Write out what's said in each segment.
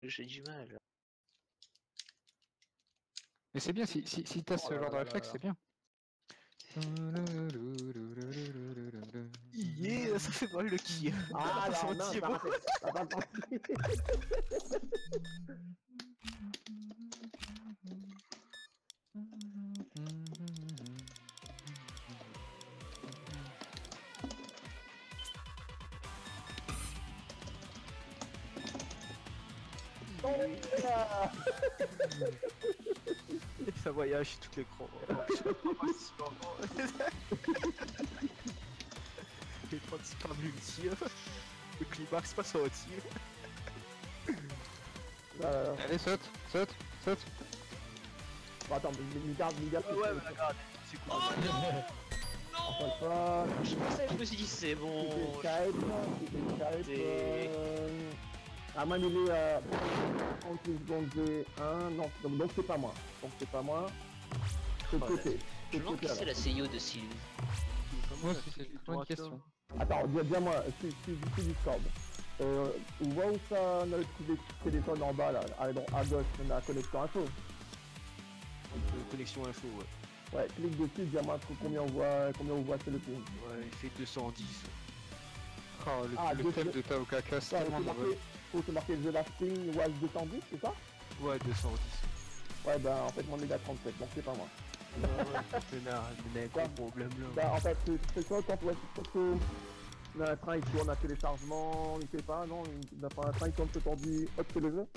J'ai du mal. Mais c'est bien, si t'as ce genre de réflexe, c'est bien. Yeah, ça fait mal le qui. Ah non, non, t'as raté. T'as pas parti. Ça voyage sur tout l'écran. Les 36 par multi. Le climax passe au tir. Allez, saute. Bon, attends, mais garde. Ouais, mais regarde. C'est cool. Oh non. Pas. Je me suis dit, c'est bon. C'était Skype. À moins il est 38 secondes G1. Non, donc c'est pas moi. C'est le côté. Je me demande qui c'est la CEO de Sylvie. Moi aussi, c'est une bonne question. Attends, dis-moi, c'est Discord. On voit où ça, notre petit téléphone en bas là, à gauche, on a connexion info. Connexion info, ouais. Ouais, clique dessus, dis-moi combien on voit c'est le film. Ouais, il fait 210. Oh, le thème de Taokaka, c'est tellement drôle. C'est marqué The Lasting was 210, c'est ça? Ouais, 210. Ouais, bah en fait, mon est à 37, donc c'est pas moi. Ouais, mais a un gros problème là. Bah en fait, c'est quoi quand on a un train, il tourne à téléchargement, il fait pas, non? Il n'a pas un train, il tourne tout tendu, hop, c'est le jeu?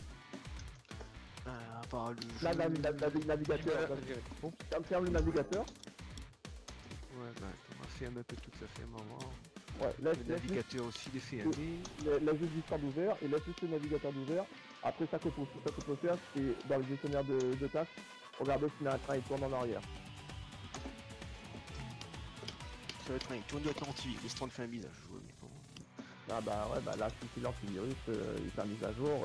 À part le Là, jeu... navigateur, ferme le navigateur. Ouais, bah, on a fait un peu tout ça fait un moment. Ouais, Le navigateur aussi, il est fait laisse juste Discord ouvert et laisse juste le navigateur ouvert. Après, ça que faut faire, c'est dans le gestionnaire de tâches, regarder s'il y a un train, il tourne en arrière. Ça va être un tourne d'attentif, il se fait un visage. Ah bah ouais, bah là, si l'antivirus il fait une mise à jour,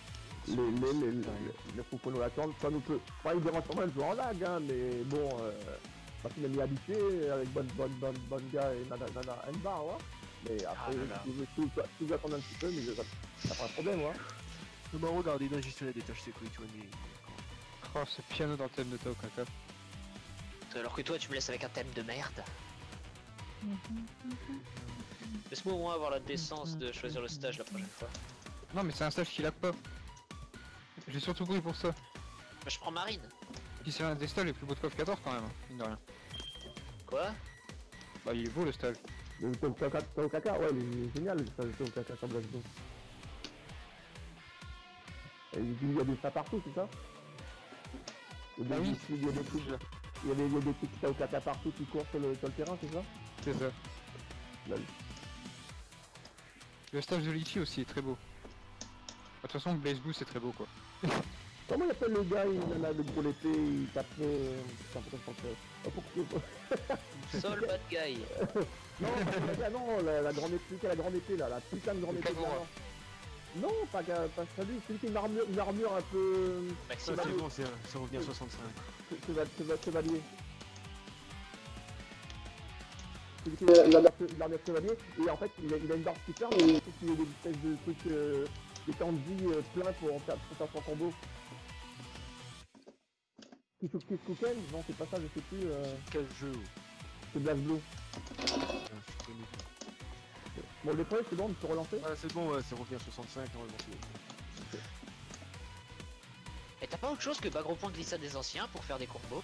le faut qu'on l'attende, ça nous peut. Enfin, il dérange pas mal de jouer en lag, hein, mais bon, parce qu'il est mis habitué avec bonne gars et nana N-bar, ouais. Mais après, tu veux attendre un petit peu, mais ça pas un problème, ouais. On va regarder dans le gestionnaire des tâches sécurité. Oh, ce piano dans le thème de Taokaka. Alors que toi, tu me laisses avec un thème de merde. Laisse-moi au moins avoir la décence de choisir le stage la prochaine fois. Non, mais c'est un stage qu'il a pas. J'ai surtout pris pour ça. Bah, je prends Marine. Puis c'est un des stages les plus beaux de KOF 14 quand même, mine de rien. Quoi? Bah, il est beau le stage. Le Taokaka, ouais, il est génial le stage de Taokaka sur Blast. Il y a des ça partout, c'est ça? Il y a des trucs, il y a des trucs Taokaka partout qui courent sur le terrain, c'est ça? C'est ça. Lol. Le stage de Litchi aussi est très beau. De toute façon, Blaze Blue c'est très beau quoi. Comment il appelle le gars, il a le gros épée, il tape... Seul bad guy. Non, la grande épée là, la putain de grande épée là. Non, pas salut, c'est qui a une armure un peu... C'est bon, ça revient à 65. Chevalier. C'est qui a l'armure chevalier, et en fait il a une barre super, mais il faut qu'il y ait des espèces de trucs... des temps de vie plein pour faire son combo. Kiss Cooken? Non, c'est pas ça, je sais plus. Quel jeu? C'est Blast Blue. Bon, les premiers, c'est bon, on peut relancer? Ah, c'est bon, ouais, ça revient à 65, on va lancer. Et t'as pas autre chose que Bagro Point glissade des anciens pour faire des combos?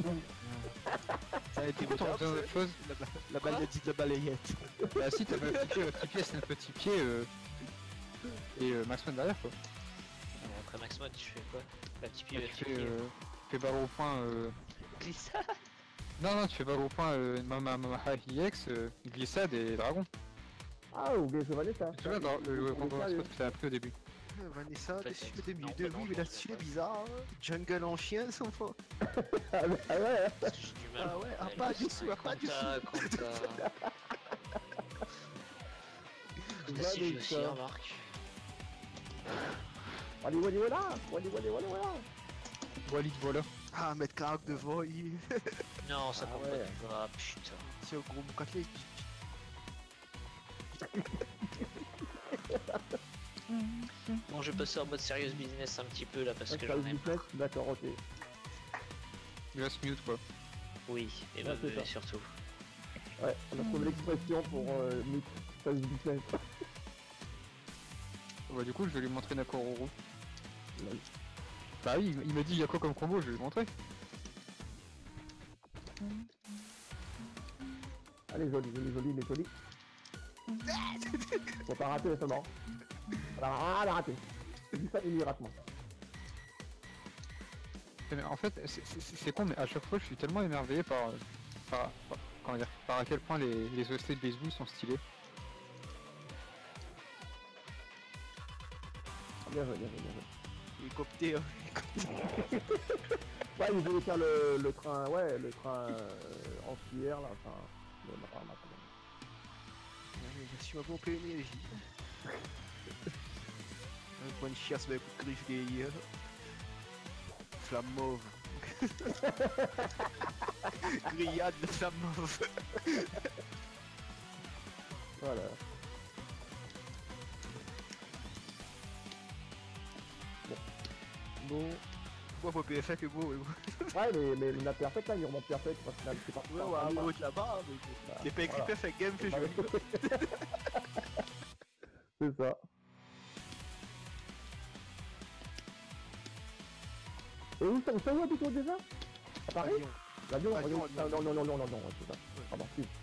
Ça a été Pourtant, autre chose. La balayette de la balayette. Bah si, t'as le petit pied, c'est le petit pied et Maxman derrière quoi. Après Maxmod, tu fais quoi? La petite pied, Tu fais barre au point glissade. Non, tu fais barre au point Mama IX, glissade et dragon. Ah, ou bien c'est Vanessa. Tu vois dans le combo spot que t'as appris au début. Vanessa, dessus le début de oui, mais là-dessus, c'est bizarre. Jungle en chien, son fort. Ah ouais, J'ai du mal. Ah ouais, pas du tout, pas du tout. Si j'ai aussi, remarque. Allez, voilà. Walid voilà. Ah, mettre carac de voix, Non, ça prend ouais. pas de voix, putain. c'est au gros boucatlet. Bon, je vais passer en mode serious business un petit peu là parce que Ça, j'en le ai business, marre. d'accord, ok. Il va se mute quoi. Oui, et Ouais, c'est ça. surtout. Ouais, on a trouvé l'expression pour mix, ça le business. Bah du coup je vais lui montrer Nakororo. Bah oui, il m'a dit il y a quoi comme combo, je vais lui montrer. Allez, joli, il est joli. Faut pas rater, c'est mort. Ah, elle a raté. C'est du ça, il rate moi. Mais en fait, c'est con, mais à chaque fois je suis tellement émerveillé comment dire, par à quel point les OST de baseball sont stylés. Bien joué, bien joué, bien joué. Il est copté, hein. Ouais, il voulait faire le train, ouais, le train entière là, enfin, le train là, quand même. Je suis un bon peu énergie. Un point de chiasse avec un coup de griffe derrière. Flamme mauve. Grillade de flamme mauve. Voilà. Bon. Moi, faut PFA que beau, mais bon. Ouais, mais la perfect là, il remonte perfect, parce que là, c'est pas Ouais, ouais, l'autre là-bas, mais t'es pas écrit perfect game, fais jouer. C'est ça. Et où ça où plutôt déjà? À Paris? L'avion, Avion, non, c'est ça. Ah bon, si.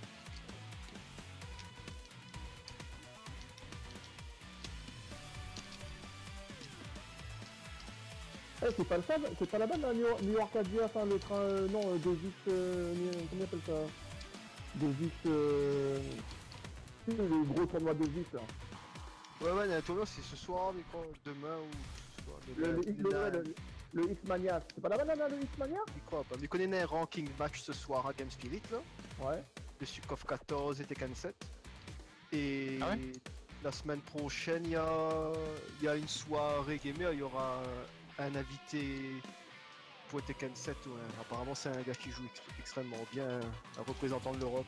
Eh, c'est pas ça, c'est pas là-bas, la New Arcadia, enfin le train, non, Deus, comment on appelle ça? Deus, le gros tournoi Deus, là. Ouais, il y a un tournoi, c'est ce soir, mais quoi, demain ou ce soir. Le X-Mania, c'est pas là-bas, là, le X-Mania? Je crois pas. Mais connais un ranking match ce soir à Game Spirit, là. Ouais. De Sukov 14 et Tekken 7. Et Ah ouais la semaine prochaine, il y a une soirée gamer, il y aura un invité pour Tekken 7. Ouais. Apparemment, c'est un gars qui joue extrêmement bien, un représentant de l'Europe.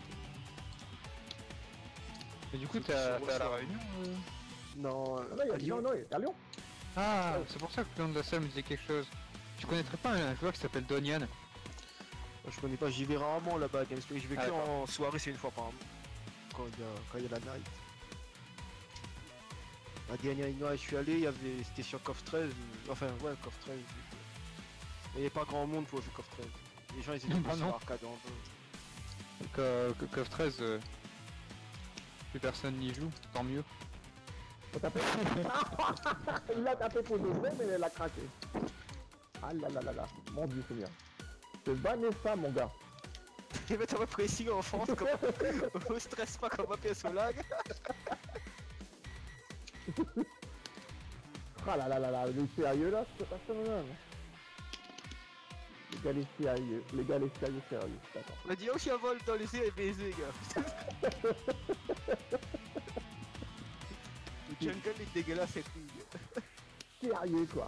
Mais du coup C'est t'es à sur- la sur- réunion Non, Ah, non, à Lyon. non, il est à Lyon. Ah, c'est pour ça que le nom de la salle me disait quelque chose. Tu connaîtrais pas un joueur qui s'appelle Donian? Je connais pas, j'y vais rarement là-bas à Game Spirit. J'y vais Ah, que d'accord. en soirée, c'est une fois par an. Quand il y a la night. La dernière night, je suis allé, c'était sur KOF 13. Enfin, ouais, KOF 13. Il n'y avait pas grand monde pour jouer KOF 13. Les gens, ils étaient Bah plus sur non. arcade en deux. KOF 13, plus personne n'y joue, tant mieux. Faut taper. Il l'a tapé pour de vrai, mais elle a craqué. Ah là là là là, mon dieu Seigneur. C'est Vanessa, mon gars. Ils mettent un peu précis en France, on stresse pas comme un PS au lag. Ah là là là là, les sérieux là, c'est pas ça même. Les gars les sérieux, sérieux, d'accord. On a dit aussi un vol dans les yeux et baiser, gars. Le jungle est dégueulasse, c'est tout. Sérieux quoi.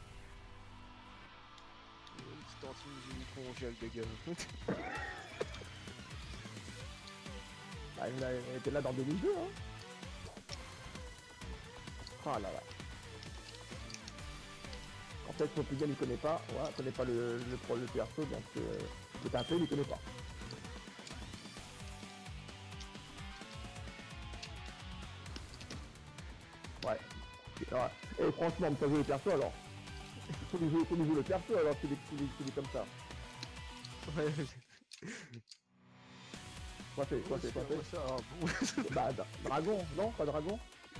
Une petite tantine, j'ai mis congèle, les gars. Ah, elle était là dans 2002 hein. Ah là là. En fait, Populgan il connaît pas, ouais, il connaît pas le perso, donc le tapé il connaît pas. Ouais. Et franchement, me jouer le perso alors. Faut lui jouer le perso alors qu'il est comme ça. Ouais, Quoi fait ça, ah, bon. Bah, dragon, non, pas dragon.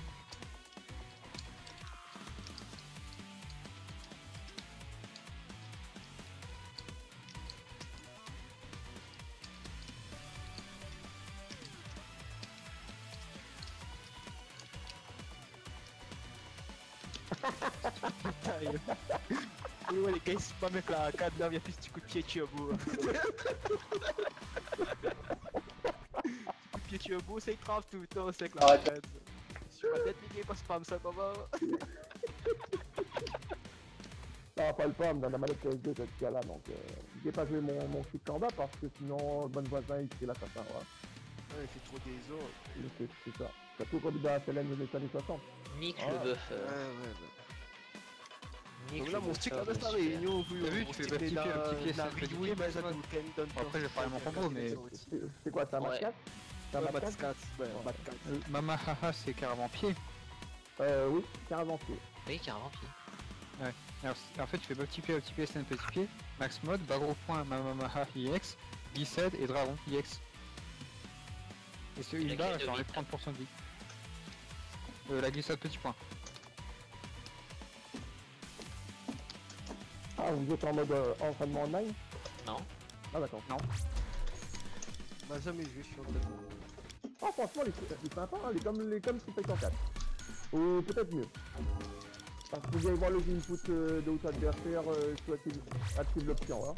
Oui, ouais, les gars, ils se pas mettre la arcade là, il y a plus de petits coups de pied turbo. Coup de pied turbo, c'est grave tout le temps, c'est avec la arcade. Je suis pas tête, les gars, pas spam ça, comment? Ah, pas le pomme dans la manette PS2 dans ce cas-là, donc j'ai pas joué mon kit en bas parce que sinon, bon voisin il fait l'assassin, ouais. il fait trop des ordres. C'est ça. Surtout comme dans la Célène des années 60. Nique Ah, le bœuf. Ouais. Nique Donc le là, mon bœuf, stick ça à va, sa super. réunion, T'as vu, tu fais baptifier un petit pied, ça fait du bien, ça. Après, j'ai parlé mon combo, mais- C'est quoi, c'est un match Ouais. 4? C'est un match 4? 4, ouais, un match 4. Mama haha, c'est carrément pied. Oui, carrément pied. Oui, carrément, pied. Alors, en fait, tu fais petit pied, SN petit pied, max mode, bas gros point, Mamamaha IX, glissade et dragon IX. Et ce la une barre, grille de ça enlève vie. 30% de vie. La glissade petit point. Ah, vous êtes en mode entraînement online? Non. Ah, d'accord. On m'a jamais joué sur le Ah, franchement, c'est sympa, hein, comme Super 4. Ou peut-être mieux. Parce que vous allez voir les inputs de votre adversaire sur active l'option. Hein.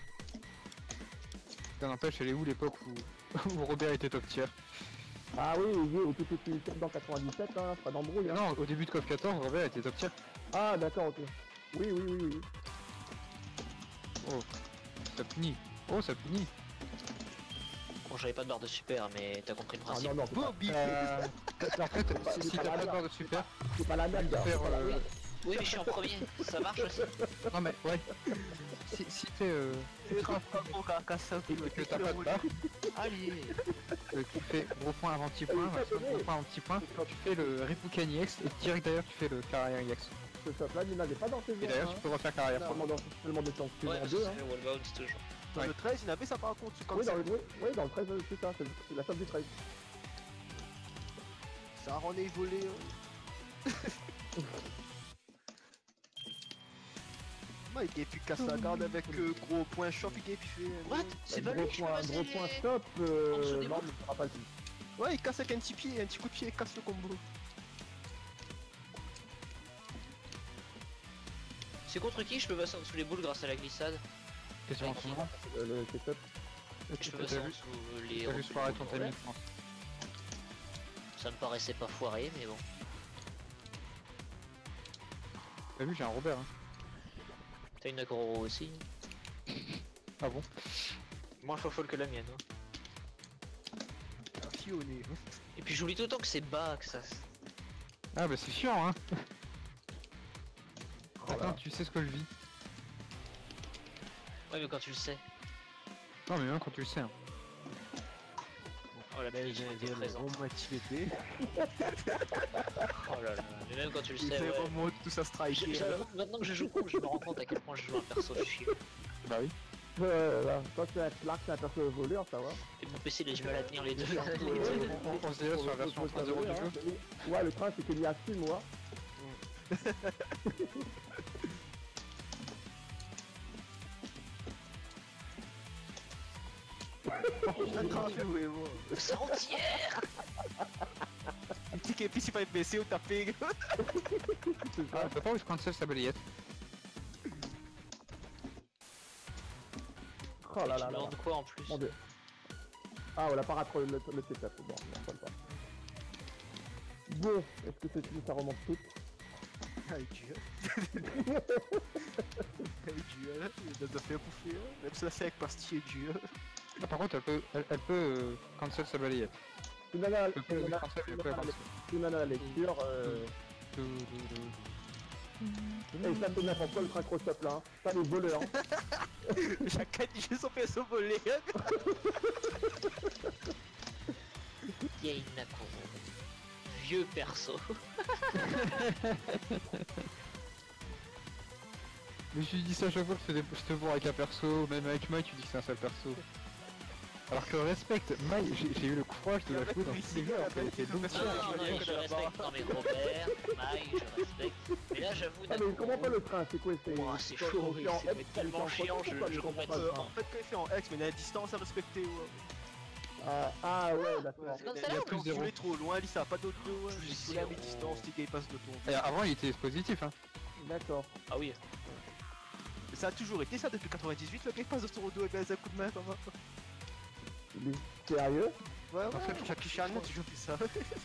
Ça n'empêche, elle est où l'époque où Robert était top tier? Ah oui, au tout est dans 97, hein, pas d'embrouille. Hein. Non, au début de KOF 14, Robert était top tier. Ah, d'accord, ok. Oui. Oh, ça punit. Oh, ça punit. Bon, j'avais pas de barre de super, mais t'as compris le Ah principe. non, c'est pas, En fait, si t'as pas de barre de super, c'est pas la merde, tu peux gars, faire... c'est pas la merde. Oui, mais je suis en premier. Ça marche aussi. Non mais, ouais. Si t'es ultra et que t'as pas de barre, Allez. tu fais gros point avant petit point, maximum gros point avant petit point, tu fais le Ripukan IX et direct derrière tu fais le carrière IX. Ce shop-là, il n'avait pas dans ses Et d'ailleurs tu peux refaire carrière. Seulement des sanctions Ouais, en parce 2, que hein. ça fait wall bounce toujours. Dans le 13, il y en avait ça par contre. Oui, dans le 13, c'est ça, c'est la shop du 13. Ça en est volé. Ouais, il puis casse la garde avec gros point shop, il fait. What? C'est pas lui qui Gros choisit point les... stop, en dessous des non, bouts. mais ça sera pas le coup. Ouais, il casse avec un petit pied, un petit coup de pied, il casse le combo. C'est contre qui je peux passer en dessous les boules grâce à la glissade? Question en ce moment. Le setup. Je peux passer en dessous les... T'as juste foiré ton Ouais. timing je pense. Ça me paraissait pas foiré, mais bon. T'as vu j'ai un Robert hein. T'as une aggro aussi. Ah bon? Moins folle que la mienne. Hein. Fionné. Et puis j'oublie tout le temps que c'est bas que ça. Ah bah c'est chiant hein. Voilà. Attends, tu sais ce que je vis. Ouais, mais quand tu le sais. Non mais même quand tu le sais hein. Oh la belle, il est présent. Au moitié d'été. Oh là là. Mais même quand tu le Il sais, fait ouais. vraiment tout ça striker. Maintenant que je joue con, je me rends compte à quel point je joue un perso chiant. Bah oui. Là, quand c'est un Clark, c'est un perso voleur, ça va. Et mon PC, il a du mal à tenir les deux. On se dirait sur la version 3.0 du jeu. Ouais, le train, c'est qu'il y a 6 mois. J'attends jouer, moi. Ça entière. Un petit képi, c'est pas FBC ou taper. Ah, t'as pas où je cancel sa balayette. Oh là Tu là me là. demandes quoi en plus? Mon dieu. Ah, on a pas raté le setup. Bon, on va pas. Bon, est-ce que ça remonte tout? Aïe, Dieu. Aïe, Dieu. Il a fait bouffer. Même ça, c'est avec pastille Dieu. Ah, par contre elle peut cancel sa balayette. Tu m'as la Elle peut cancel et elle peut cancel. la lecture. Et ça fait n'importe quoi le train cross-up là. Hein. Pas les voleurs. Hein. Chacun dit son perso volé. Vieille Nako. Vieux perso. Mais je lui dis ça à chaque fois que je te vois avec un perso, même avec Mike tu dis que c'est un sale perso. Alors que respecte, Mike, j'ai eu le courage de la jouer dans tous les jeux, elle était donc Non, je respecte. Non, mais Robert, Mike, je respecte. Mais là, j'avoue, Ah, mais comment pas le train? C'est quoi? Ouah, c'est chaud, c'est tellement chiant, je comprends pas. En fait, quand il fait en X, mais il y a la distance à respecter. Ouais. Ah ouais, d'accord. C'est comme Il ça y a là, plus plus zéro. zéro. trop loin, lui, ça a pas d'autre jeu. Ouais. Plus J'ai la zéro. distance, il passe de ton. Et avant il était positif hein. D'accord. Ah oui. Ça a toujours été ça depuis 98, le gars il passe de son dos et bien un coup de main. Comment Il est sérieux? ouais, en fait, chaque chien a toujours fait ça.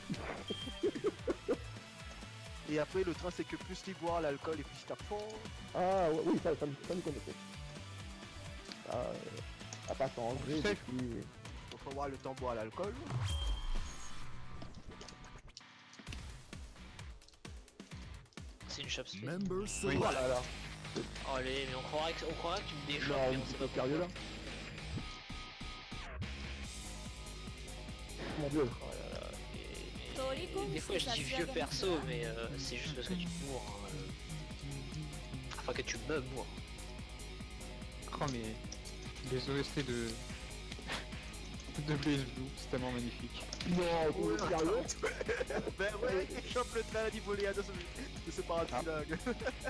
Et après, le train, c'est que plus il boit l'alcool et plus il tape fort. Ah ouais, oui, ça me connaissait. Ah, a pas changé Safe. depuis... faut voir le temps boire l'alcool. C'est une chapsée. Oui, voilà, là. Oh, allez, mais on croirait que tu me déchopes, Non, mais on sait pas sérieux là. Mon dieu. Oh là là, mais des fois je dis vieux perso, mais c'est juste parce que tu mours. Enfin que tu me mours. Oh mais les OST de Blaze Blue, c'est tellement magnifique. Non, t'es sérieux? Ben ouais, il chope le train à niveau Léa de ce paradis-là.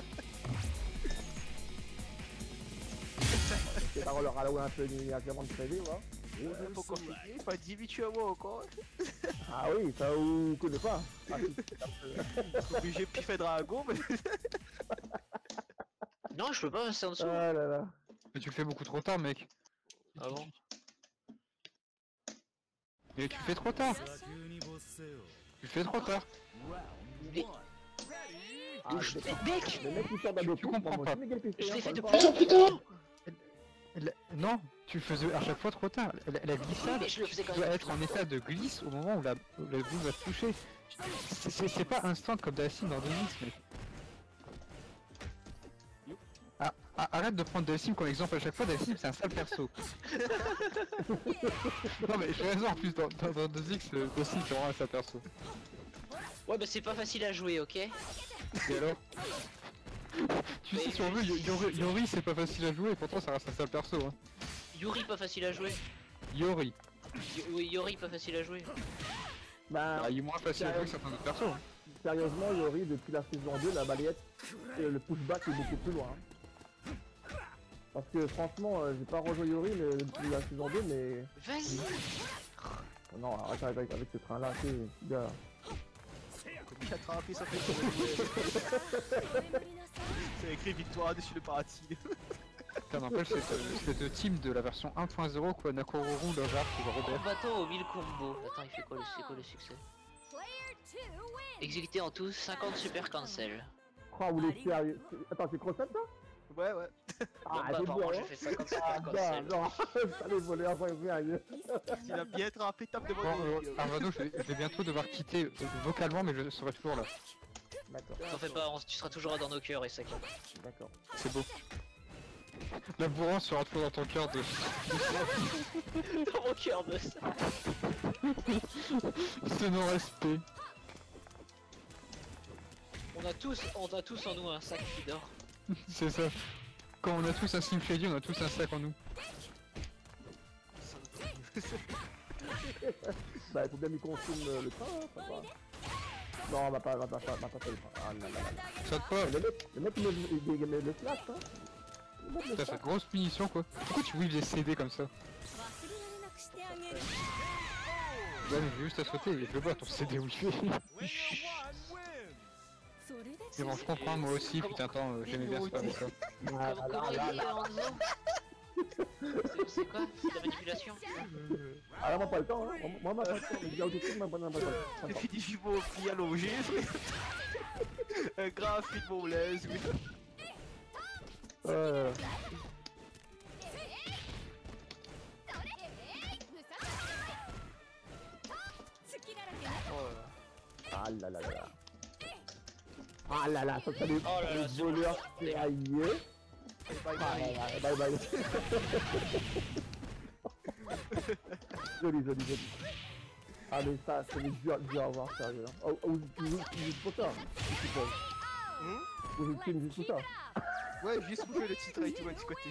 C'est pas leur allouer un peu directement de prévu, quoi. Faut qu'on finisse, faut être habitué à moi encore. Ah oui, ça vous connaît pas. Ah, Obligé de piffer Dragon, mais... Non, je peux pas passer en dessous. ah là là. Mais tu le fais beaucoup trop tard mec. Ah bon? Mais tu le fais trop tard. Tu le fais trop tard. Mais... Ah, Mec, le mec qui sort d'un Tu comprends pas. je l'ai fait de pas. plus en plus tard. Non, tu le faisais à chaque fois trop tard. La glissade Mais je le faisais quand doit même. être en état de glisse au moment où la boule va te toucher. C'est pas instant comme Dacim dans Denis, mais... Arrête de prendre Dacim comme exemple à chaque fois, Dacim c'est un sale perso. Non mais j'ai raison en plus, dans 2X, Dacim c'est vraiment un sale perso. Ouais, bah c'est pas facile à jouer, ok? Et alors tu sais, si on veut, Yori c'est pas facile à jouer et pourtant ça reste un sale perso. Hein. Yuri pas facile à jouer. Yori. Oui, Yori pas facile à jouer. Bah, Il est moins facile à jouer que certains autres persos. Hein. sérieusement, Yori, depuis la saison 2, la balayette, le pushback est beaucoup plus loin. Hein. Parce que franchement, j'ai pas rejoué Yori mais depuis la saison 2, mais... Vas-y. Oh non, arrête avec ce train-là, tu sais, gars. Comme il a attrapé, ça fait c'est écrit victoire dessus le paradis. Ça n'empêche, cette team de la version 1.0 quoi, Nakoruru, Lovar, Robert. Combattant au 1000 combos. Attends, il fait quoi c'est quoi le succès? Exécuté en tout 50 super cancel. Oh, vous les sérieux? Attends, c'est Crossette ça? Ouais, ouais. Ah, bah, c'est par bon, contre, hein? j'ai fait 50 super Ah, cancel. non, allez, voler enfin sérieux. Il a bien attrapé, tape devant Bon, lui. Arvano, je vais bientôt devoir quitter vocalement, mais je serai toujours là. D'accord, T'en fais pas, tu seras toujours dans nos cœurs et ça compte. d'accord. C'est beau. La bourrance sera toujours dans ton cœur de... Dans mon cœur de ça. Ce non-respect. On a tous en nous un sac qui dort. C'est ça. Quand on a tous un Slim Shady, on a tous un sac en nous. Bah, il faut bien lui consume le train, hein, ça va. Non, on va pas faire le train. Ah là là là. Ça te pas. Le mec il met le flash, hein. Il met le T'as flash. cette grosse punition quoi. Pourquoi tu whiffes des CD comme ça? Ouais, mais j'ai juste à sauter et je le vois ton CD whiffé. Mais bon, je comprends, moi aussi, putain, attends, j'aimais bien ce pas ça. Ah, Comment là, il dit là. Hanzo? C'est quoi? C'est la manipulation? Ah là, moi pas le temps, hein. Moi, pas le temps. Mais il y a autre chose, moi, pas le temps. J'ai fait des jumeaux pris à loger. Un graphique molaise. Ah là là là là. Ah là là, ça les Oh là là, voleurs sérieux. Bye Ah bye. là là, bye bye. Joli, joli, joli. Ah mais ça, c'est dur à voir, sérieux. Hein. Oh, tu joues pour ça, je suppose. Vous jouez juste pour ça. Ouais, j'ai juste bouffé le titre et tout à côté.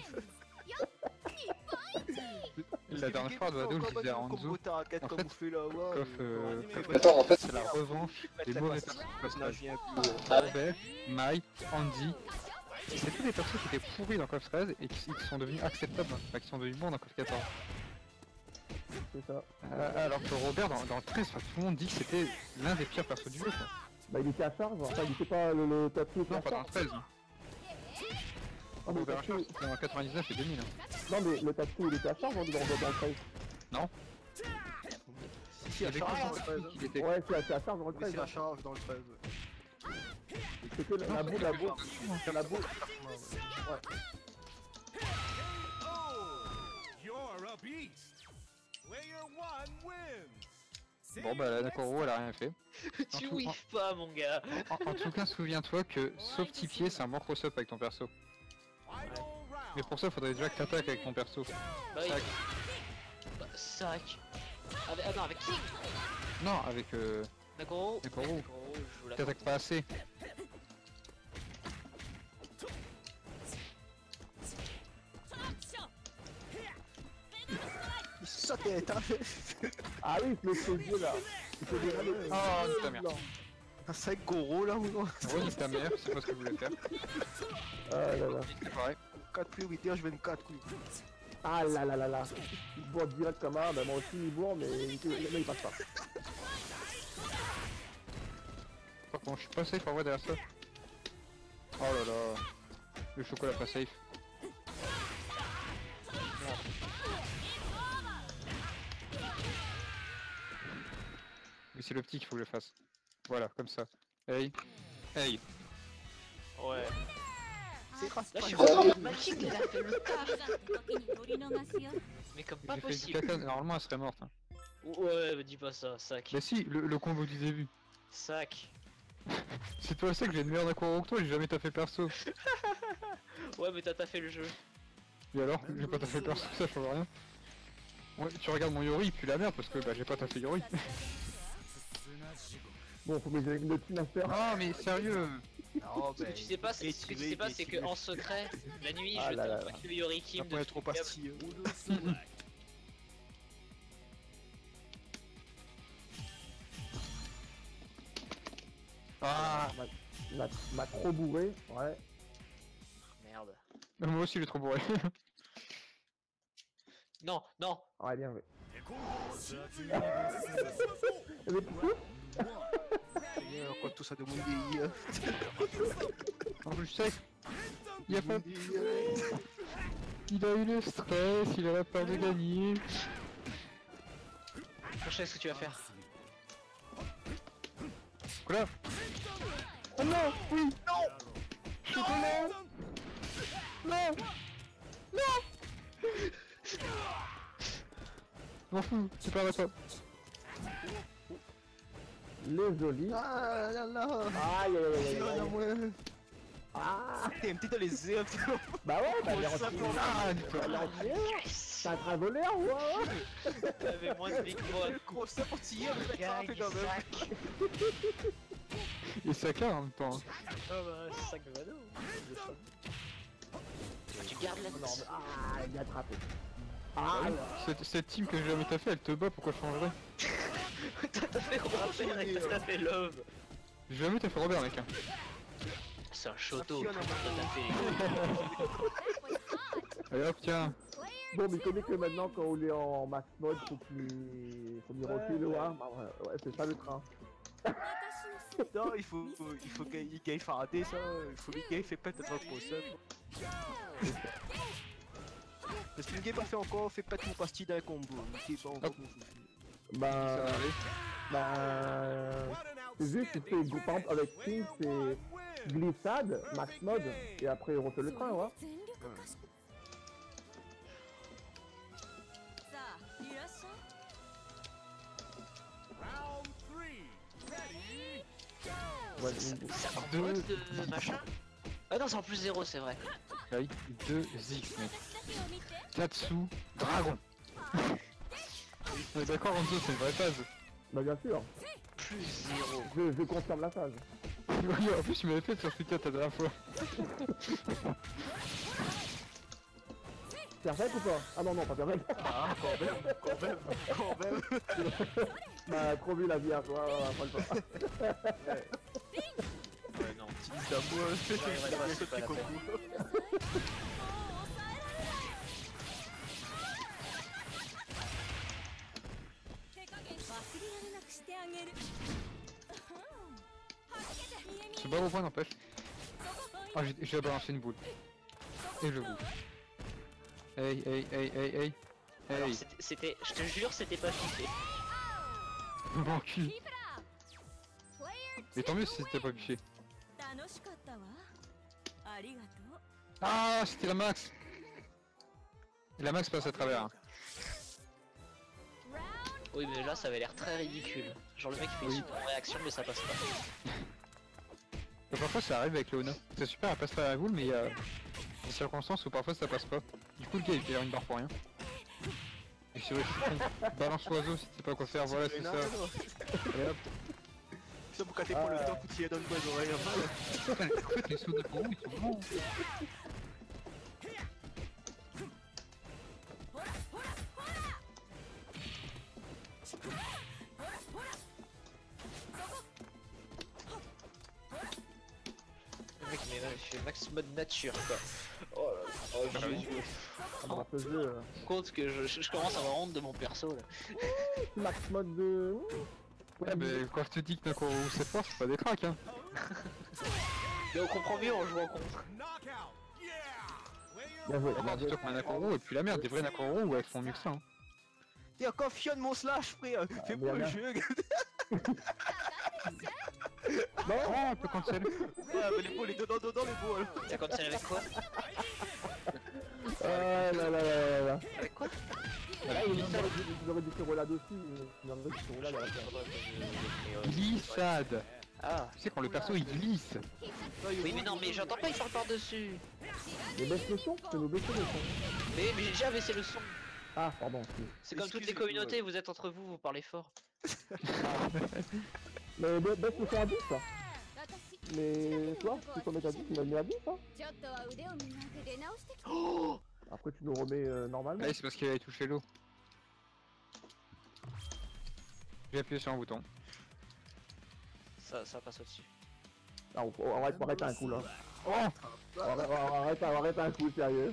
La dernière fois, Doado, je disais à Hanzo, en fait, Attends, en fait, c'est la revanche des mauvais personnages. Robert, Mai, Andy, c'est tous des persos qui étaient pourris dans KOF 13 et qui sont devenus acceptables, enfin qui sont devenus bons dans KOF 14. C'est ça. Alors que Robert, dans le 13, tout le monde dit que c'était l'un des pires persos du jeu. Quoi. Bah il était à charge, enfin il était pas le tatou était Non, à pas dans le charge. 13. Ah, mais le Robert tatou... c'était en 99 et 2000. Hein. Non mais le tatou il était à charge dans le 13. Non. Si, à charge dans le 13. Il était... Ouais, c'est à charge dans le Oui, 13. c'est à charge dans le 13. C'était la boule, c'est la boule. Ouais. Bon bah la Nakoro elle a rien fait. Tu whiffes pas, mon gars. En tout cas, souviens-toi que sauf petit pied, c'est un bon cross-up avec ton perso. Mais pour ça, faudrait déjà que t'attaques avec ton perso. Bah oui. Bah, sac. Ah non, avec qui? Non, avec Nakoro. Nakoro. Nakoro, je joue la T'attaques pas assez. Il saute et t'as fait. Ah oui, le chaudier là. Il faut déraler. Oh, nique ta mère. Un 5 Goro là ou non? Oh, nique ta mère, c'est pas ce que je voulais faire. Ah là là. C'est pareil. 4 priorités, je vais une 4 coups. Ah là là là là. Il boit direct comme un, ben moi aussi il boit, mais il passe pas. Par contre, je suis pas safe en vrai derrière ça. Oh là là. Le chocolat pas safe. Mais c'est le petit qu'il faut que je fasse. Voilà, comme ça. Hey. Hey. Ouais. C'est grave. Là, je suis vraiment magique, elle a fait le taf. Mais comme pas J'ai fait du possible. caca, normalement elle serait morte. Hein. Ouais, me dis pas ça, sac. Bah si, le combo du début. Sac. C'est toi ça que j'ai une meilleure Nakoro que toi, j'ai jamais taffé perso. Ouais, mais t'as taffé le jeu. Et alors, j'ai pas taffé perso, ça change rien. Ouais, tu regardes mon Yori, il pue la merde parce que bah j'ai pas taffé Yori. Bon, faut que j'ai une team à faire. Ah mais sérieux. Oh, Ce que tu sais pas, c'est que en secret, la nuit, Ah je là là tombe là. que Yori Kim Après, de trop pastilleux. Ah. M'a trop bourré, ouais. Merde. Moi aussi il est trop bourré. Non, non. Ouais, bien, ouais. Mais Quand tout ça de mon En plus je sais, il a pas... Il a eu le stress, il a la peur de gagner. Je sais ce que tu vas faire. Quoi là? Oh non, oui, non. Chocolat. Non. Non. M'en fous, c'est pas toi. les jolis. Ah là là. Aïe aïe aïe aïe Non, aïe. non, ouais. Ah, T'es un petit dans les airs. bah ouais, bah les simplement. Ah, dis-toi. Yes. t'as un train voleur, ouais. T'avais moins de big boy. Gros, ça pour tirer, mais ça Gag, fait quand même. sac. Et Saka en même temps. Ah bah, sac de Vado. Tu gardes la Non, mais... Ah, il a attrapé. Ah, Ah, cette team que j'ai jamais taffé, elle te bat, pourquoi je changerais? T'as fait Robert et t'as fait Love. J'ai jamais taffé Robert mec. Hein. C'est un choto. Fiona, T'as fait. Allez hop tiens. bon, mais connais que maintenant, quand on est en max mode, faut qu'il recule, ouais. Bah, ouais, c'est ça le train. Non, il faut qu'il gagne Faraday, ça. Il faut qu'il gagne fait pète notre procès. Parce que le game a fait encore, fait pète mon pastille d'un combo. Il pas encore mon souci. Ça Bah, va aller. c'est juste, tu fais, par exemple, avec King, c'est glissade, max mode, et après on refait le train, ouais. Ouais, Ça en Deux. mode de machin. Ah non, c'est en plus 0, c'est vrai. Avec 2 Zik mec. Katsu, dragon. On est d'accord Renzo, c'est une vraie phase. bah bien sûr, Plus 0. je confirme la phase. Oui, en plus tu m'avais fait sur Twitter la dernière fois. Perfect ou pas? Ah non, non, pas perfect. Ah, quand même. Bah, trop vu la vie à toi, pas le temps. Ouais, non. Petit d'amour, c'est pas la peine. Ce barre au point n'empêche. Ah j'ai balancé une boule. Et je bouffe. Hey hey hey hey hey. Alors, Hey. c'était, je te jure, c'était pas piqué. Mon cul. Et tant mieux si c'était pas piché. Ah c'était la max. Et la max passe à travers. Hein. Oui, mais là ça avait l'air très ridicule. Genre le mec il fait une super réaction, mais ça passe pas. Et parfois ça arrive avec le Ona. C'est super, elle passe pas à la boule, mais il y a des circonstances où parfois ça passe pas. Du coup, le gars il perd une barre pour rien. Et c'est vrai, je suis con. Balance l'oiseau si tu sais pas quoi faire, voilà, c'est ça. Et hop. Ça pour cater pour le temps que tu y as dans le bois d'oreille. Putain, en fait, les sauts de Nakamura ils sont bons. Le mec il fait max mode nature quoi. Oh là là, oh Jésus. Dans ce jeu, Compte que je commence à avoir honte de mon perso là. max mode de... Ouais, mais quand je te dis que Nakamura c'est fort, c'est pas des cracks hein. Mais on comprend mieux en jouant contre. Bien joué, D'abord, bien joué. plutôt que Nakamura, et puis la merde, des vrais Nakamura où elles font mieux que ça hein. Tiens, confionne mon slash, frère. Fais bien, pour le bien. jeu. Oh, un peu cancel. Ouais, mais les balles, les dedans, les balles. T'as comme ça avec quoi? Ah là là là là là. Avec quoi? Là, ils auraient dû se roulade aussi. Ils auraient dû se roulade à la fin. Glissade. Ah. Tu sais quand le perso il glisse. Oui mais non mais j'entends pas, il parle par-dessus. Mais baisse le son, tu nous baisser le son. Mais j'ai déjà baissé le son. Ah, pardon. C'est comme toutes les communautés, vous êtes entre vous, vous parlez fort. Mais baisse le son à 10 ça. Mais toi, si ton mec à 10, tu m'as mis à 10 hein. Oh Après tu nous remets normalement. Ouais, c'est parce qu'il avait touché l'eau. J'ai appuyé sur un bouton. ça passe au-dessus. Ah, on va arrêter un coup là. Oh, On va arrêter un coup, sérieux.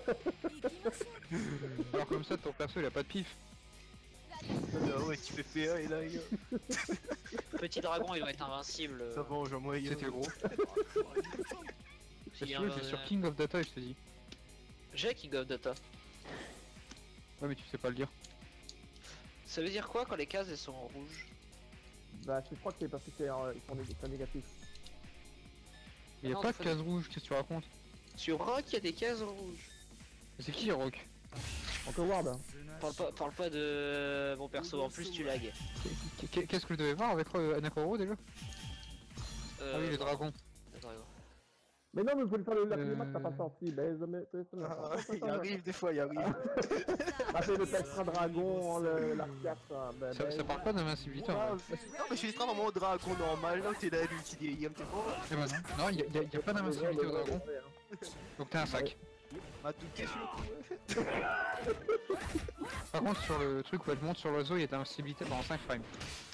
alors comme ça ton perso il a pas de pif. Ah ouais, tu fais PA et là, il Petit dragon il doit être invincible. ça venge en moyen. C'était gros. S'il y a Parce que j'ai sur King of Data et je te dis. J'ai King of Data. Ouais mais tu sais pas le dire. Ça veut dire quoi quand les cases elles sont en rouge? Bah, je crois que c'est parce que c'est négatif. Il y a non, pas de faut- case rouge, qu'est-ce que tu racontes? Sur Rock il y a des cases rouges. Mais c'est qui Rock? Encore Ward hein. Parle pas de mon perso, en plus tu lags. Qu'est-ce que je devais voir avec Nakamura déjà? Ah oui, le dragon. Le dragon. Mais non, mais vous voulez faire la cinématique, t'as pas sorti. Il arrive, des fois, il arrive. Bah, c'est le Textra Dragon, l'arcade, Ça parle pas d'invincibilité en vrai. Non, mais je suis vraiment en dragon normal, là, t'es là, lui, qui dit, t'es bon. Eh ben non, non, y a pas d'invincibilité au dragon. Donc t'as un sac. M'a douté sur le coup, ouais. Par contre sur le truc où elle monte sur l'oiseau, il y a d'invincibilité pendant 5 frames.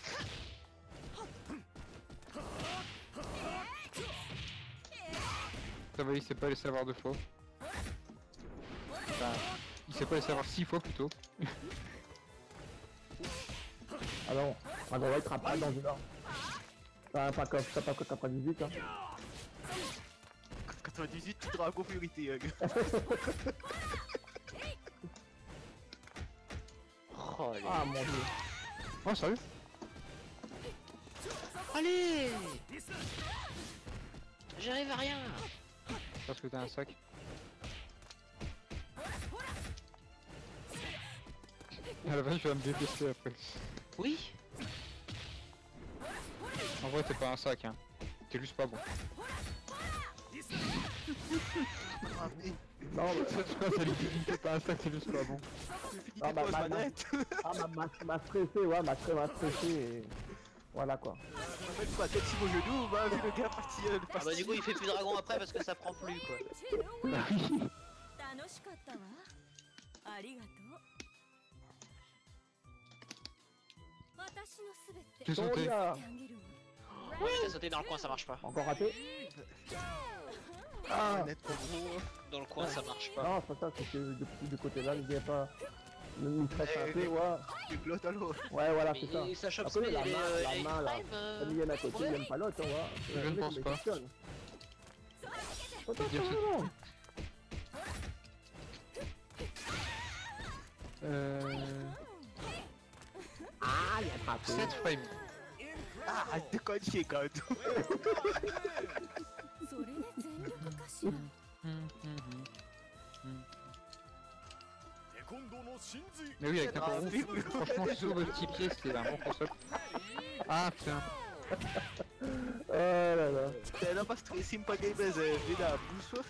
Ça va, il sait pas les savoir 2 fois. Enfin, il sait pas les savoir 6 fois plutôt. Alors, on va être après dans une heure. Pas comme 98 hein. 98, tout dragon priorité, hein. Oh, les... Ah mon dieu. Oh sérieux? Allez, j'arrive à rien. Parce que t'as un sac. À la fin tu vas me détester après. Oui. En vrai t'es pas un sac hein. T'es juste pas bon. Ah, mais Non, Ça lui dit t'es pas un sac, t'es juste pas bon. j'ai fini Ah, des bah, pauses bah, manettes. m'a stressé, ouais, m'a stressé et... Voilà quoi. En fait, quoi, tête sur mon genou, bah, vu le gars parti, le Ah bah du coup il fait plus dragon après parce que ça prend plus quoi. J'ai sauté. Sonia. Oui, j'ai sauté dans le coin, ça marche pas. Encore raté. Ah, Ah, net, trop gros. Dans le coin ça marche pas. non, c'est pas ça, c'est que depuis de côté là, n'oubliez pas. Il stresse un peu, ouais. Tu glottes à l'eau. Ouais, voilà, c'est ça. Mais ça chope Après, les la les main, là. frames, Comme il y en a à côté, il y a une palotte, hein, ouais. Je ne pense pas. Attention, non. Ah, il a attrapé. 7 frames. Ah, arrête de conchier, quand même. Mais oui, avec un Ah, peu oui, oui. franchement, sous le petit pied, c'était un bon concept. Ah putain. Oh là là. Te la pas stresim pa gamers, vida, abuso.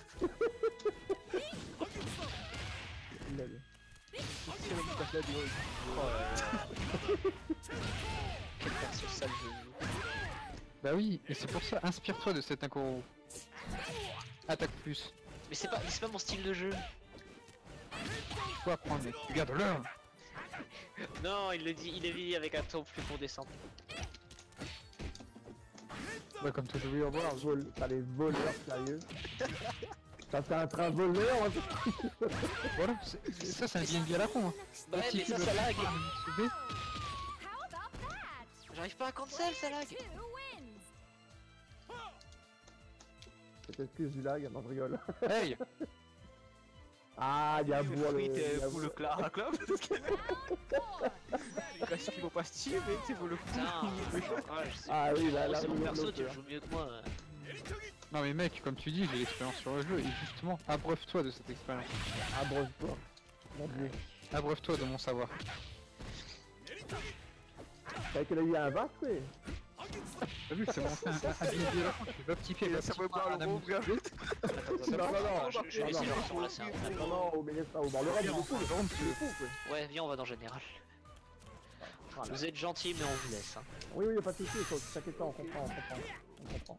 Tira mu café de hoje. Oh là là. Quel perso sale je joue. Bah oui, et c'est pour ça, inspire-toi de cet Inkoro. Attaque plus. Mais c'est pas mon style de jeu. Faut apprendre, mec. Regarde-le. Non, il le dit, il est dit avec un ton plus condescendant. Ouais, comme toi, je voulais en voir. T'as les voleurs sérieux. Ça c'est un train voleur. Voilà, ça, c'est un bien à la con. Hein. Ouais, mais ça, ça lag. Sauver. J'arrive pas à cancel, ça lag. Cette excuse du lag, non je rigole. Hey. Ah, y'a bois Oui, t'es le... pour le Clara Club. Parce qu'ils vont pas se tirer, mais c'est pour le coup. Putain, ah, je sais Ah oui, là, pas, c'est mon oui, perso, l'autre, tu le là. joues mieux que moi. Non mais mec, comme tu dis, j'ai l'expérience sur le jeu et justement, abreuve-toi de cette expérience. Abreuve-toi. Mon dieu. Abreuve-toi de mon savoir. T'as qu'elle a eu un vache, ouais. T'as vu, c'est monté un bien à la con, tu fais petit pied, Et pas ça petit va pas, pas un le amour. rouvrir vite. Je vais laisser le retour là, c'est un Non, non, au milieu, ça, au bord. Le reste, il est fou, le reste, il est fou, quoi. Ouais, viens, on va dans général. Vous êtes gentil, mais on vous laisse. Hein. Oui, oui, pas de soucis, t'inquiète pas, on comprend, on comprend.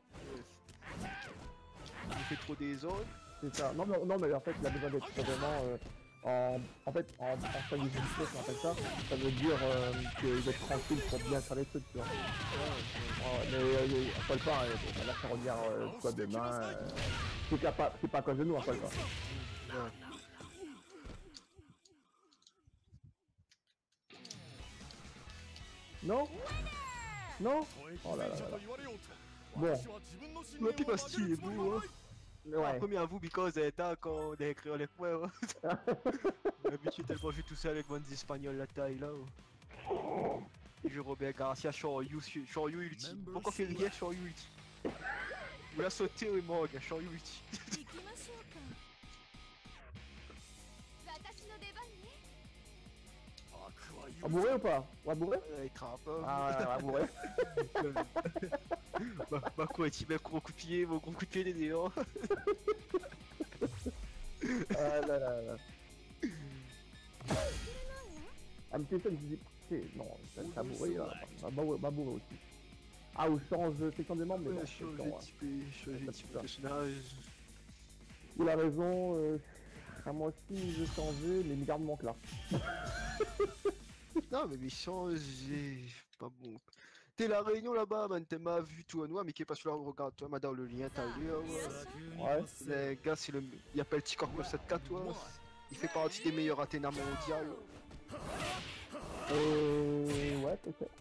Il fait trop des zones. C'est ça. Non, mais en fait, il a besoin d'être vraiment en fait, en stabilisation, on appelle ça. Ça veut dire qu'il va être tranquille pour bien faire les trucs, tu vois. Mais Paul pas, là, ça regarde quoi demain. C'est pas à cause de nous, Paul pas. Non? Non? Oh là là là là. Bon. Le plus pastille, vous, hein. Ouais. Premier à vous, because t'as quand des écrire les points. D'habitude, tellement vu tout ça avec bonnes espagnols la taille là. Je Robert Garcia, Shoryu ulti. Pourquoi fait rien Shoryu ulti? Vous la sauté ou mort, Shoryu ulti. On va bourrer ou pas? On va bourrer? Il trappe. Ah ouais, on va bourrer. Ma quoi, tu mets gros coup de pied, mon gros coup de pied des néants. Ah là là là. Un petit peu, je dis, non, ça bourré, va bourrer aussi. Ah, ou change section des membres, mais non, c'est quand, Changer de type de personnage. il a raison, à moi aussi je vais changer, mais milliards me manquent là. Non, mais changer, pas bon. T'es la réunion là-bas, man, t'es ma vue tout en noir, mais qui est pas sur là, regarde, toi, madame, le lien, t'as vu, Ouais. Les gars, c'est le. Il appelle Ticor 974, toi. Il fait partie des meilleurs Athéna mondiaux. Ouais, peut-être.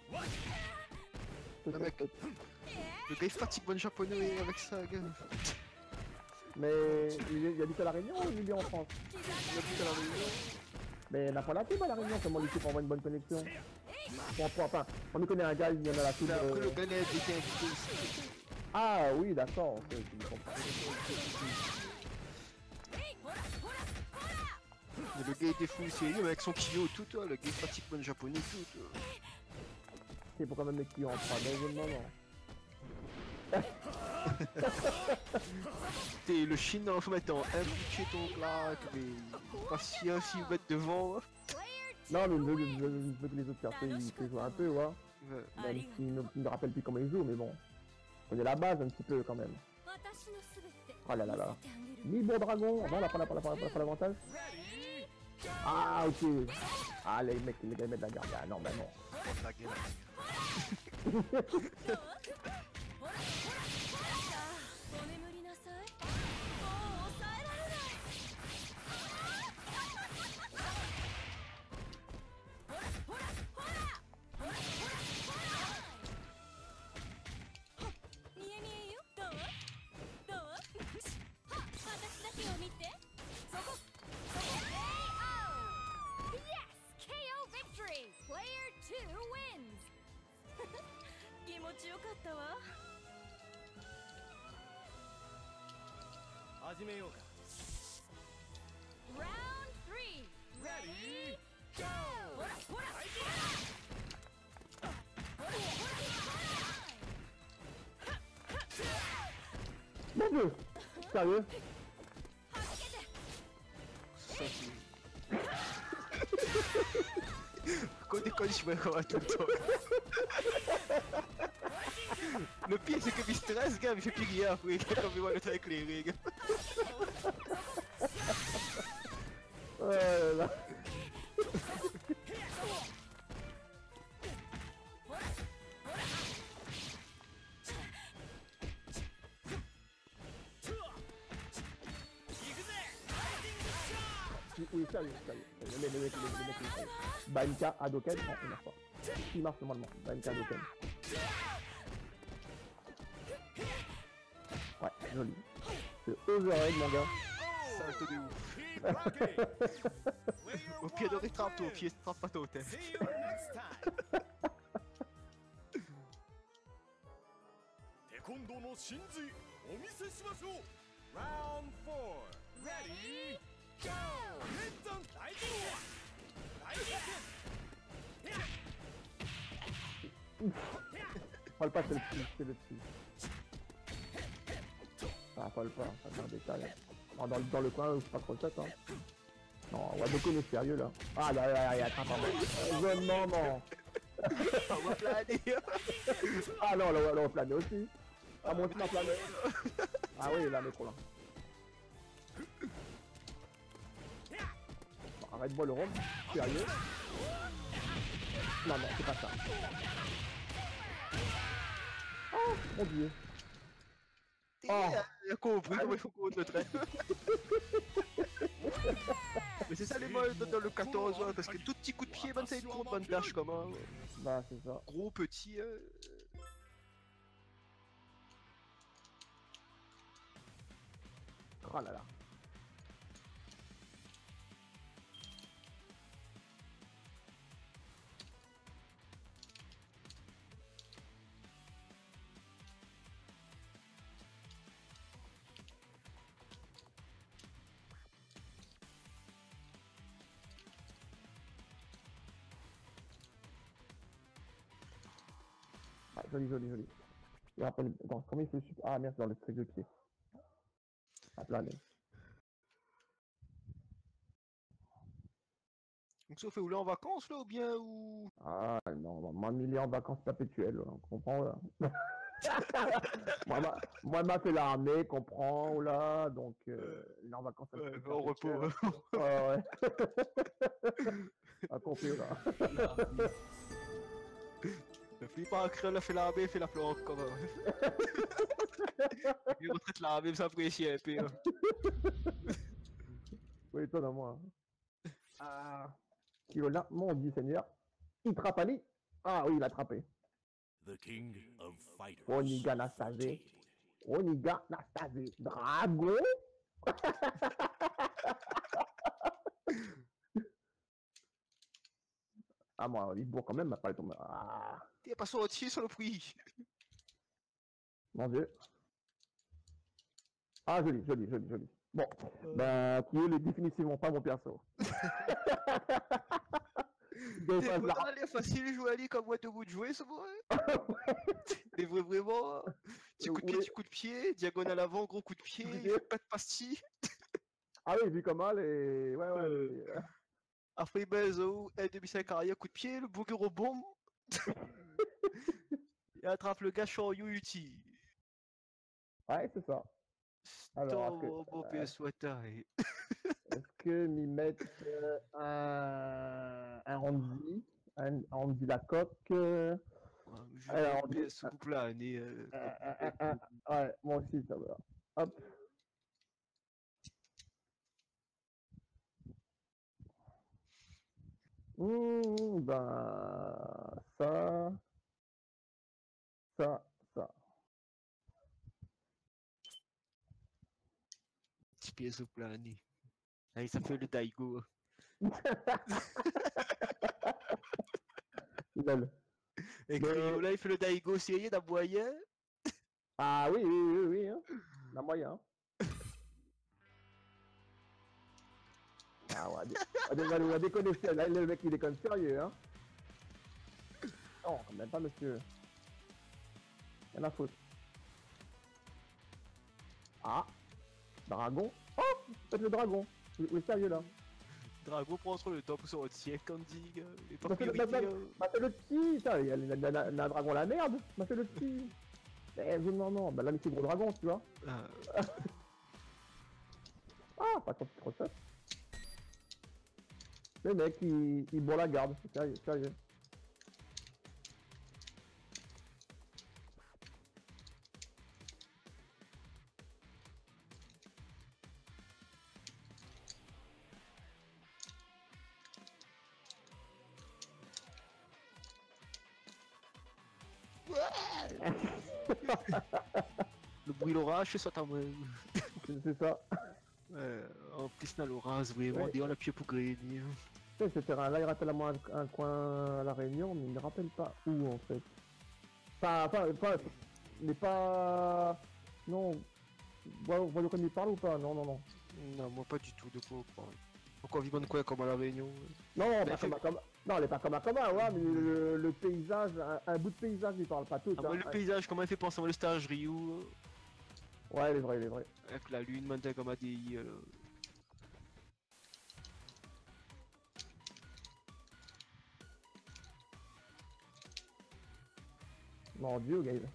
Le mec, le gars il fatigue bon japonais avec ça, gars. Mais il habite à la Réunion ou il est en France? Il habite à la réunion. Mais il n'a pas la team à la Réunion, comment l'équipe envoie une bonne connexion? Enfin, on nous connaît un gars, il y en a la team. Mais après, le gars était invité aussi. Ah oui, d'accord, ok, je comprends. Mais le gars était fou sérieux avec son kilo tout, toi. Le gars il fatigue bon japonais tout, toi. C'est pourquoi même les clients en prennent dans le moment. T'es le chinois en mettant un boucher ton claque, mais patient s'il va être devant. Non, mais je veux que les autres personnes ils jouent un peu, ouais. Même s'ils ne rappellent plus comment ils jouent, mais bon. On connaît la base un petit peu quand même. Oh là là là. Ni bon dragon, non, on n'a pas l'avantage. Ah, ok. Ah, les mecs, les gars mettent la garde. Ah, non, bah non. Round 3, Mon dieu! Sérieux? Ça, c'est... Quand on déconne, je me vois tout le temps. Le pire, c'est que il stresse, gars, mais je fais plus rien après. Quand il voit le temps éclairé, gars. Oh là là. Oui, sérieux. Les mecs, sérieux. Banka, Hadoken, non, il marche pas. Il marche normalement, Banka, Hadoken. Ouais, joli. C'est overhead, mon gars. Salto de ouf. Au pied de rétrapte, au pied, trappe pas au test. Parle pas, c'est le petit. Ah, parle pas, ça fait un détail. Non, dans le coin, c'est pas trop le tête, hein. Non, Wadoko est sérieux là. Ah, là, attrape un mec. Non. On va planer. Ah non, là, on va planer aussi. Ah, mon ma planer. Ah oui, là, mais trop là. Bon, arrête-moi le rhum. Sérieux. Non, c'est pas ça. Oh, mon dieu. Oh, il a compris comment il faut qu'on le traite. Mais c'est ça les modes dans le 14, hein, parce que tout petit coup de pied, ben ça une trop bonne dash comme un. Bah, c'est ça. Gros petit. Oh là là. Ah, joli. Et après, attends, comment il fait le super... Ah merde, c'est dans le truc de pied. Hop là, allez. Donc ça fait où là en vacances là ou bien ou. Ah non, on va m'ennuyer en vacances perpétuelles, on comprend là. moi, m'a fait l'armée, comprend là, donc il est en vacances au repos. Ouais. À compter là. Ne finis pas à créer, là, fait l'armée, fait la planque quand même. Il retraite l'armée, ça apprécie un peu. Oui, étonnamment. Ah. Là, mon dieu Seigneur. Il trapani. Ah oui, il a attrapé. Oniga Nastase. Dragon. Ah moi, il bourre quand même, m'a pas tombé. Ah. T'es pas sorti sur le prix. Mon dieu. Ah joli. Bon, bah Kiel est définitivement pas mon perso. Elle est facile de jouer à lui comme moi de vous de jouer, c'est vrai. Mais vraiment, petit coup de pied, diagonale avant, gros coup de pied, pas de pastille. Ah oui, vu comme mal et ouais. Après il baise au 1,5 carrière, coup de pied, le booger au bombe. Il attrape le gars sur Yuuti. Ouais, c'est ça. Alors, beau PS Water. Est-ce que m'y mettre un Randy, un Randy la coque Alors, ce couple-là, ouais, moi aussi, ça va. Hop. Ben, ça. Petit pièce au plané. Allez, ça fait le Daigo. Et là, il fait le Daigo sérieux d'un moyen. Ah oui, hein. La moyen. Ah, on va déconner, là, le mec il déconne sérieux, hein. Non, quand même pas, monsieur. Rien à foutre. Ah, dragon. Oh, faites le dragon. Où est sérieux là? Dragon prend le temps pour son siècle, Candy, et pas Bah fais priorité. le petit, putain, il y a un dragon la merde. Bah fais le petit. Eh, non, bah là mais c'est gros dragon, tu vois. Ah, pas trop ça. Le mec il bourre la garde, c'est sérieux. Le bruit l'orage, c'est ça, t'as C'est ça. en plus, dans l'orage, vraiment, on a pied pour gagner. C'était là, il rappelle à moi un coin à la Réunion, mais il ne rappelle pas où en fait. Mais pas. Non. Vous voyez de quoi il parle ou pas? Non. Non, moi pas du tout, de quoi on parle. Pourquoi vivre de quoi comme à la Réunion? Non, non, elle est pas comme un commun, ouais, mais le paysage, un bout de paysage, il parle pas tout. Ah, le paysage, comment il fait penser à le stage Rio? Ouais, il est vrai. Avec la lune, maintenant comme à des. Mon dieu, Gaël.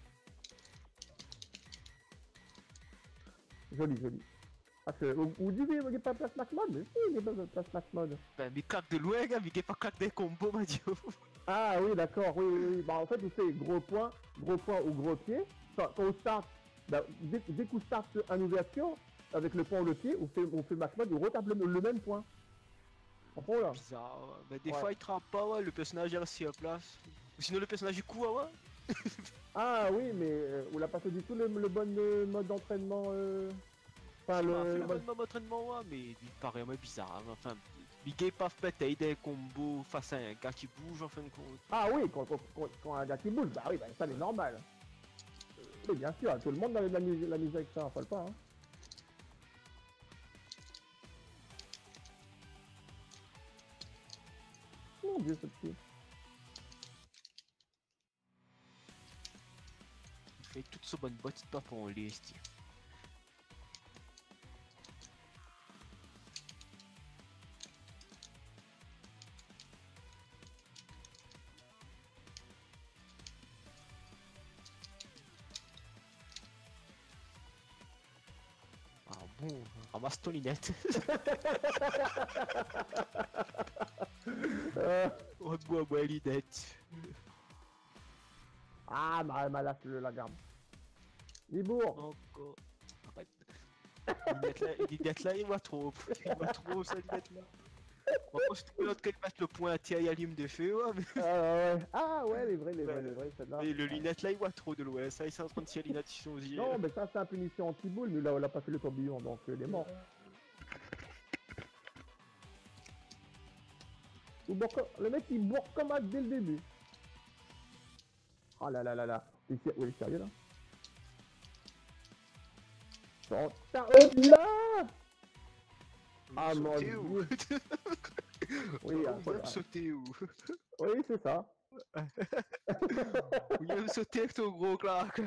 Joli. Parce que, vous dites qu'il n'y a pas de place max mode, mais si, il y a pas de place max mode. Ben, mais claque de loin, gars, mais il n'y a pas claque des combos, m'a dit. Ah oui, d'accord, oui. Bah en fait, vous faites gros point ou gros pied. Quand on start, bah, dès que vous start une ouverture, avec le point ou le pied, on fait max mode, on retape le même point. Comprends là? Bizarre, mais des fois il trappe pas, ouais, le personnage est resté à place. Ou sinon le personnage il court, ouais. Ah oui, mais on n'a pas fait du tout le bon mode d'entraînement. Enfin, le bon mode d'entraînement, ouais, mais il paraît moins bizarre. Enfin, Big pas bataille des combos face à un gars qui bouge en fin de compte. Ah oui, quand un gars qui bouge, bah oui, bah, ça c'est normal. Oui, bien sûr, tout le monde a la musique avec ça, faut pas. Hein. Mon dieu, ce petit. Il fait toute sa bonne botte, pas pour en liste. Ah bon, ramasse ton linette. Bois, linette. Ah, ma lâche la garde. Libourg. Encore. Arrête. Linette là, il voit trop. Il voit trop, ça, linette là. Moi, je trouve l'autre qu'il met le point à tir et allume de feu, ouais. Ah ouais, les vrais, celle-là. Et le lunette là, il voit trop de loin. Ça, il s'est en train de tirer l'inette sur son yeux. Non, mais ça, c'est un punition anti-boule, mais là, on a pas fait le tourbillon, donc il est mort. Le mec, il bourre comme un dès le début. Oh là. Il est sérieux, là? Oh, là! Ah mon dieu! Oui, William sauter où? Oui, c'est ça. William sauter avec ton gros claque.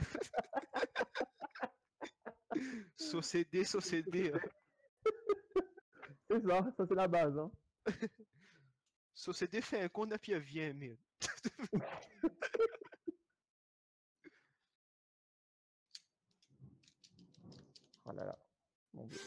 Saucédé. C'est ça c'est la base. Hein. Saucédé fait un con à pied vient, mais. Oh là là, mon dieu.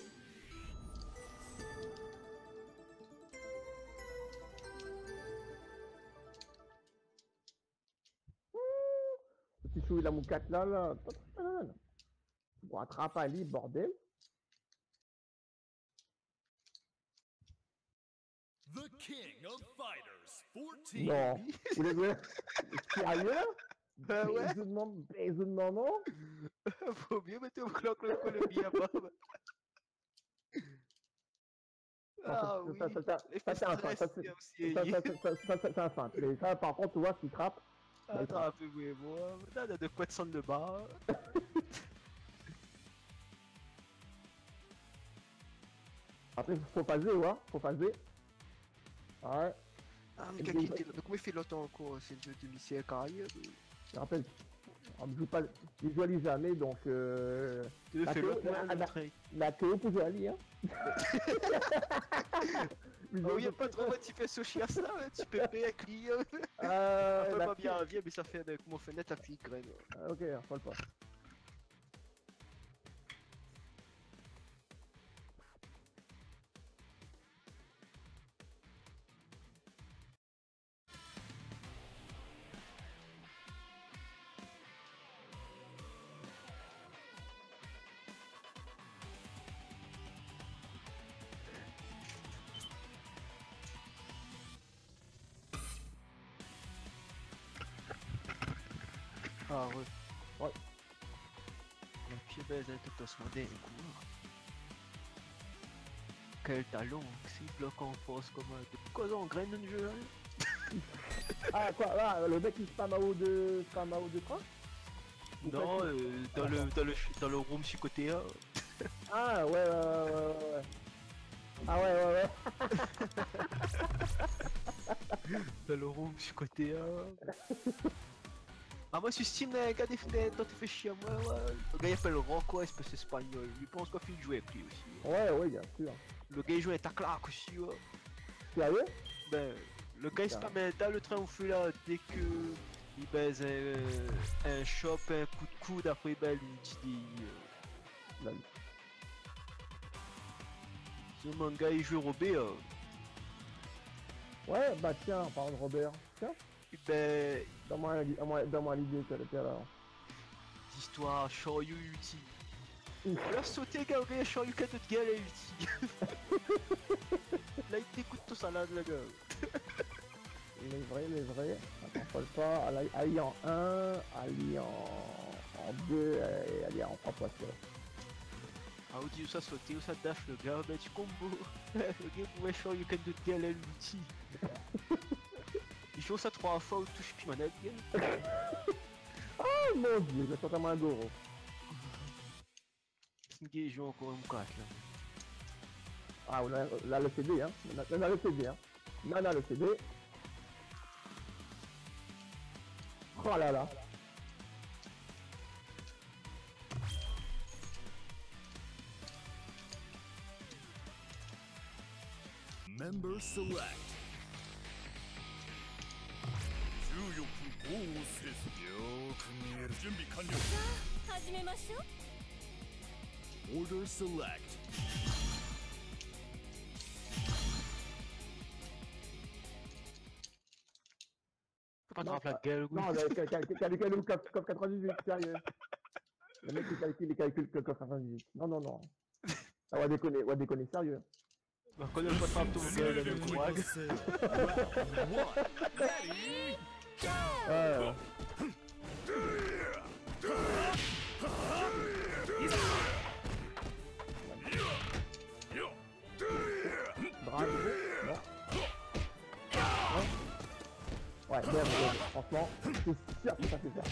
Petit chou, il a mon 4 là. Bon, attrape un lit, bordel. The King of Fighters 14. Non, vous les voyez? Sérieux? Bah ouais. Baiser de maman? Faut mieux mettre au clock le Colombie à Bob. Ah oui. Ça c'est un feinte. C'est un feinte. Mais ça, par contre, tu vois, s'il trappe. Attends un peu, oui, moi. Là, de quoi de son de bas. Après, faut phaser, ouais, faut phaser. Ouais, Ah, mais comment il fait longtemps encore? C'est le jeu de lycée carrière. je rappelle, on ne joue pas, je visualise jamais, donc Tu veux faire l'autre la Théo pouvait aller, hein. Oh, y a pas trop tu fais ce chien ça, tu peux payer un client. Ça fait pas bien un vieux, mais ça fait avec mon fenêtre à filigrane. Ok, faut le pas. Ah ouais. Ouais. La pied baise est tout ce modèle court. Quel talent, si bloque en force comme un... Quoi en graine de jeu hein. Ah quoi, là, le mec il spam à haut de quoi? Non, dans le room sur côté A. Ah ouais. Ah ouais. Dans le room sur côté A. Ah moi sur Steam, là, gars des fenêtres, toi tu fais chier moi, ouais. Le gars il appelle Rocco, espèce espagnol. Il pense qu'on fait le jouer avec lui aussi. Ouais, bien sûr. Le gars il joue à ta claque aussi, ouais. Sérieux? Ben, le gars il se met dans le train où fait là, dès que il baise un shop, un coup de coude, après il baise une petite Ce manga il joue Robert. Ouais, bah tiens, en parlant de Robert, tiens. Et ben, Donne-moi l'idée qu'elle était là. l'histoire Shoryu Uti. Là sauter gars, regarde Shoryuken de gueule et Uti. Là il t'écoute tout ça là, le gars. Les vrais. Attends, folle pas. Ali en 1, Ali en 2, et Ali en 3 fois. Ah, où dit ça sauter, où ça dash le gars, ben tu combo. Le gars pouvait Shoryuken de gueule et Uti. Il fait ça 3 fois où touche puis manette, gars. Oh mon dieu, je suis comme un goro. Singé joue encore un 4 là. Ah, là le CD, hein. Là le CD, hein. Là le CD. Oh là là. Member select. 14号せずよく見える準備完了始めましょう Order select. Faut pas te rappeler la gueule, Non, calcule le COP 98, sérieux. Le mec il calcule le COP 98. Non. Ah, on va déconner, sérieux. Bah, connais pas trop ton gueule, le courage. Ready? Bravo. Non. Ouais, bien, franchement, c'est sûr que ça fait ça.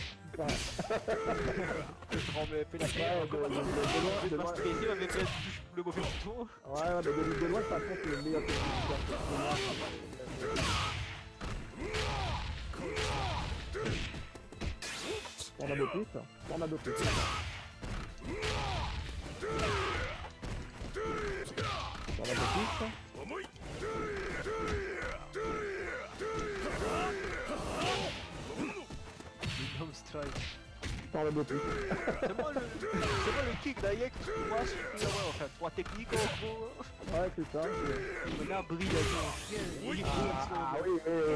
Je prends mes pénales. De loin, Stressé avec le mauvais bouton. ouais, mais de loin, de toute façon, c'est le meilleur Tornado plus. Tornado plus. Dumb strike. Tornado plus. C'est moi le kick d'ailleurs que tu vois sur enfin 3 techniques en gros. Ouais, c'est ça. On a brillé avec un chien. Ah oui.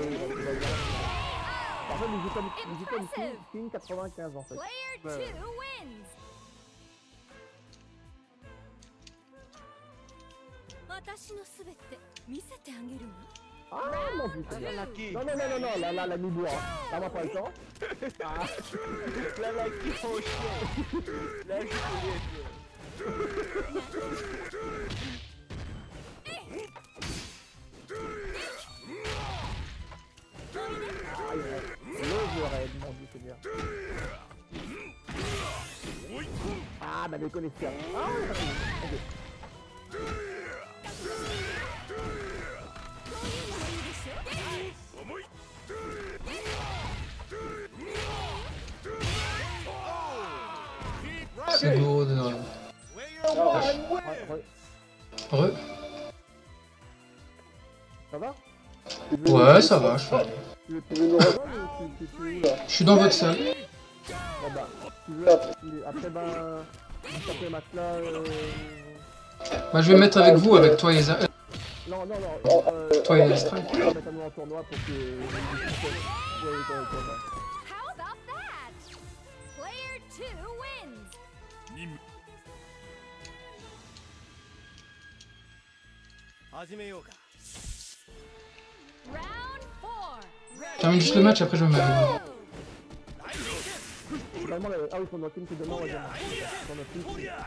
Par contre, ils jouent comme King 95 en fait. Player 2 wins 私のすべて見せてあげるわ Ah mon dieu, c'est bien. La qui Non, la mi-bois. Là, on va pas le temps. Ah, La qui font chien. Là je l'overhead, mon dieu, c'est bien. Ah, bah, les connaisseurs. Ah, ok. C'est lourd de... Re. Ça va? Ouais, ça va, je fais. Tu veux nous rejoindre ou tu es où là? Je suis dans votre salle. Bon bah, tu veux après ben... Juste après le match là... Moi je vais me mettre avec vous, avec toi et les... Non, Toi et les strikes. on va mettre à nous en tournoi pour que... How about that? Player 2 wins. 始めようか Round 4. Termine juste le match, après je me mets avec vous. Finalement, ah oui, pour notre team, c'est demain, on va dire. Pour notre team,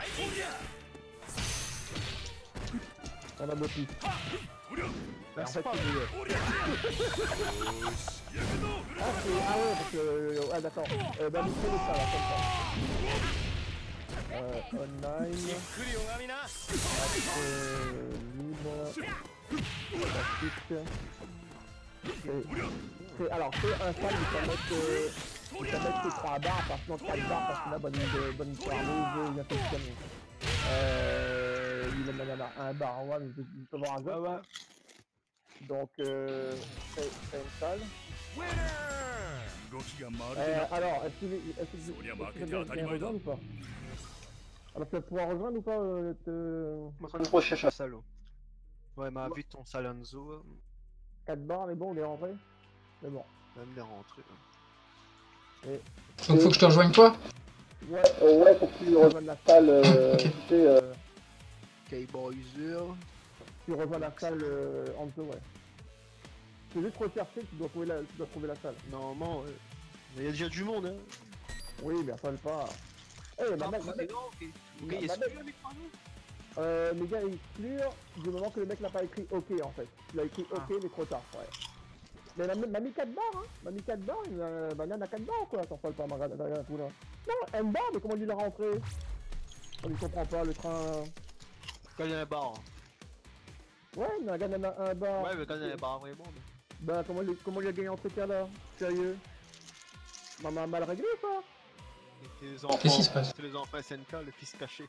on a beaucoup. Merci. Ah, ouais, parce que... Ah, d'accord. Bah, nous faisons ça, là, comme ça. Online... libre... classique... Alors, c'est un salle, il faut mettre 3 barres, parce que 4 barres, parce qu'on a bonne histoire, il y a quelque chose. Il en a un bar, ouais, mais il peut avoir un gosse. Donc, c'est une salle. Alors, est-ce que vous bien rejoindre ou pas? Alors, tu vas pouvoir rejoindre ou pas Moi, quand je cherche un salaud. Ouais, m'a vu ton Salanzo. 4 barres, et bon, on est rentré. Mais bon. Même les rentrer. Donc faut que je te rejoigne toi? Ouais, faut que tu rejoignes la salle. Ok. Tu sais, K-Boyzer. tu rejoins la salle en dessous, ouais. C'est juste rechercher, tu dois trouver la salle. Normalement, ouais. Mais il y a déjà du monde, hein. Oui, mais ça le pas. Eh, ma mec, Les gars, exclure du moment que le mec n'a pas écrit OK en fait. Il a écrit OK, mais trop tard, ouais. Mais m'a mis 4 barres, hein. M'a mis 4 barres, banane a 4 barres quoi, t'en parles pas, derrière tout là. Non, M barre, mais comment il l'a rentré? On ne comprend pas, le train... Quand il y a un bar. Ouais, mais un gars en a un bar. Ouais, mais quand il y a un bar vraiment. Bah, comment il a gagné en ce cas-là? Sérieux? Maman a mal réglé ou pas? Qu'est-ce qui se passe? C'est les enfants SNK, le fils caché.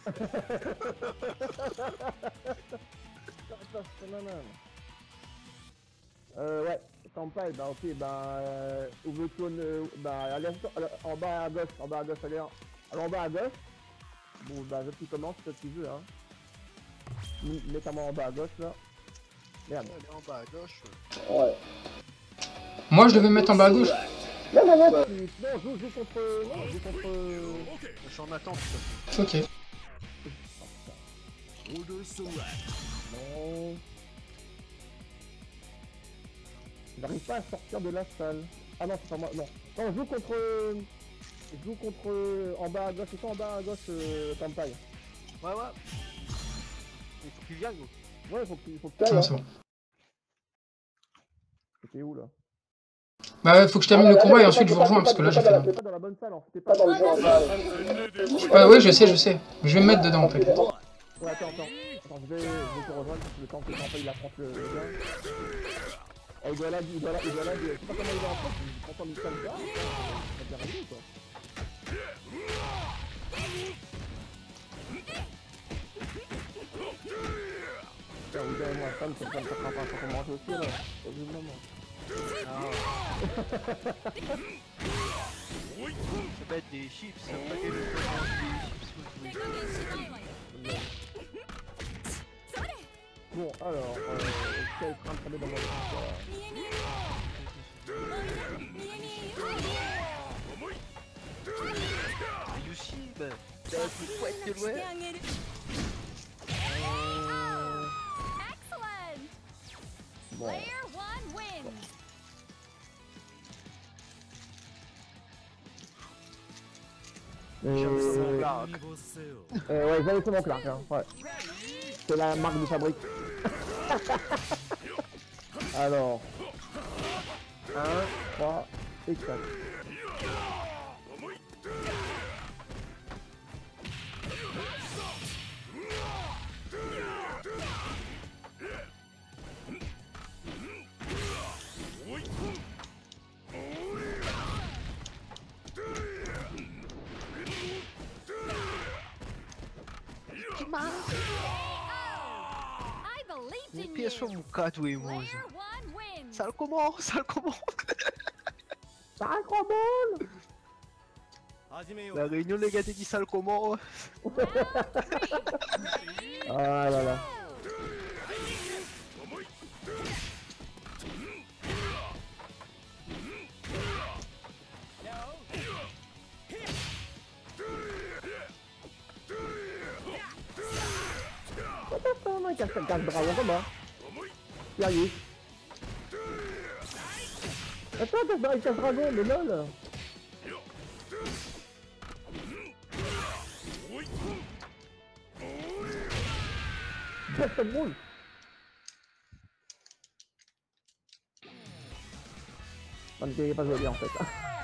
Ouais, campagne, bah ok, bah... où veux-tu bah, allez, en bas à gauche, allez, alors en bas à gauche. Bon, bah, je tu commences, c'est ce que tu veux, hein. Mets-moi en bas à gauche, là. Merde. Allez en bas à gauche. Ouais. Moi je devais me mettre en bas à gauche. Non, joue contre... Non, joue contre... Je suis en attente. Ok. Non. J'arrive pas à sortir de la salle. Ah non, c'est pas moi, non. Non, joue contre... en bas à gauche, c'est ça en bas à gauche, campagne. Ouais. Il faut qu'il vienne, gros. Ouais, faut que tu Ah, c'est bon. C'était où là? Bah faut que je termine le combat et ensuite je vous rejoins parce que là j'ai fait... T'es pas dans la bonne salle, hein. T'es pas dans le bon salle. Ouais, oui je sais. Je vais me mettre dedans en fait. Ouais, attends, je vais te rejoindre parce que le temps que campagne il affronte le gars. Oh, il doit là, je sais pas comment il est en fait, il prend ton mission de gars, ça va bien arriver quoi. Putain, oui, ben, moi, femme, ça prend pas pour manger aussi là, au bout du moment. Ça peut être des chips, ça peut être des chips. Bon, alors, quel train de tomber dans mon histoire? Yoshi, ben, t'as un coup de poète de loin. Bon. Player 1 wins. Ouais, j'avais fait mon Clark, hein, ouais. C'est la marque de fabrique. Alors... 1, 3 et 4. PS4 mon cadeau et moi. Ça le comment? Ça le comment? Ça recommande. La réunion les gars t'es dit ça le comment? Ah là là. Attends, il casse le dragon comment? Sérieux? Attends, il casse le dragon, mais lol! Ça me roule! Il est pas joué bien en fait.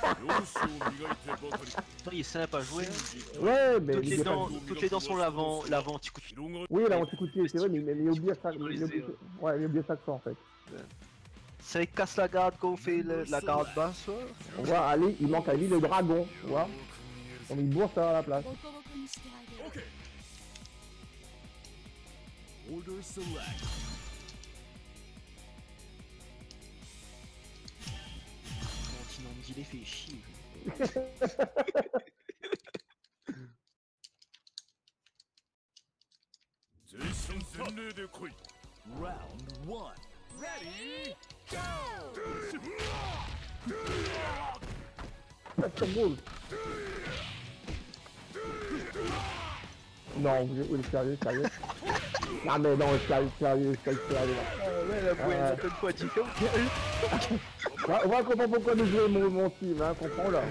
Il est simple à jouer. Ouais, mais toutes les dents sont l'avant petit coup de pied. oui, là on t'écoute, c'est vrai, mais il oublie ça. Ouais, il oublie ça que ça en fait. Ça il casse la garde quand on fait la garde basse. Ouais. On voit Ali, il manque à lui le dragon, tu vois. On lui bourre ça à la place. Il est fait chier. Round 1. Ready, go! Ça se roule. Non, vous êtes sérieux, sérieux. Non mais non, sérieux. Ouais, la bouée, ça peut une fois différent. On va comprendre pourquoi nous jouons mon team, hein, comprends là.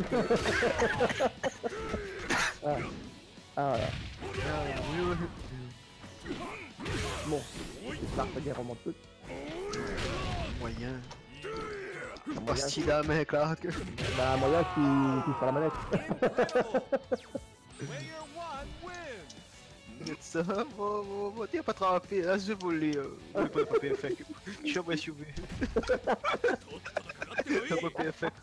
Ah voilà. Bon, ça remonte tout. Moyen. Pas stylé à mec là. Bah moyen qui sur la manette. Ça va, t'es pas attrapé, là je voulais pas PFF. Je suis pas sauvé. T'as pas PFF.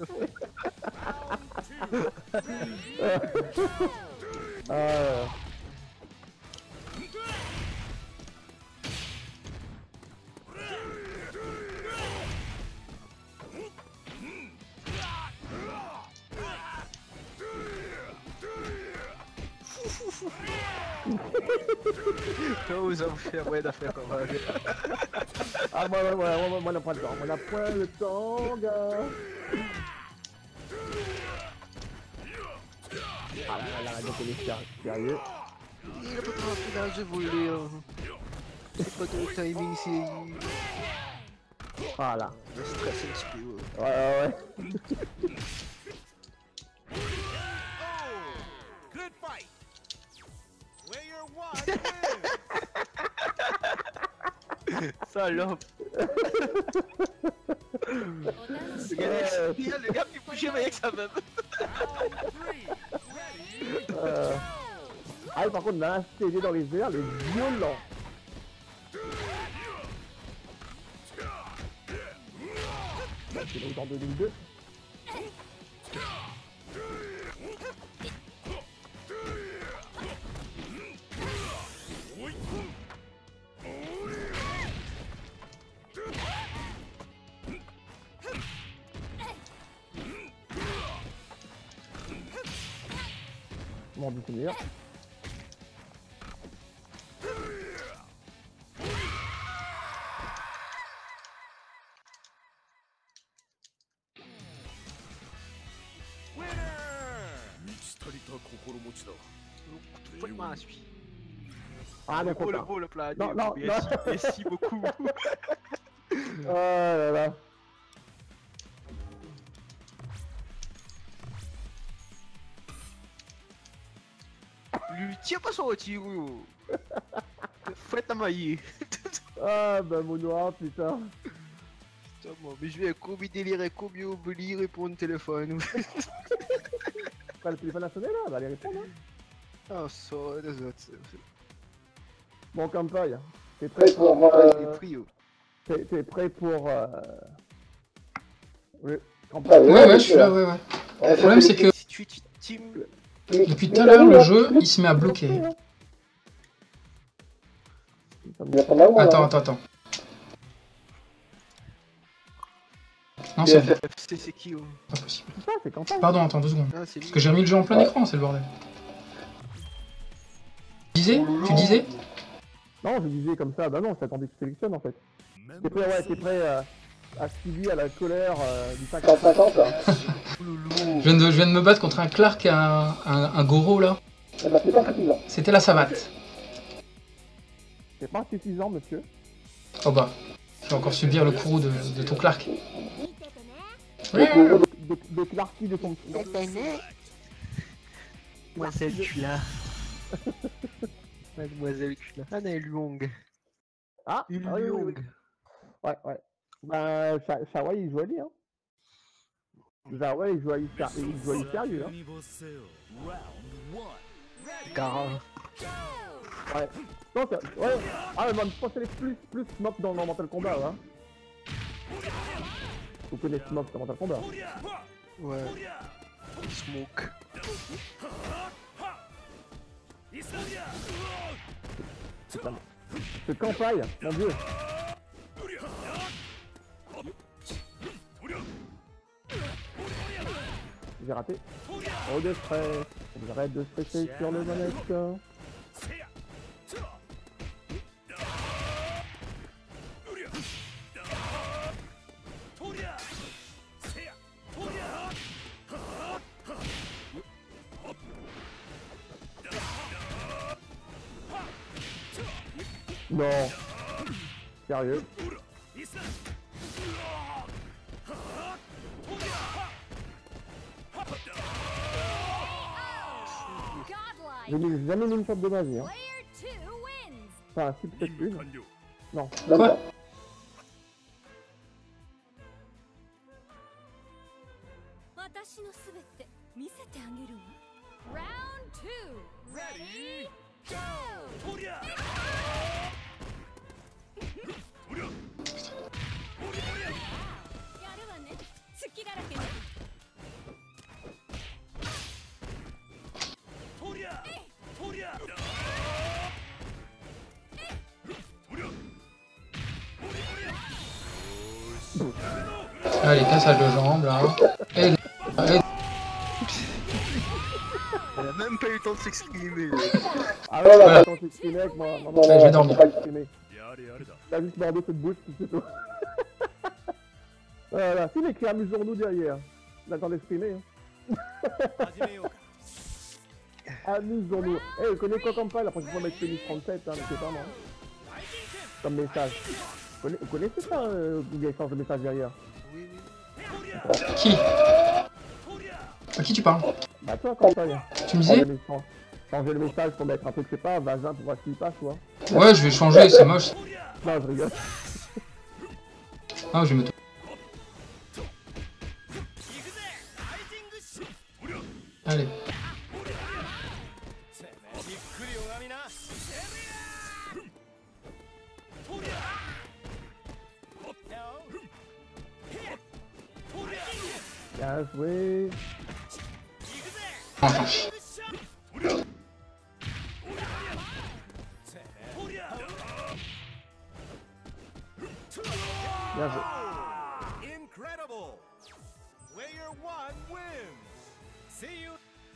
Comment vous avez fait ouais d'affaire comme ça? Ah moi on n'a pas le temps, on n'a pas le temps gars. Ah là, donc il est sérieux. Il a pas attrapé là, je voulais. C'est pas de timing, c'est. Voilà. Le stress un petit peu. Ouais. Good fight. Player 1 wins. Salope. Le gars qui bougeait avec sa même. Ah par contre là, c'est dans les airs, le violent. C'est donc en 2002. Bon, du coup, meilleur. Ah non, le plat. Non. Merci beaucoup. Oh là là. Lui tire pas son tir, faites ta maille. Ah bah mon noir, putain. Putain, moi, mais je vais combien délirer, combien oublier répondre au téléphone. Quand le téléphone a sonné là, on va aller répondre. Ah, ça, les autres. Bon, Kampai, t'es prêt pour. T'es prêt pour. Oui, Kampai. Ouais, je suis là, ouais. Le problème, c'est que depuis tout à l'heure, le jeu, il se met à bloquer. Attends. Non, c'est bon. FC, c'est qui Pas possible. C'est ça, c'est campagne. Pardon, attends 2 secondes. Ah, c'est Parce lui. que j'ai remis le jeu en plein écran, c'est le bordel. Tu disais Non, je disais comme ça, bah non, j'attendais que tu sélectionnes en fait. T'es prêt, ouais, t'es prêt à subir à la colère du 50-50 là. je viens de me battre contre un Clark et un Goro là. Eh ben, c'est pas suffisant. C'était la savate. C'est pas suffisant, monsieur. Oh bah, je vais encore subir le courroux de ton Clark. De Clarky de son... Mademoiselle Cula. Mademoiselle Cula. Ah, elle est longue. Ah, Une ah oui, oui, oui. longue. Ouais, ouais. Bah, Shawai, il joue à lui, hein. Shawai, il joue à lui sérieux, hein. Gara. Ouais. Non, ouais. Ah, mais je pense qu'elle est plus Smoke dans Mortal Kombat, hein. Vous connaissez Smoke dans Mortal Kombat. Ouais. Smoke. Putain. Ce campagne, mon dieu. J'ai raté. Oh, de stress. J'arrête de stresser sur le manette. Non. Sérieux. Je n'ai jamais mis une shot de ma vie, hein. Enfin, si peut-être une. Non. Quoi? Allez, cassage de jambes là. Et... Elle a même pas eu le temps de s'exprimer. Ah ouais, Voilà. quand tu t'exprimes avec moi. Non, Allez, je vais dormir. pas exprimer. T'as juste mordé cette bouche, c'est tout. Voilà, si l'écrit amusons-nous derrière. D'accord d'exprimer, hein. Amusons-nous. Eh, vous connaissez quoi comme pas la prochaine fois mettre Phoenix 37, hein, c'est pas moi. Comme message. Vous connaissez ça, Google change de message derrière? Qui? À qui tu parles? Bah toi, campagne. Tu me disais? Changer le message pour mettre un truc, je sais pas, Vazin pour voir s'il passe, quoi. Ouais, je vais changer, c'est moche. Non, je rigole. Ah, je vais me... Allez. Bien joué. Enfin. Bien joué. Incredible! Player 1 wins! See you!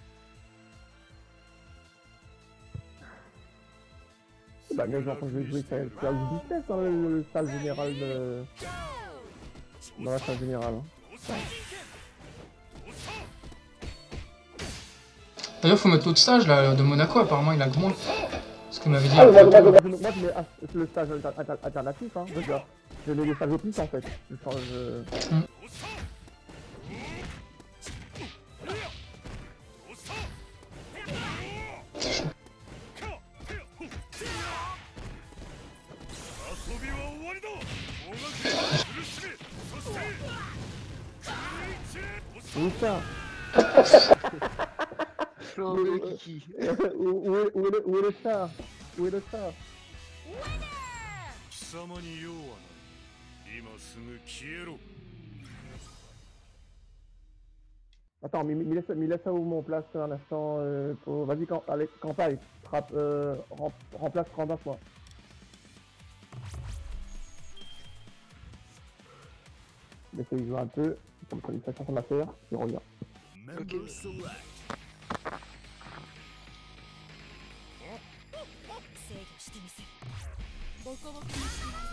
Bah, là, genre, quand je vais jouer, c'est à 17 dans le salle général de... Dans la salle générale. Hein. D'ailleurs, faut mettre l'autre stage là de Monaco, apparemment il a grand. Ce que m'avait dit. Ah, moi, je mets le stage alternatif, hein. Je mets le stage au plus, en fait. Je change... Où ça? Kiki. Où est le star? Où est le star? 貴様に用はない今すぐ消えろ Attends, mais laisse ça où mon place un instant pour... Vas-y, allez, campagne, remplace Randolph, moi. Mais il joue un peu, comme ça, il fait son affaire, il revient. Member select. 制御してみせるボコボコにしてあ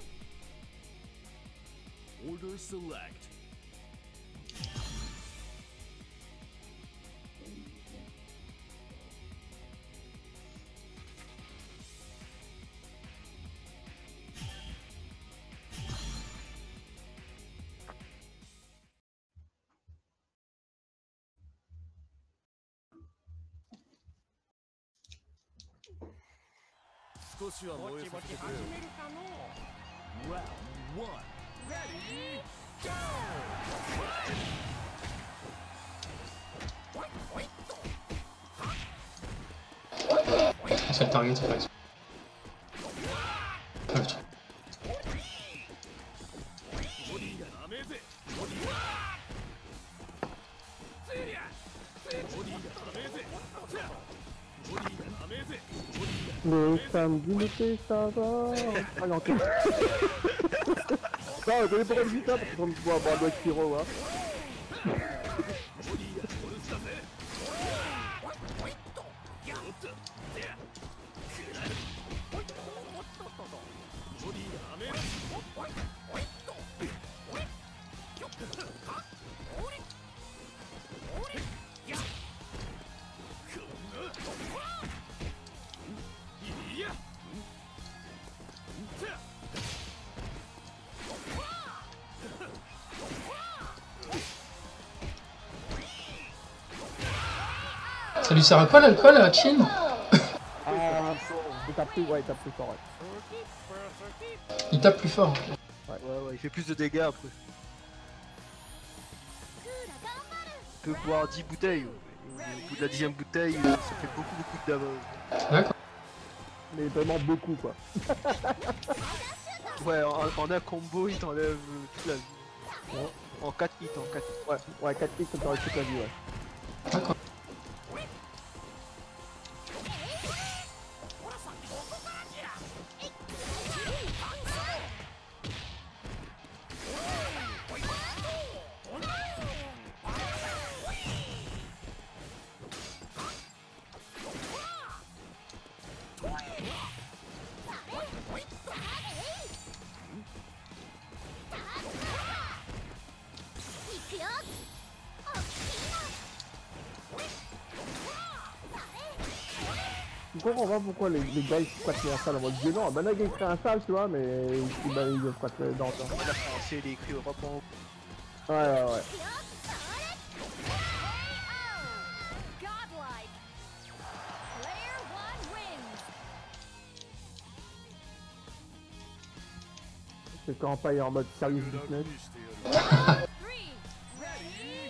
げる Order select. Round 1. Ready? Go! C'est le target, c'est pas exprès. Ah, putain. Le samedi l'été ça va. Ah non, ok. Non, je connais pourquoi je dis ça, parce que je me vois avoir un Kiro, hein. Ça lui sert à quoi l'alcool à Chin? Ah, il tape plus, ouais, il tape plus fort, ouais. Il tape plus fort. Ouais, il fait plus de dégâts après. Il peut boire 10 bouteilles. Au bout de la 10e bouteille, ça fait beaucoup de damage. D'accord. Mais vraiment beaucoup, quoi. Ouais, en un combo, il t'enlève toute la vie. Ouais. En 4 hits, en 4 hits. Ouais, 4 hits, ça t'aurait toute la vie, ouais. D'accord. Je comprends pas pourquoi les gars ils squattent en salle en mode violent. Ben là, il crée un salle, tu vois, mais ils squattent dans le temps. La français, il est écrit Europe en haut. Ouais. Godlike. Player 1 wins. C'est quand pas en mode serious business. 3 ready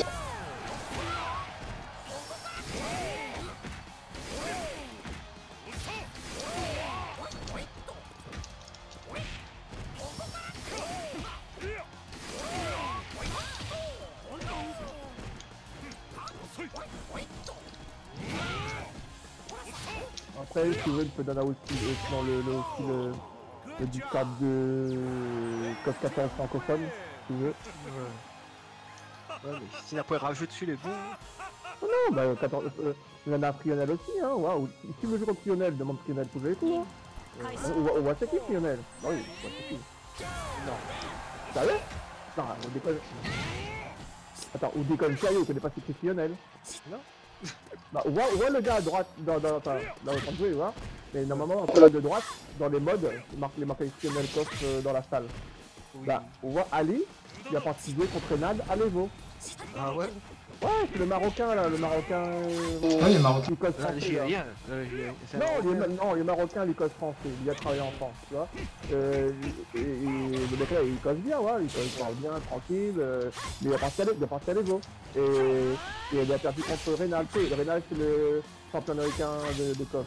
Après, si tu veux, tu peux donner aussi dans le Discord de Code 14 francophone, si tu veux. Ouais, mais si après rajoute dessus les bons. Oh non, bah 14, il y en a un Frionel aussi, hein, waouh. Si tu veux jouer contre Frionel, demande Frionel tous les coups, hein. On voit c'est qui Frionel? Ah oui, on voit c'est qui. Non. Sérieux? Non, on déconne. Attends, on déconne sérieux, on connaît pas c'est qui Frionel? Non. Bah, on voit le gars à droite dans le train de jouer, vois. Mais normalement, entre la de droite, dans les modes, il marque les marques Frionel coffre dans la salle. Oui. Bah, on voit Ali, qui a participé contre Nad à l'Evo. Ah ouais? Ouais, c'est le Marocain là, le Marocain. Ouais, les Marocains. L'Écosse Ah, français, là. l'Algérien. Non, les Marocains, l'Écosse français, il a travaillé en France, tu vois. Et le mec là, il cosse bien, ouais, il parle bien, tranquille, mais il a parti à l'Evo. Et il a perdu contre Reynald, tu sais, Reynald c'est le champion américain de coff.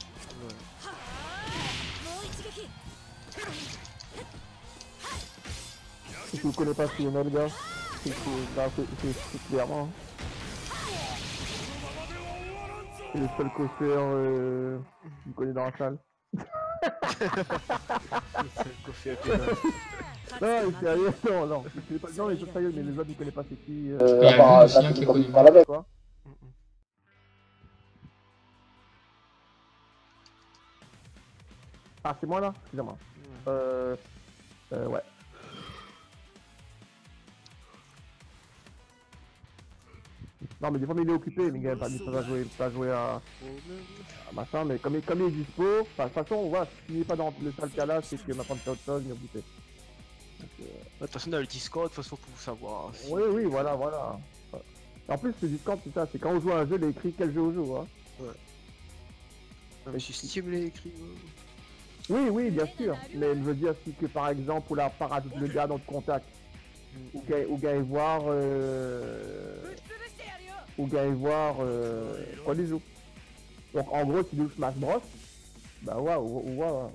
Si tu ne connais pas ce qu'il y a le gars, c'est clairement. C'est le seul coiffeur qu'il connaît dans la salle. C'est le coffee à pédale. Non, mais sérieux, non, non. Non, mais c'est sérieux, mais les autres, ils connaissent pas c'est qui. Il y a Gun aussi hein, qui est connu. Quoi. Ah, c'est moi là? Excusez-moi. Ouais. Non, mais des fois, il est occupé, mais il pas jouer à machin, mais comme il est dispo, de toute façon, voilà, s'il n'est pas dans le sale cas là, c'est que maintenant c'est autre chose, il est occupé. De toute façon, dans le Discord, de toute façon, pour savoir. Si... Oui, voilà. En plus, le Discord, c'est ça, c'est quand on joue à un jeu, il est écrit quel jeu on joue, hein. Ouais. Mais si Steam l'a écrit. Oui, bien sûr, mais je veux dire, si que par exemple, ou là, par rajouter le gars dans le contact, ou gars voir. Ou gars voir. Quoi des joue. Donc en gros, si tu joues Smash Bros, bah waouh.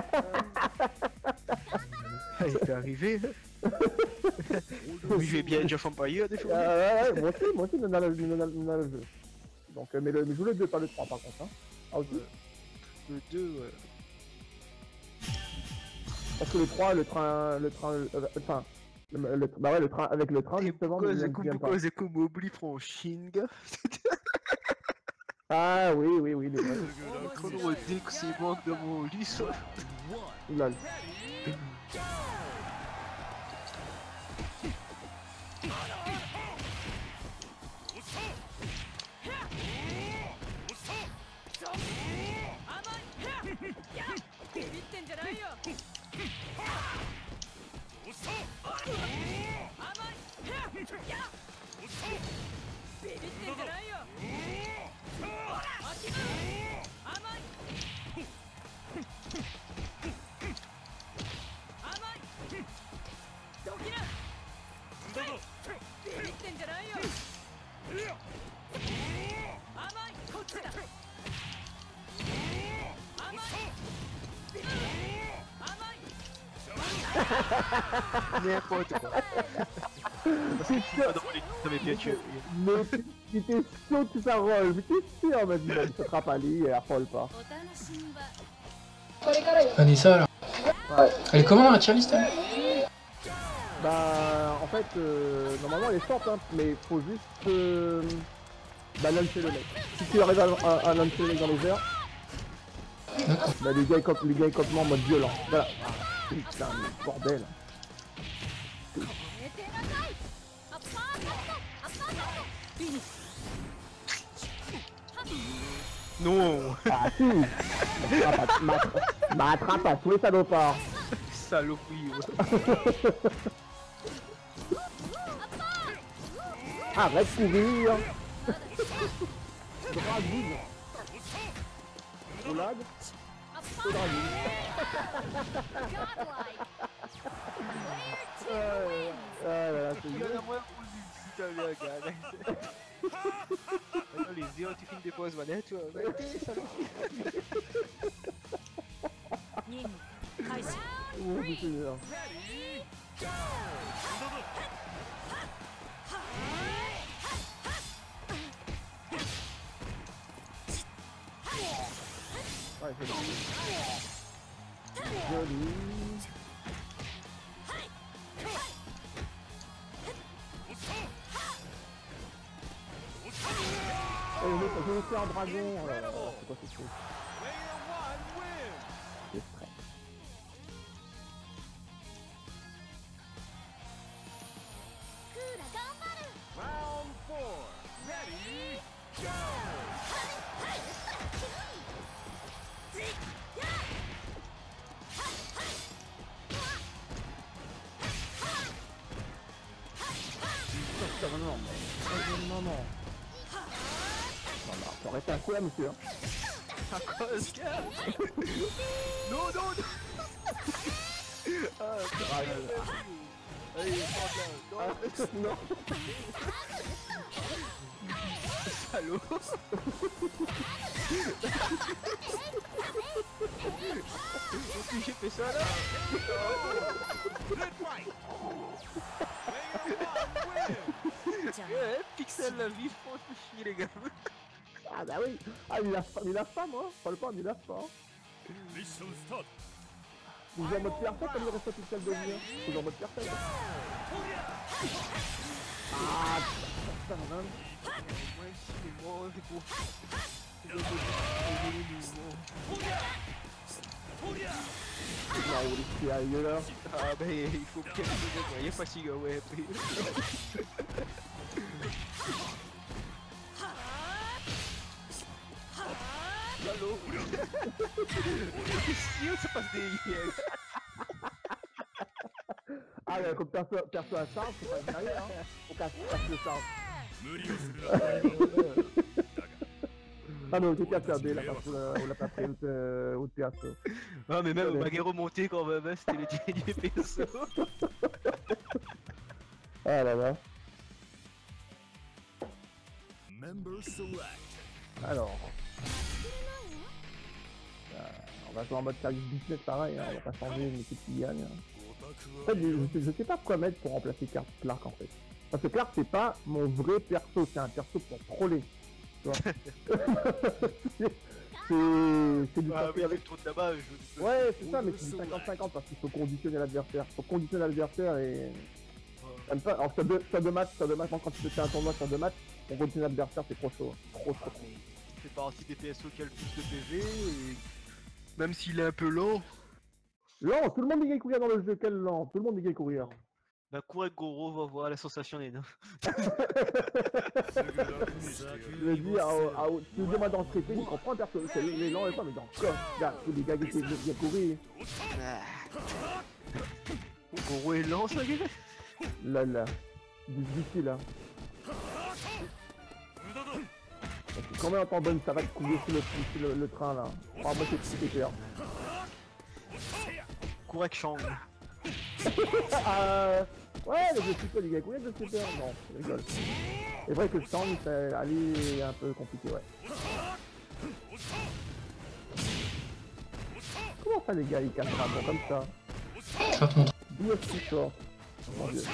Il peut arriver. Oui, je vais bien Age of Empires des fois. Ouais, moi aussi, on a le jeu. Donc, mais je joue le 2, pas le 3 par contre. Hein. Ah aussi le 2, ouais. Parce que le 3, le train avec le train, justement, pourquoi c'est comme oublie Franchinga. Ah oui, les vrais. Trop drôle, dès que c'est moi dans mon lit, ça. Lol. N'importe quoi. Ça m'est bien tué. Mais j'étais sûr que ça roule, j'étais sûr, mais dis-moi, ça sera pas lui, elle roule pas. Vanessa alors. Ouais. Elle est comment dans la tier list elle? Bah, en fait, normalement elle est forte, hein, mais faut juste lancer le mec. Si tu arrives à lancer le mec dans les airs, bah les gars ils copent en mode violent. Voilà. Putain, mais bordel. Non. Ah si. M'attrape à tous les salopards. Saloperie, Arrête de courir. Dragoun. Roulade. C'est Dragoun. Il y en a moins pour si t'as bien gagné. Les yeux, tu filmes des pauses manettes, tu vois. Oh, je suis là. Ouais, c'est bon. Joli. Oh, le mec, je vais faire un dragon. C'est quoi ce truc? C'est frais. Non. Faut arrêter un coup là, monsieur. À cause Non. Non. Salaud. J'ai fait ça là. Pixel la vie, faut chier les gars. Ah bah oui. Ah il lâche pas moi. Pas le pas, il lâche pas. Mission start. Vous jouez en mode perfect comme il reste tout seul de lui. Vous jouez en mode perfect. Ah, putain, man. Non, il est sérieux là. Ah bah il faut bien il est fatigué, ouais. Allô. Qu'est-ce que ça passe des Ah ouais, comme perso à ça, c'est pas sérieux hein. Faut casser le ça. 無理をするならやめろ Ah non, j'ai cassé un B là parce qu'on l'a pas pris au théâtre. Ah mais même on m'a remonté quand même, hein, c'était le dernier perso. Ah là là. Member select. Alors. On va jouer en mode service business pareil, hein. On va pas changer une équipe qui gagne. En fait, je sais pas quoi mettre pour remplacer Clark en fait. Parce que Clark c'est pas mon vrai perso, c'est un perso pour troller. Tu vois. c'est du Ah oui, avec trop de damage. Ouais, c'est ça, mais c'est du 50-50 parce qu'il faut conditionner l'adversaire. Faut conditionner l'adversaire et... Même pas, alors sur deux matchs, quand tu fais un tournoi sur 2 matchs, on conditionne l'adversaire, c'est trop chaud. Trop chaud. Il fait partie des PSO qui a le plus de PV et... Même s'il est un peu lent. Lent, tout le monde dit courir dans le jeu, quel lent, tout le monde dit courir. Bah cours avec Goro, va voir la sensation des nains. Je le dis, tu me demandes dans le traité, il comprend personne, c'est les lents et pas, mais dans quoi? Regarde, tous les gars qui essaient de courir. Goro est lent, ça, gars. Là, d'ici là. Combien de temps donne ça va te courir sur le train là? Oh, moi c'est super. Cours avec Shang. Ouais, les deux super, les gars, courir de super. Non, je rigole. C'est vrai que Shang, c'est aller un peu compliqué, ouais. Comment ça, les gars, ils cassent un bon comme ça? Je vais te montrer. BFC short. Oh mon dieu.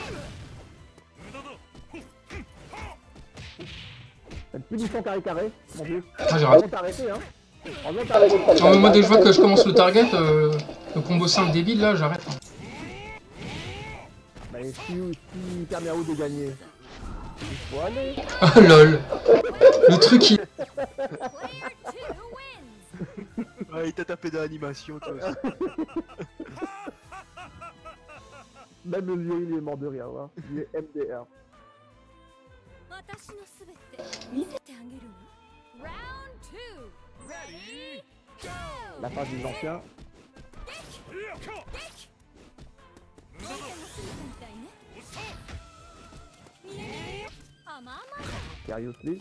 Une punition carré, mon dieu. Ah, j'ai raté. On arrêté, hein. Non, mais moi, dès que je vois que je commence le target, le combo simple débile, là, j'arrête. Hein. Bah, si Caméo de gagner, il faut aller. Oh lol. Le truc, il... Ah, il t'a tapé dans l'animation, toi aussi. Même le lieu, il est mort de rire, hein. Il est MDR. La phase des anciens. Seriously.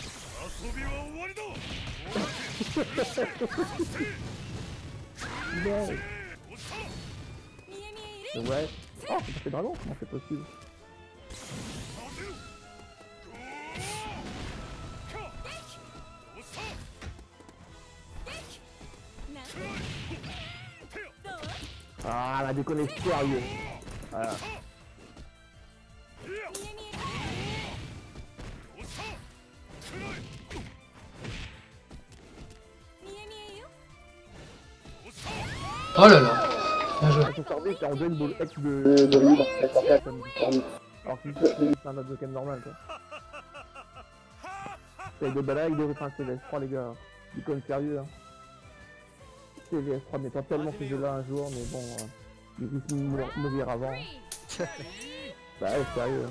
Ouais. Oh, c'est pas fait dragon? Comment c'est possible? Ah, la déconne sérieux. Voilà. Oh là là. Bien joué. Son service, c'est en une boule ex de libre. Alors que c'est un autre token normal, quoi. C'est des balades avec des refrains CS3, les gars. Déconne sérieux, hein. CS3 n'est pas tellement ce jeu-là un jour, mais bon, il risque de mourir avant. Bah ouais, sérieux.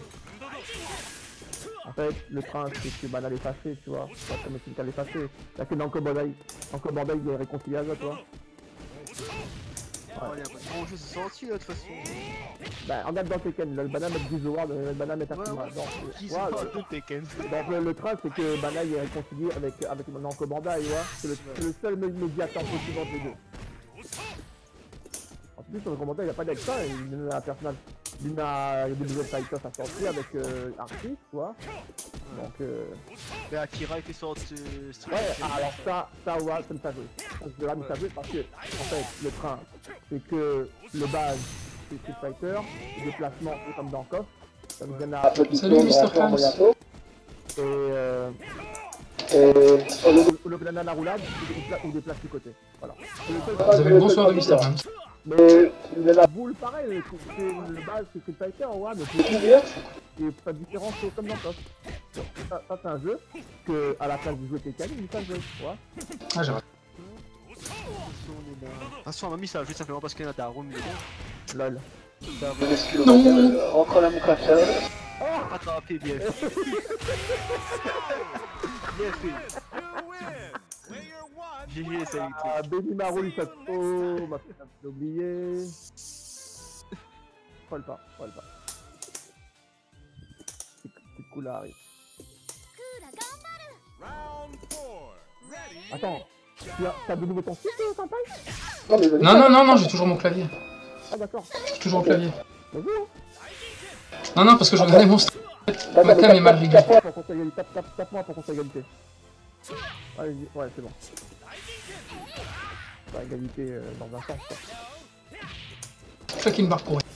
En fait, le train, c'est que Banal est fâché, tu vois. C'est pas comme si elle est fâché. Là que dans Cobandai, il est réconcilié avec toi. Ouais. Il y a pas de bon jeu, c'est sorti là de toute façon. Bah, regarde dans Tekken, le Banal met 10 Ward, le Banal met Takuma. De Tekken. Donc le train, c'est que Banal est réconcilié avec Namco Bandai, tu vois. C'est le seul médiateur possible entre les deux. En plus, Namco Bandai, il n'y a pas d'extra, il a un personnage. Il a des Blood Fighters à sortir avec Artis, tu vois. Donc Mais Akira il fait sorte ouais, alors ça ouais, ça me fait jouer. Je vais me faire jouer parce que, en fait, le train, c'est que le base, c'est Street Fighter, le déplacement, c'est comme dans KOF. Ça nous donne à... Salut Mr. Krams. Le banana roulade ou des places du côté. Voilà. Vous avez le bonsoir de Mr. Krams. Mais la boule, pareil, c'est le base, c'est Street Fighter, ouais, mais c'est pas différent comme dans Top. Ça, c'est un jeu que, à la place de jouer Tekken, il fait un jeu, tu vois. Ah, j'aurais. De toute façon, on m'a mis ça juste simplement parce qu'il y en a Darum. Lol. Non. Rentre la moukacha. Attrapé, bien fait. Bien fait. GG, salut. Ah, Baby Maru, il fait oh, ma putain, j'ai oublié. Folle pas. C'est cool, là, arrive. Attends, t'as de nouveau ton site, campagne? Non, j'ai toujours mon clavier. Ah, d'accord. J'ai toujours mon clavier. Vas-y, Non, parce que je regardais mon stream. Ma cam est mal réglée. Tape-moi pour qu'on soit égalité. Allez-y, ouais, c'est bon. Pas égalité dans un sens, quoi. Claque une barre pour elle.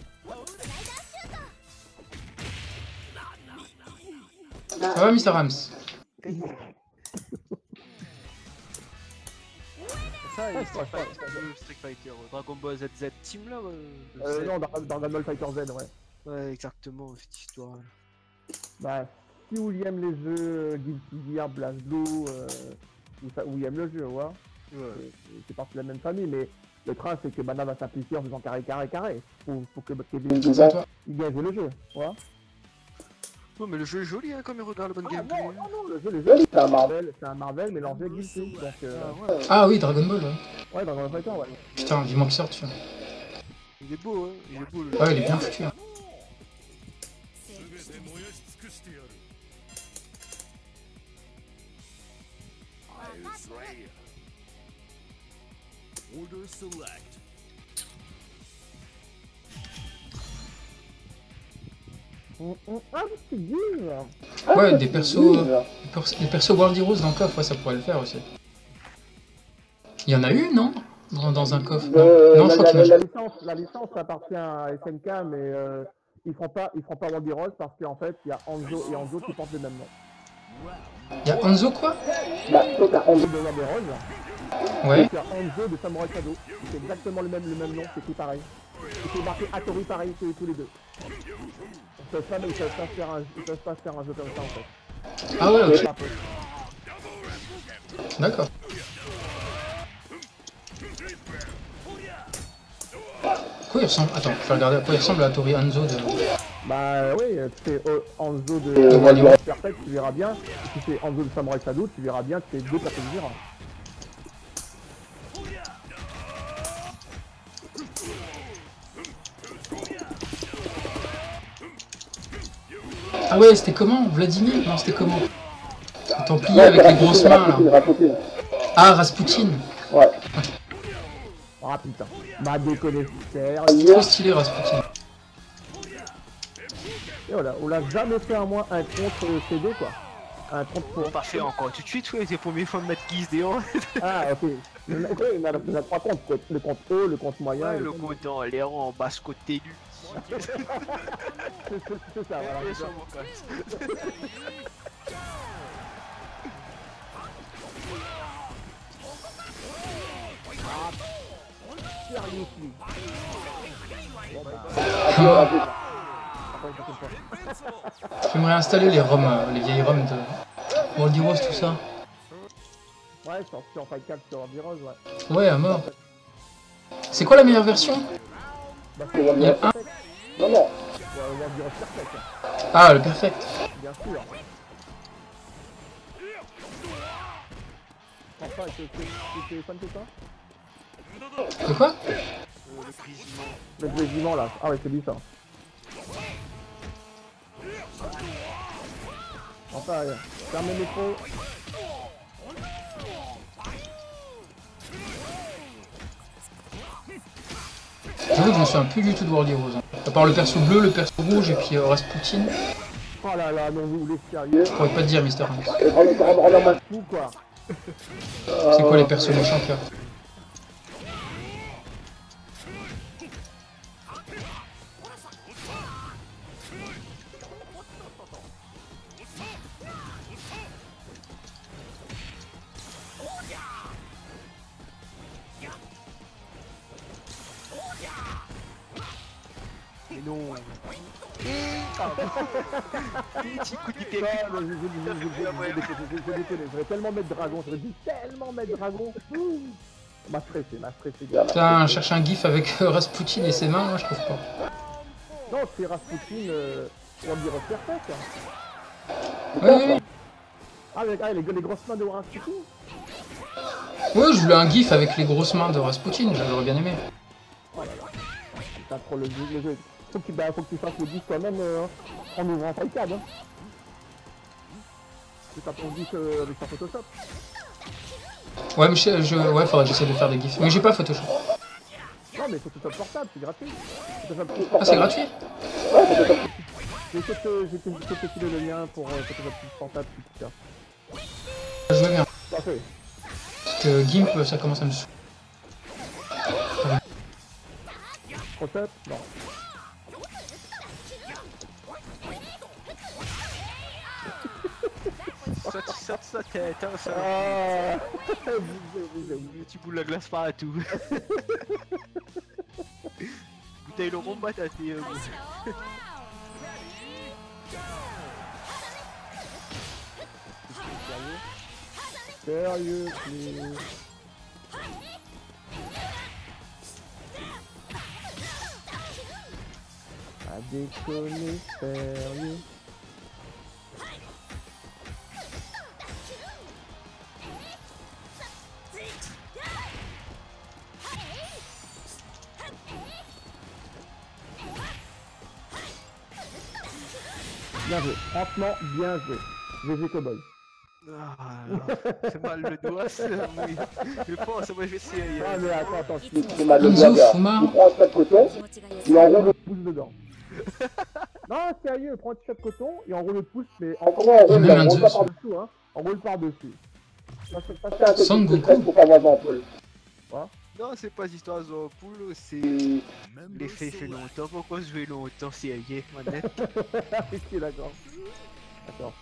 Ça va, Mr. Rams? Ça, et Street Fighter, Dragon Ball ZZ Team là. Non, Dragon Ball Fighter Z, ouais. Ouais, exactement, cette histoire. Bah, si vous aime les jeux Guilty Gear, BlazBlue, ou il aime le jeu, ouais. C'est parti de la même famille, mais le train c'est que Mana va simplifier en faisant carré. Pour que Kevin il gagne le jeu, ouais. Non, mais le jeu est joli, hein, comme il regarde le bon gameplay. Non, le jeu est c'est un Marvel mélangé avec Guilty. Donc, Ah oui, Dragon Ball, ouais. ouais, Dragon Ball Fighter, ouais. Putain, vivement qu'il sorte, tu vois. Il est beau, hein, il est beau. Ouais, il est bien foutu. Hein. Order select. Ah, c'est dur. Ouais, des persos World Heroes dans le coffre, ouais, ça pourrait le faire aussi. Il y en a eu, non? Dans un coffre? Non, je crois qu'il y en a. La licence appartient à SNK, mais ils feront pas World Heroes parce qu'en fait, il y a Hanzo et Hanzo qui portent le même nom. Il y a Hanzo quoi? Bah, t'as Hanzo de World Heroes. Ouais. Et t'as Hanzo de Samurai Shadow. C'est exactement le même nom, c'est tout pareil. Et c'est marqué Hattori pareil tous les deux. Ils peuvent pas faire un jeu comme ça en fait. Ah ouais, ok. D'accord. Quoi il ressemble? Attends, je vais regarder à quoi il ressemble à Hattori Hanzo de... Bah oui, c'est Hanzo de World Heroes Perfect, tu verras bien. Si c'est Hanzo de Samurai Shadow, tu verras bien que c'est deux personnes différentes. Ah ouais, c'était comment? Vladimir? Non, c'était comment? Le Templier avec les grosses mains là. Ah, Rasputin. Ouais. Ah putain. M'a déconné. Trop stylé Rasputin. Et voilà, on l'a jamais fait un contre CD quoi. Un contre On pas fait encore tout de suite, ouais, c'est la première fois de mettre Guise dehors. Ah ok. Il y en a trois comptes, le compte haut, le compte moyen Ouais, et le compte dans l'air en basse côté du. C'est ça, voilà. Et sur mon casse. Seriously. Je vais me réinstaller les ROM, les vieilles ROM de World Heroes, tout ça. Ouais, sur Fight 4 sur World Heroes, ouais. Ouais, à mort. C'est quoi la meilleure version? Bah, Il y a un... Non, non. World Heroes Perfect. Ah, le perfect. Bien sûr. Enfin, c'est fan que ça? De quoi? Le régiment là. Ah ouais, c'est lui ça. Enfin, ferme le micro. J'avoue que je me souviens plus du tout de World Heroes. Hein. À part le perso bleu, le perso rouge et puis Rasputin. Oh là là, non, vous voulez sérieux? Je pourrais pas te dire, Mr. Rams. On en fou quoi. C'est quoi les persos méchants qu'il y a? non. Petit coup de pied. Je déconne, j'aurais tellement mettre dragon, j'aurais dû tellement mettre dragon. M'a stressé. Putain, cherche un gif avec Rasputin et ses mains, moi je trouve pas. Non, c'est Rasputin, on dirait perfect. Oui. Ah, les grosses mains de Rasputin. Ouais, je voulais un gif avec les grosses mains de Rasputin, j'aurais bien aimé. Oh là là. Putain, trop le jeu. Faut que tu fasses le gif toi-même en ouvrant FileCAD. Hein. C'est pas ton gif avec ta Photoshop. Ouais, mais ouais, faudrait que j'essaie de faire des gifs. Mais j'ai pas Photoshop. Non, mais Photoshop portable, c'est gratuit. Ah, c'est gratuit? Ouais, Photoshop. J'ai peut-être filer le lien pour Photoshop portable, tout ça. Je veux bien. Parfait. Parce que GIMP, ça commence à me saouler. Photoshop? Non. Saute sa tête, hein, ça. Ah. Tu boules la glace partout. Bouteille le rond patate et Sérieux, please. À déconner, sérieux. Bien joué, franchement bien joué. GG Cowboy. c'est mal le doigt, c'est... Oui. Je pense, moi je vais essayer. Ah mais attends, c'est mal le Enzo Fuma. Tu prends un sac de coton, il enroule le pouce dedans. Non, sérieux, prends un t-shirt de coton et enroule le pouce, mais encore on enroule pas par-dessous, hein. Enroule par-dessus. Ça c'est un Son technique Goku. pour pas avoir d'ampoule. Non, c'est pas histoire de poule, c'est l'effet fait longtemps. Pourquoi jouer longtemps, sérieux, manette? Ok, d'accord. D'accord.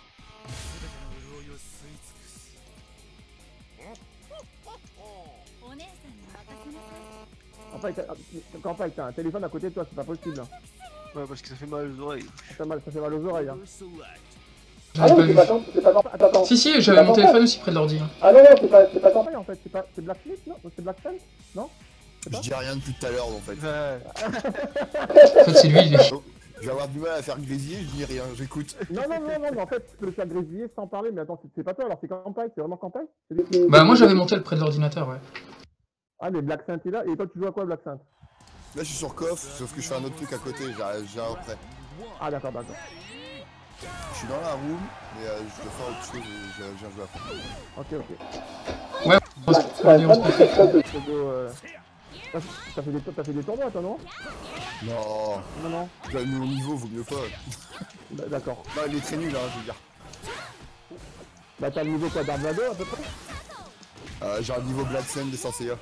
Enfin, quand t'as un téléphone à côté de toi, c'est pas possible. Hein. Ouais, parce que ça fait mal aux oreilles. Ça fait mal aux oreilles. Hein. J'avais pas vu. Attends. Si, j'avais mon téléphone aussi près de l'ordi. Hein. Ah non, c'est pas campagne en fait, c'est Black Flip, non? C'est Black Sun? Non? Je dis rien depuis tout à l'heure en fait. En fait, c'est lui. Je vais avoir du mal à faire grésiller, je dis rien, j'écoute. Non, mais en fait, tu peux le faire grésiller sans parler, mais attends, c'est pas toi alors, c'est campagne, c'est vraiment campagne? Bah, moi j'avais mon tel près de l'ordinateur, ouais. Ah, mais Black Saint est là, et toi tu joues à quoi Black Saint? Là je suis sur Coff, sauf que je fais un autre truc à côté, j'ai un après. Ah, d'accord. Je suis dans la room, mais je dois faire autre chose et je viens jouer après. Ok. Ouais, on se T'as fait des tournois toi, non? Non, mon niveau vaut mieux pas. Bah, d'accord. Non, il est très nul, hein, je veux dire. Bah, t'as le niveau quoi, d'Arvado à peu près? J'ai un niveau Black Sun des Senseiya.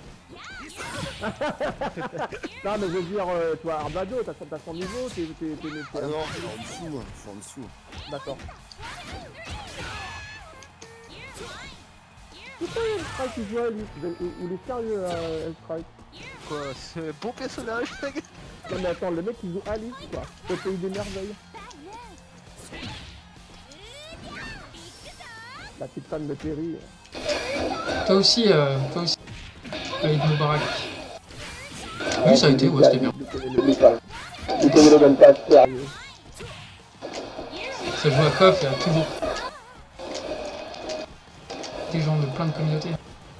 Non, mais je veux dire, toi, Arvado, t'as son niveau, t'es... Ah non, je suis en dessous. D'accord. Putain, Strike il joue à lui, il est sérieux, Strike. Quoi, c'est un bon personnage, mec. Non mais attends, le mec il joue Alice quoi, au pays des merveilles. La petite fan de Terry. Toi aussi. Avec Moubarak. Oui, ça a été, ouais, c'était bien. Ça joue à Coff, il y a toujours des gens de plein de communautés.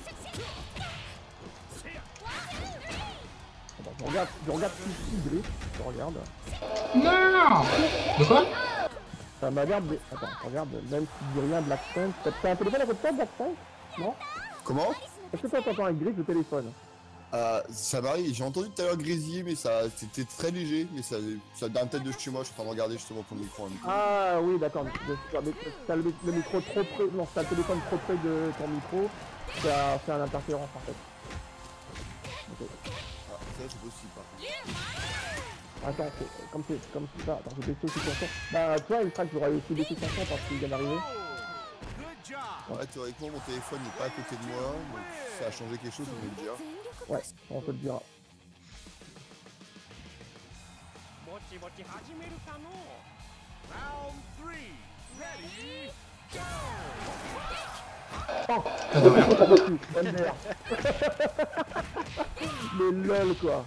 Je regarde tout Drift, je regarde. Non. De quoi? Ça m'a l'air de... Attends, regarde, même si je dis rien, Black Sun. T'as un téléphone à côté de toi, Black Sun? Non? Comment? Est-ce que toi t'entends un Drift au téléphone? Ça m'arrive, j'ai entendu tout à l'heure grésiller, mais c'était très léger, mais ça dans la tête de chez moi, je suis en train de regarder justement ton micro. Ah oui, d'accord, t'as le micro trop près, non, t'as le téléphone trop près de ton micro, ça fait une interférence en fait. Okay. Ah, ça c'est possible par contre. Attends, c'est comme ça, attends, je vais baisser aussi ton son. Bah, toi, il sera que j'aurais aussi baissé ton son parce qu'il vient d'arriver. Ouais, théoriquement, mon téléphone n'est pas à côté de moi, donc ça a changé quelque chose, on va le dire. Ouais, on te le dira. Pas de rien. Bonne merde. Mais lol quoi.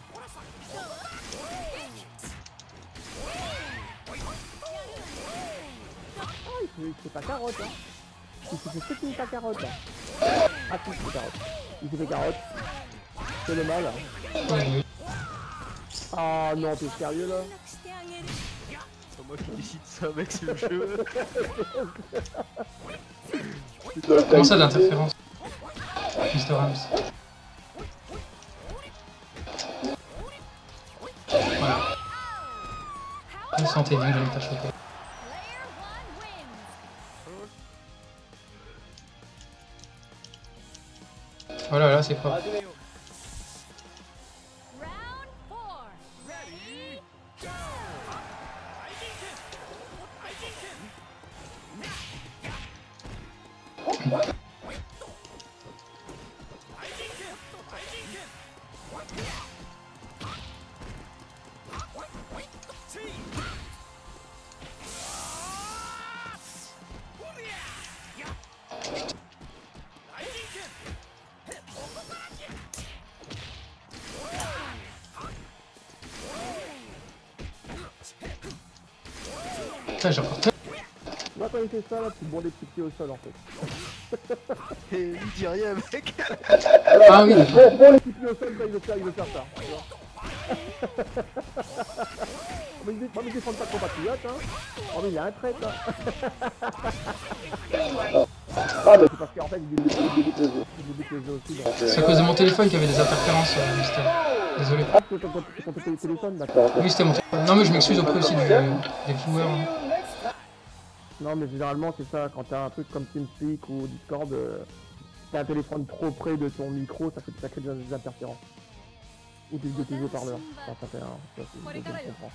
C'est pas carotte hein. Il s'est fait péter ta carotte là. Ah si c'est carotte. Il s'est fait carotte. C'est le mal. Oui. Ah non t'es sérieux là? してあげる C'est moi qui décide ça avec ce jeu. Comment ça d'interférence Mr. Rams. Voilà. Je sentais bien que j'allais me faire choper. Player 1 wins. Voilà, là c'est propre. Round 4. Putain, j'ai encore Moi quand il fait ça là, tu bourres des petits pieds au sol en fait. Et lui dit rien, mec. Ah oui, d'accord. Bon les petits pieds au sol quand il veut faire ça. Tu vois. Mais défendre pas compatriote hein. Oh mais il a un trait hein. Ah mais c'est parce qu'en fait il débute les jeux aussi donc... C'est à cause de mon téléphone qu'il y avait des interférences, Mister. Désolé. Ah c'est ton téléphone d'accord. Oui, c'était mon téléphone. Non, mais je m'excuse auprès aussi des viewers. Hein. Non mais généralement c'est ça, quand t'as un truc comme TeamSpeak ou Discord, t'as un téléphone trop près de ton micro, ça crée des interférences. Ou de tes haut-parleurs. Ça fait un... Ça, je comprends.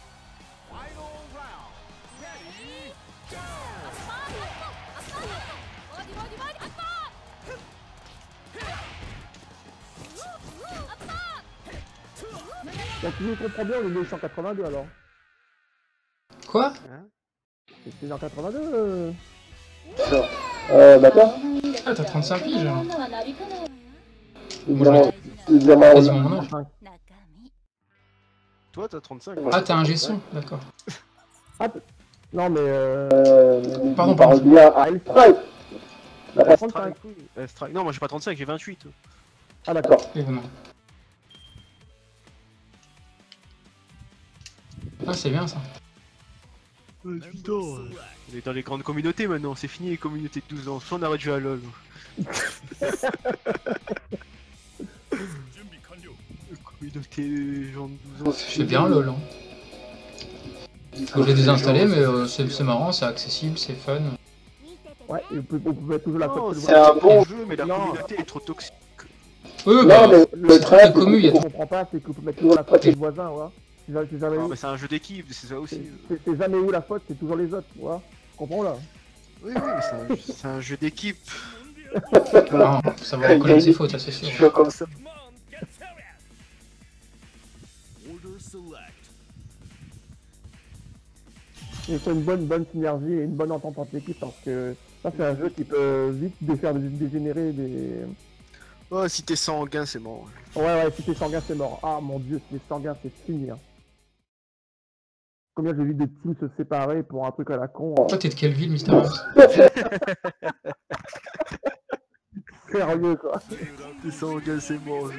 Donc si je comprends bien, on est né en 82 alors. Quoi? C'était en 82 d'accord. Ah, t'as 35 piges alors. Évidemment, Quasiment mon âge. 中身 Toi, t'as 35. Ah, t'as un G-son, d'accord. Ah, non mais Pardon, on parle pardon. bien à Strike. La Strike. 35, oui. Strike. Non, moi j'ai pas 35, j'ai 28. Ah d'accord. Et non. Ah, c'est bien ça. Putain, on est dans les grandes communautés maintenant, c'est fini les communautés de 12 ans, soit on arrête de jouer à LoL. Communauté gens de 12 ans, C'est bien LOL. Hein. Faut que je l'ai désinstallé, mais c'est marrant, c'est accessible, c'est fun. Ouais, et on peut mettre toujours la Non, faute. c'est un un bon bon jeu, mais la Non. communauté est trop toxique. Oui, Non, bah, mais le c'est trait, commu, il y Ce a qu'on comprend pas, c'est qu'on peut mettre toujours la faute des voisins, ouais. C'est jamais Non, où. mais c'est un jeu d'équipe, c'est ça aussi. C'est jamais où la faute, c'est toujours les autres, tu vois. Comprends là. Oui, oui, mais c'est un jeu d'équipe. Non, faut savoir reconnaître ses fautes, ça c'est sûr. je suis comme ça. Il faut une bonne synergie et une bonne entente entre l'équipe parce que ça c'est un jeu qui peut vite faire dégénérer des... Oh, si t'es sanguin, c'est mort. Ouais, si t'es sanguin c'est mort. Ah mon dieu, si t'es sanguin c'est fini. Hein. Combien j'ai vu des teams se séparer pour un truc à la con. Toi, t'es de quelle ville, Mister Rams? Sérieux quoi. T'es sanguin, c'est mort.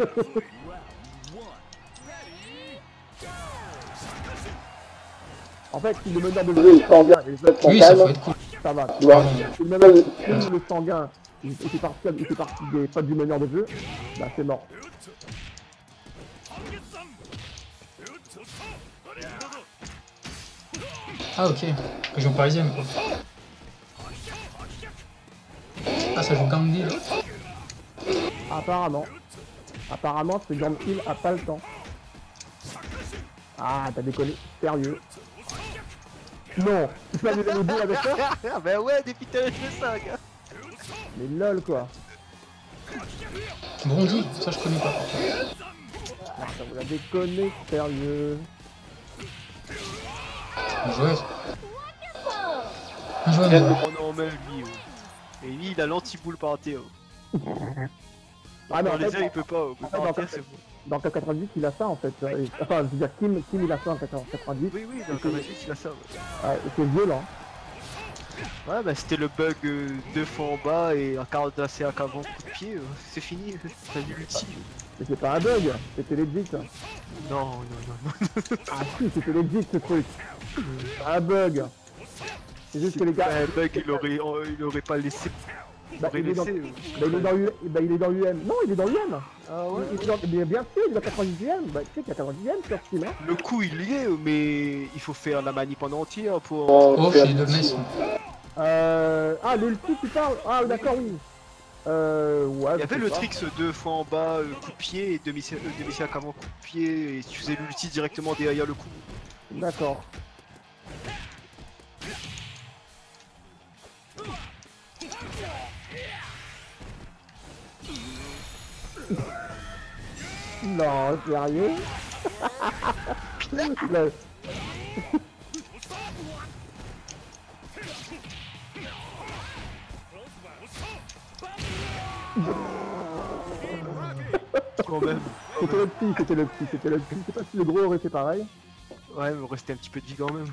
En fait, si le meneur de jeu est sanguin et les autres sont Oui, ça faut calmes, être cool. ça va. Tu vois, Pardon. Si le meneur si le sanguin il fait partie des potes du meneur de jeu, bah c'est mort. Ah, ok. Région parisienne, quoi. Ah, ça joue gang deal. Apparemment, ce Grand Kill a pas le temps. Ah, t'as déconné, sérieux. Non, tu peux aller le bout avec ça? Ah bah ouais, depuis tout à l'heure, je fais ça, gars. Mais lol quoi. Bondy, ça je connais pas. Ah, ça vous a déconné, sérieux. Bien joué. Bien joué, Bien. moi. Oh non, même lui. Et lui, il a l'anti-boule par terre. Ah, mais Dans en les fait, airs, il peut pas. Mais par terre, c'est bon. dans le 90, il a ça en fait. Enfin, je veux dire, Kim il a ça en 90. Oui, dans le 98, il a ça. Ouais. Ouais, et c'est violent. Ouais, bah c'était le bug 2 fois en bas et un quart d'ACA avant coup de pied. C'est fini. T'as vu l'ulti. Mais c'est pas un bug, c'était legit. Non. Ah si, c'était legit ce truc. Un bug. C'est juste que les gars. Un bug, il aurait pas laissé. Bah, il est dans UM. Non, il est dans UM. Ah ouais. Bien sûr, il est dans 90ème. Bah, tu sais qu'il y a 90ème sur Steam. Hein. Le coup il y est, mais il faut faire la manip en entier pour. Oh, je suis de Metz. Ah, l'ulti, tu parles. Ah, d'accord, oui. Ouais. Il y avait le tricks 2 fois en bas, coup de pied et demi-sac avant coup de pied, et tu faisais l'ulti directement derrière le coup. D'accord. Non, sérieux. Le- Quand même. C'était le petit. Je sais pas si le gros aurait fait pareil. Ouais, mais il restait un petit peu de vie quand même.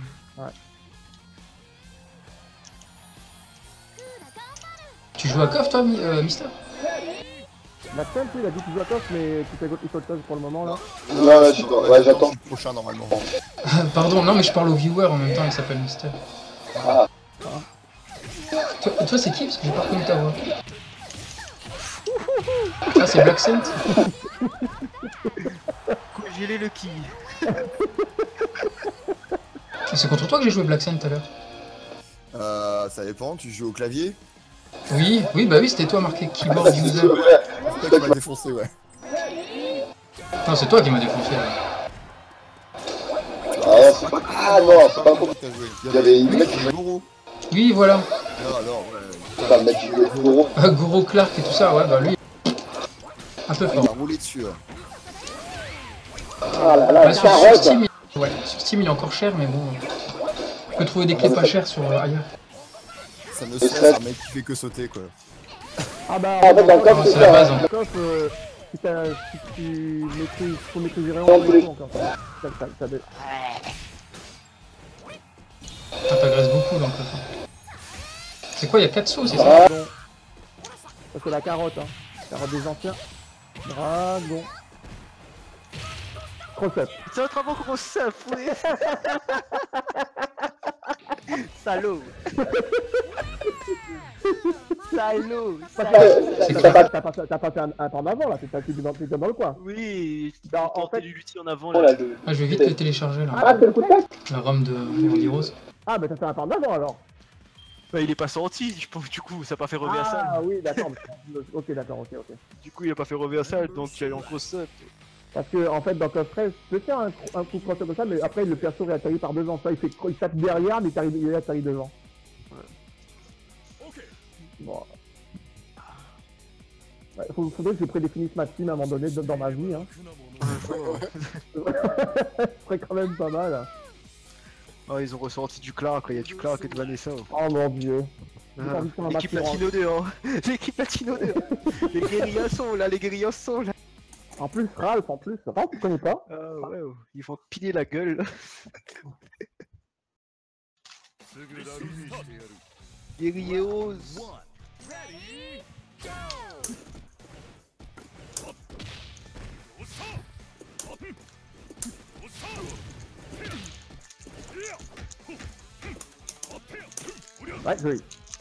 Tu joues à KOF, toi, Mister? Maxime, il a dit qu'il joue à KOF, mais tu fais autre chose pour le moment là. Non, là, j'attends le prochain normalement. Pardon, non, mais je parle au viewer en même temps, il s'appelle Mister. Ah. Toi, c'est qui? Parce que j'ai pas reconnu ta voix. Ah, c'est Black Saint. Congeler le ki. C'est contre toi que j'ai joué Black Saint tout à l'heure. Ça dépend, tu joues au clavier? Oui, bah oui, c'était toi marqué keyboard user. C'est toi qui m'as défoncé, ouais. Non, c'est toi qui m'as défoncé là. Ah non, c'est pas comment t'as joué. Il y avait une mec qui jouait Goro. Oui, voilà. Alors, ouais. Enfin, le mec qui jouait Goro. Goro Clark et tout ça, ouais, bah lui. Un peu Il fort. a roulé dessus. Ah là là, Ouais, sur carotte. Steam, ouais, sur Steam, il est encore cher, mais bon. Tu peux trouver des clés pas chères sur ailleurs. Ça me stresse, un mec qui fait que sauter, quoi. Ah bah, En fait, dans le Non, coffre, c'est c'est la ça. base. Hein. si tu maîtrises, faut maîtriser vraiment les sons encore. Ça Putain, t'agresses beaucoup dans le coffre. C'est quoi, il y a 4 sauts, c'est ça? Dragon. Ça c'est la carotte, hein. Carotte des anciens. Dragon. Cross-up. C'est un travail qu'on s'en fout. Salaud. Salaud. T'as passé un pas en avant là, t'es dans le coin. Oui, Non, en en fait- fait, l'ulti en avant Oh là. là, de- Ah, je vais vite le télécharger là. Ah, c'est le coup de tête. La ROM de Randy Rose. Ah bah ça fait un pas en avant alors. Bah, il est pas sorti, je pense, du coup, ça a pas fait reversal. Ah oui, d'accord. Ok, d'accord, ok. Du coup, il a pas fait reversal, donc il est en cross-up. Parce que en fait dans Coff 13, tu peux faire un coup de cross-up comme ça, mais après le perso réatterrit par devant. Ça, il tape derrière, mais il atterrit devant. Bon. Ouais, faudrait que je prédéfinisse ma team à un moment donné dans ma vie. Hein. Ce serait quand même pas mal. Oh, ils ont ressorti du Clark, il y a du Clark et de Vanessa. Oh mon dieu. J'ai Ah, envie de faire un L'équipe match Latino 2, hein. L'équipe Latino 2. Les guérillas sont là, les guérillas sont là. en plus, Ralph, tu connais pas. Ah ouais, ils vont piler la gueule. Guerilleros. Ouais, joli.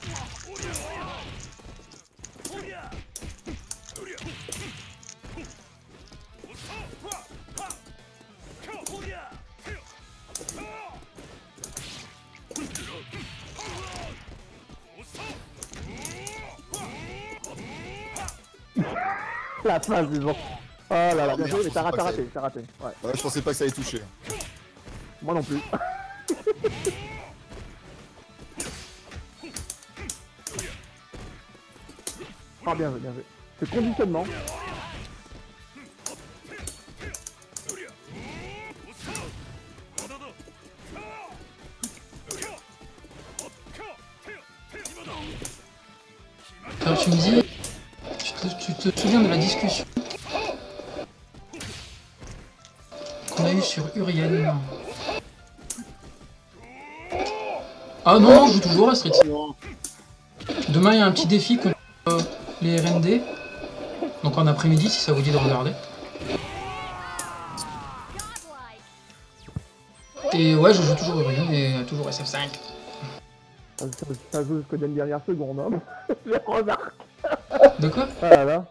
La fin du vent. Oh là là, bien joué, mais t'as raté. Ouais, Ouais, je pensais pas que ça allait toucher. moi non plus. Ah bien joué. C'est conditionnement. tu me dis... Tu te souviens de la discussion qu'on a eue sur Urien? Ah non, non, je joue toujours à Street. Demain, il y a un petit défi contre les RND. Donc en après-midi, si ça vous dit de regarder. Et ouais, je joue toujours Urien et toujours SF5. Ça joue jusqu'aux dernières secondes, hein. Je remarque. De quoi? Ah là là.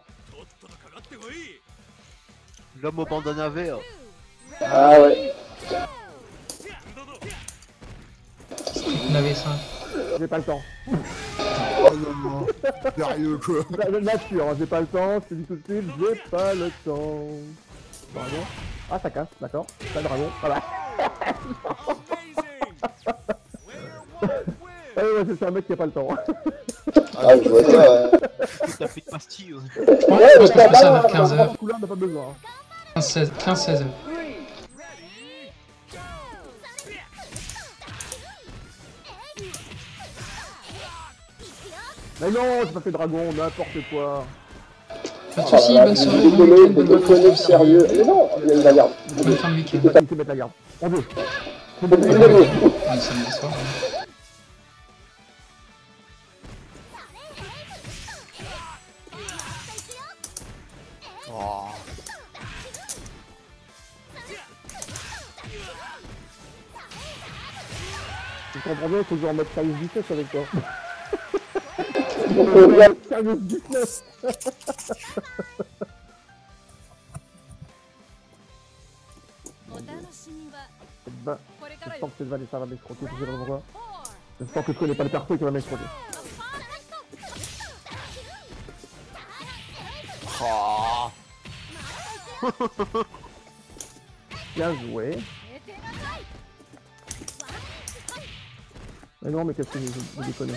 L'homme au bandana vert. Ah ouais. On avait 5. J'ai pas le temps. Oh non, non. Sérieux quoi. La nature, hein, j'ai pas le temps, je te dis tout de suite, j'ai pas le temps. Dragon. Ah, ça casse, d'accord. Pas de dragon, voilà. Ah ouais, c'est un mec qui a pas le temps. Ah, je vois ça, ouais. T'as pris de pastilles. Je pense que je fais ça vers 15h. Couleur n'a pas besoin. 15-16h. Mais non, j'ai pas fait dragon, n'importe quoi. Pas de soucis, bonne soirée, bon week-end, bonne vacances aussi. Sérieux. Mais non, il y a eu la garde. Bonne fin de week-end. Il faut mettre la garde. On veut. On est samedi soir. Oh. Tu comprends bien, il faut que je remette service business avec toi. Service business. Ben, je sens que cette vanne, ça va m'escroquer, je sais pas pourquoi. Je sens que je connais pas le perso qui va m'escroquer. Oh. Bien joué. Mais non, mais qu'est-ce que je déconne.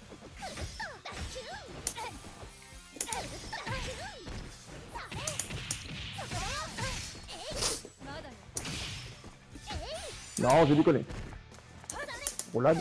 Non, je déconne. Oh là.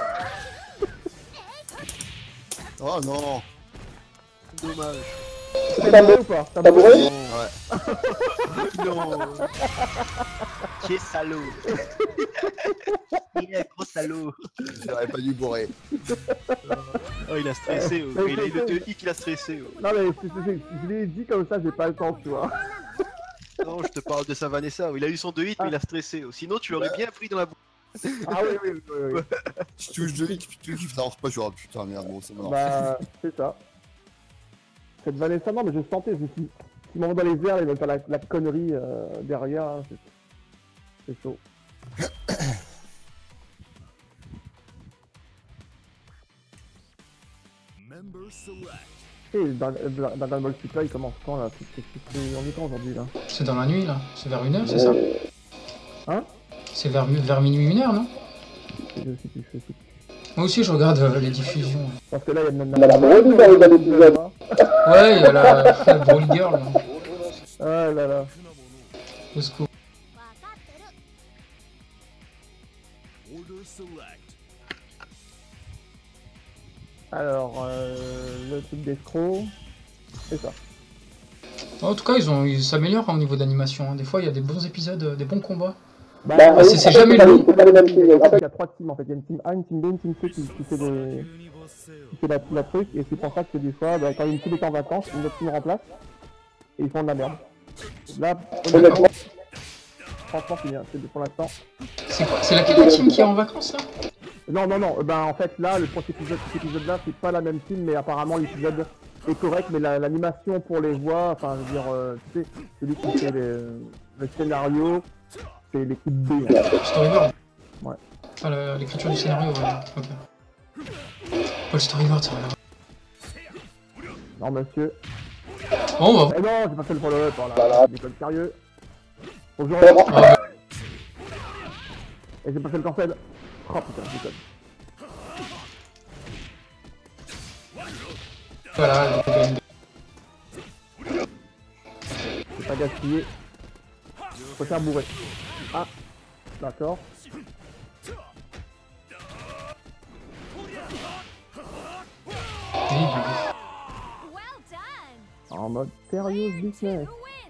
Oh non. Dommage. T'as bourré ou pas? T'as bourré? Ouais. Non. Qui est salaud. Il est un gros salaud. J'aurais pas dû bourrer. Oh, il a stressé. Oh. Il a eu le 2 hits, il a stressé. Oh. Non mais je l'ai dit comme ça, j'ai pas le temps, tu vois. Non, je te parle de Savanessa. Oh. Il a eu son 2 hits, mais il a stressé. Oh. Sinon, tu l'aurais bien pris dans la bouche. Ah oui. Je touche de hits, puis ça marche pas, je vois, putain merde, bon c'est mort. Bah, c'est ça. Cette Vanessa, non mais je sentais, je me suis... Si m'envoie dans les airs, il va faire la connerie derrière, hein, c'est chaud. Et dans le Ball Supply, il commence quand là? On est quand aujourd'hui là? C'est dans la nuit là, c'est vers 1h, c'est ça? Hein? C'est vers minuit 1h, non? Je sais plus, je sais plus. Moi aussi je regarde les diffusions. Parce que là, il y a On a la brebis dans l'épisode. Ouais, il y a la Brawl Girl là. Ah là là. Au secours. Alors, le truc d'escroc, c'est ça. En tout cas, ils s'améliorent hein, au niveau d'animation. Hein. Des fois, il y a des bons épisodes, des bons combats. Bah, c'est jamais long. C'est pas les mêmes teams. Il y a 3 teams en fait. Il y a une team A, une team B, une team C qui fait la truc. Et c'est pour ça que des fois, bah, quand une team est en vacances, une autre team remplace. Et ils font de la merde. Là, honnêtement, franchement, c'est bien. C'est pour l'instant. C'est laquelle team qui est en vacances là? Non, ben en fait là, cet épisode là, c'est pas la même team, mais apparemment l'épisode est correct, mais l'animation pour les voix, enfin je veux dire, tu sais, celui qui fait le scénario, c'est l'équipe B. Hein. Storyboard. Ouais. Ah, l'écriture du scénario, ouais. Ok. Oh, le storyboard, ça va. Non monsieur. Bon, on va voir. Eh non, j'ai pas fait le follow-up, voilà, je déconne sérieux. Bonjour. Ah, Et j'ai pas fait le cancel. Oh putain, je déconne. voilà, C'est pas gaspillé. Faut faire bourrer. Ah, d'accord. mode serious business.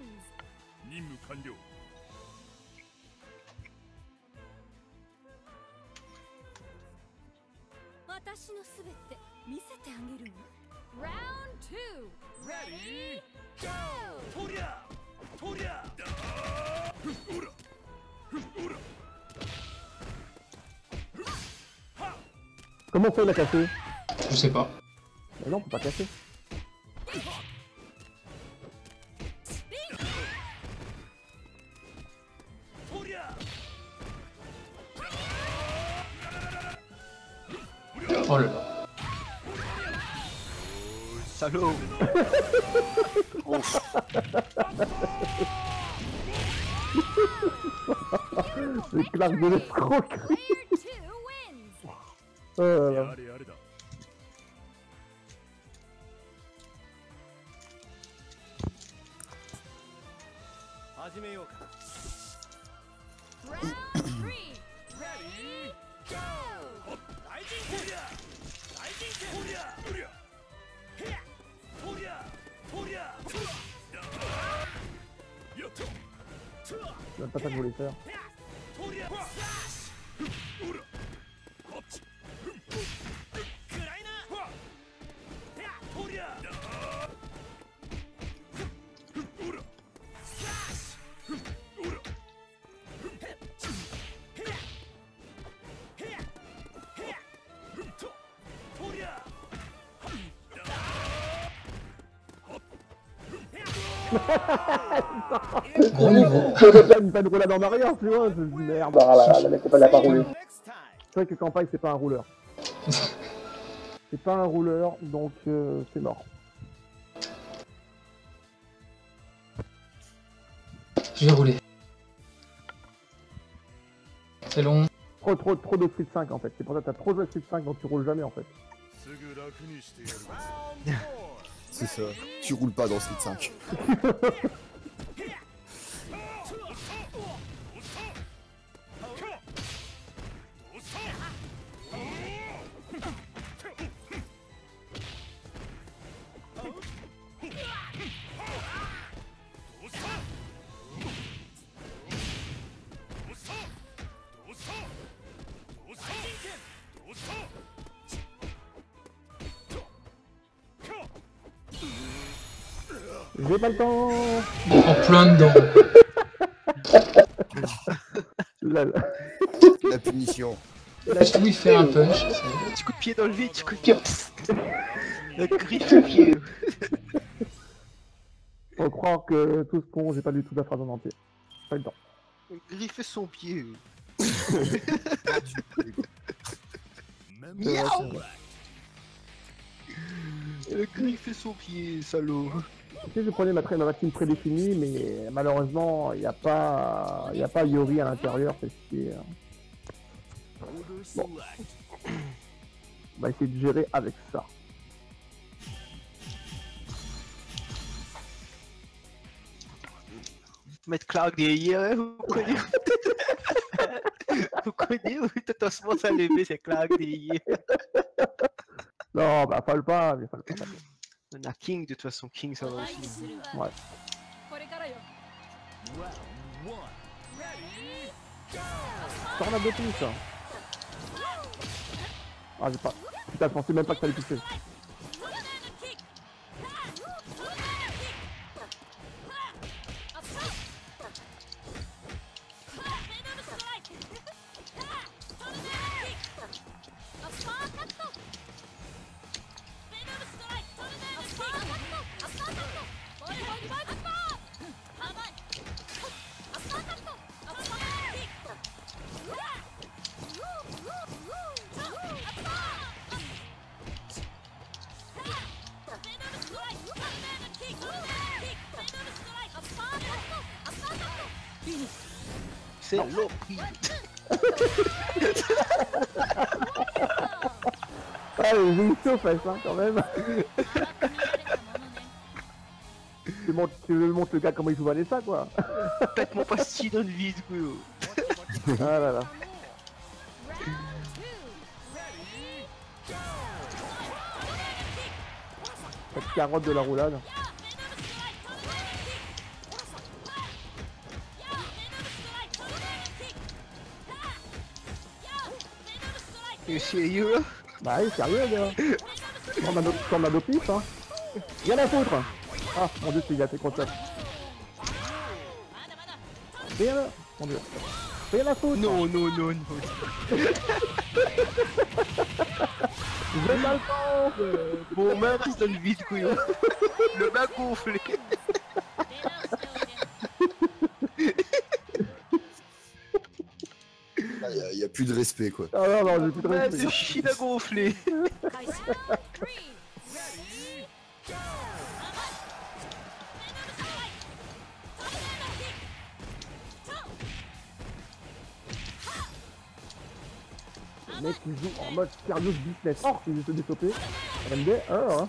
Comment on fait la casser? Je sais pas. Mais non, on peut pas casser. Oh là là. Salaud. C'est claque de l'escroquerie. Oh là là. C'est pas ça que je voulais faire. Gros niveau. Une panne roulade en arrière, tu vois, c'est une merde. Bah, la mec l'a pas roulé. C'est vrai que Campagne, c'est pas un rouleur. C'est pas un rouleur, donc c'est mort. Je vais rouler. C'est long. Trop de Street 5 en fait. C'est pour ça que t'as trop de Street 5 donc tu roules jamais en fait. C'est ça. Tu roules pas dans Street 5. J'ai pas le temps. En plein dedans. La punition. Juste où il fait un punch. Petit coup de pied dans le vide, petit coup de pied. La griffe au pied. Faut croire que tout ce con, j'ai pas du tout la phrase en entier. Pas le temps. Griffer son pied. Miaou. Le griffer son pied, salaud. Tu sais, je prenais ma team prédéfinie, mais malheureusement, il n'y a pas Yori à l'intérieur, c'est ce qui est... Bon. On va essayer de gérer avec ça. Mettre Clark derrière, vous connaissez. Vous connaissez, ou t'as osement à lever, c'est Clark derrière. Non, bah, fallait pas, mais fallait pas. On a King, de toute façon, King ça va aussi. Ouais. Tornade de plus. Ah, j'ai pas. Putain, je pensais même pas que t'allais pousser. C'est l'eau. Ah, j'ai eu chaud, face, hein, quand même. Tu montres le gars comment il joue Vanessa, quoi. Pète mon pastille dans le vide, quoi. Ah là là. Cette carotte de la roulade. T'es sérieux là? Bah oui, sérieux, gars. Tornado pif, hein. Rien à foutre. Ah, mon dieu, c'est gâté contre ça. Rien à... Mon dieu. Rien à foutre. Non, non, non, non. J'ai pas le temps. Bon, mince, donne vite, couillon. Le bas gonflé. Il y a plus de respect quoi. Ah non, non, j'ai plus de Ouais, respect. c'est chine à gonfler. Le mec il joue en mode serious business. Oh, il veut se déstopper. MD, hein.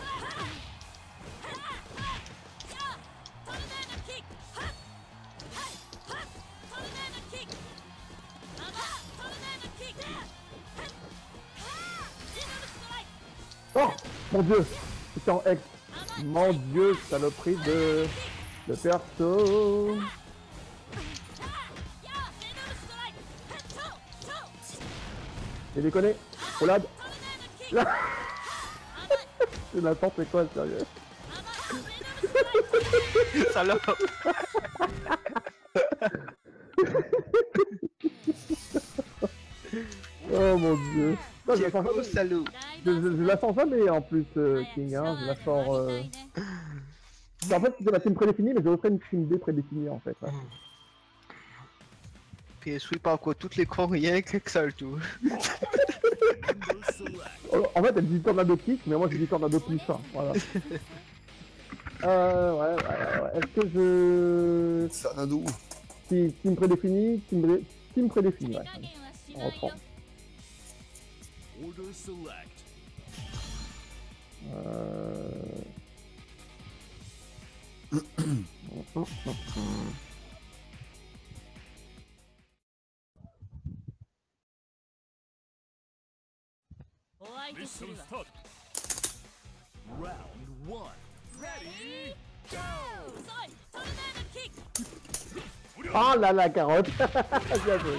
Oh, mon dieu. C'est en X. Mon dieu, saloperie de perso. J'ai déconné. Roulade. Là. C'est n'importe quoi, sérieux. Salope. Oh mon dieu. Non, je la sens Oh, jamais. salaud. Je la sens jamais en plus, King, hein. Je la sens. En fait, c'est ma team prédéfinie, mais je referai une team D prédéfinie en fait. Ouais. PS8 par quoi toutes les cons, rien que ça le tout. En fait, elle dit tornado kick, mais moi j'ai dit tornado plus. Hein. Voilà. Ouais. Est-ce que je. Tornado. Team prédéfinie, team prédéfinie, ouais. On reprend. Oh là la carotte. Bien joué.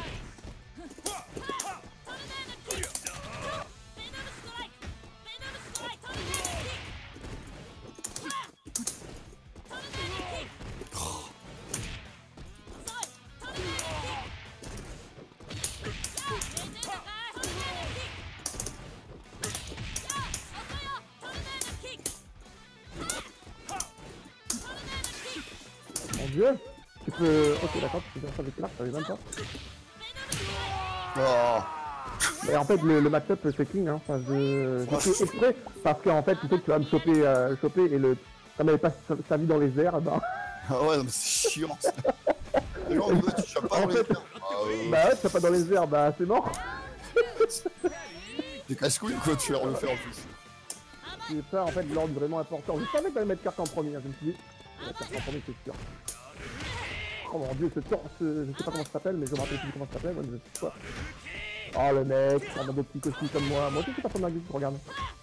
Mon dieu. Tu peux... Ok d'accord, tu peux faire ça avec l'arc, ça savais même pas. Oh. Mais en fait le match-up c'est clean, hein. Enfin, je fais exprès parce qu'en fait tu sais que tu vas me choper et le... Comme elle passe sa vie dans les airs, bah... Ah ouais, non, mais c'est chiant ça. Non, mais tu chopes pas dans les airs. Bah ouais, tu vas pas dans les airs, bah c'est mort. Des casse-couilles quoi, tu vas le faire en plus. C'est ça en fait l'ordre vraiment important. Je savais que t'allais mettre carte en premier, hein, je me suis dit. Carte en premier c'est sûr. Oh mon dieu, je sais pas comment ça s'appelle, mais je me rappelle plus comment ça s'appelle, moi je sais pas. Oh le mec, on a des petits cochons comme moi. Moi aussi je suis pas ton avis, regarde.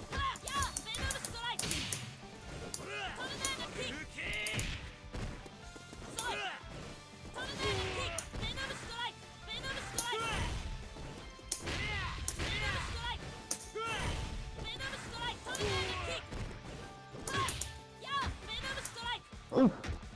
Ouf.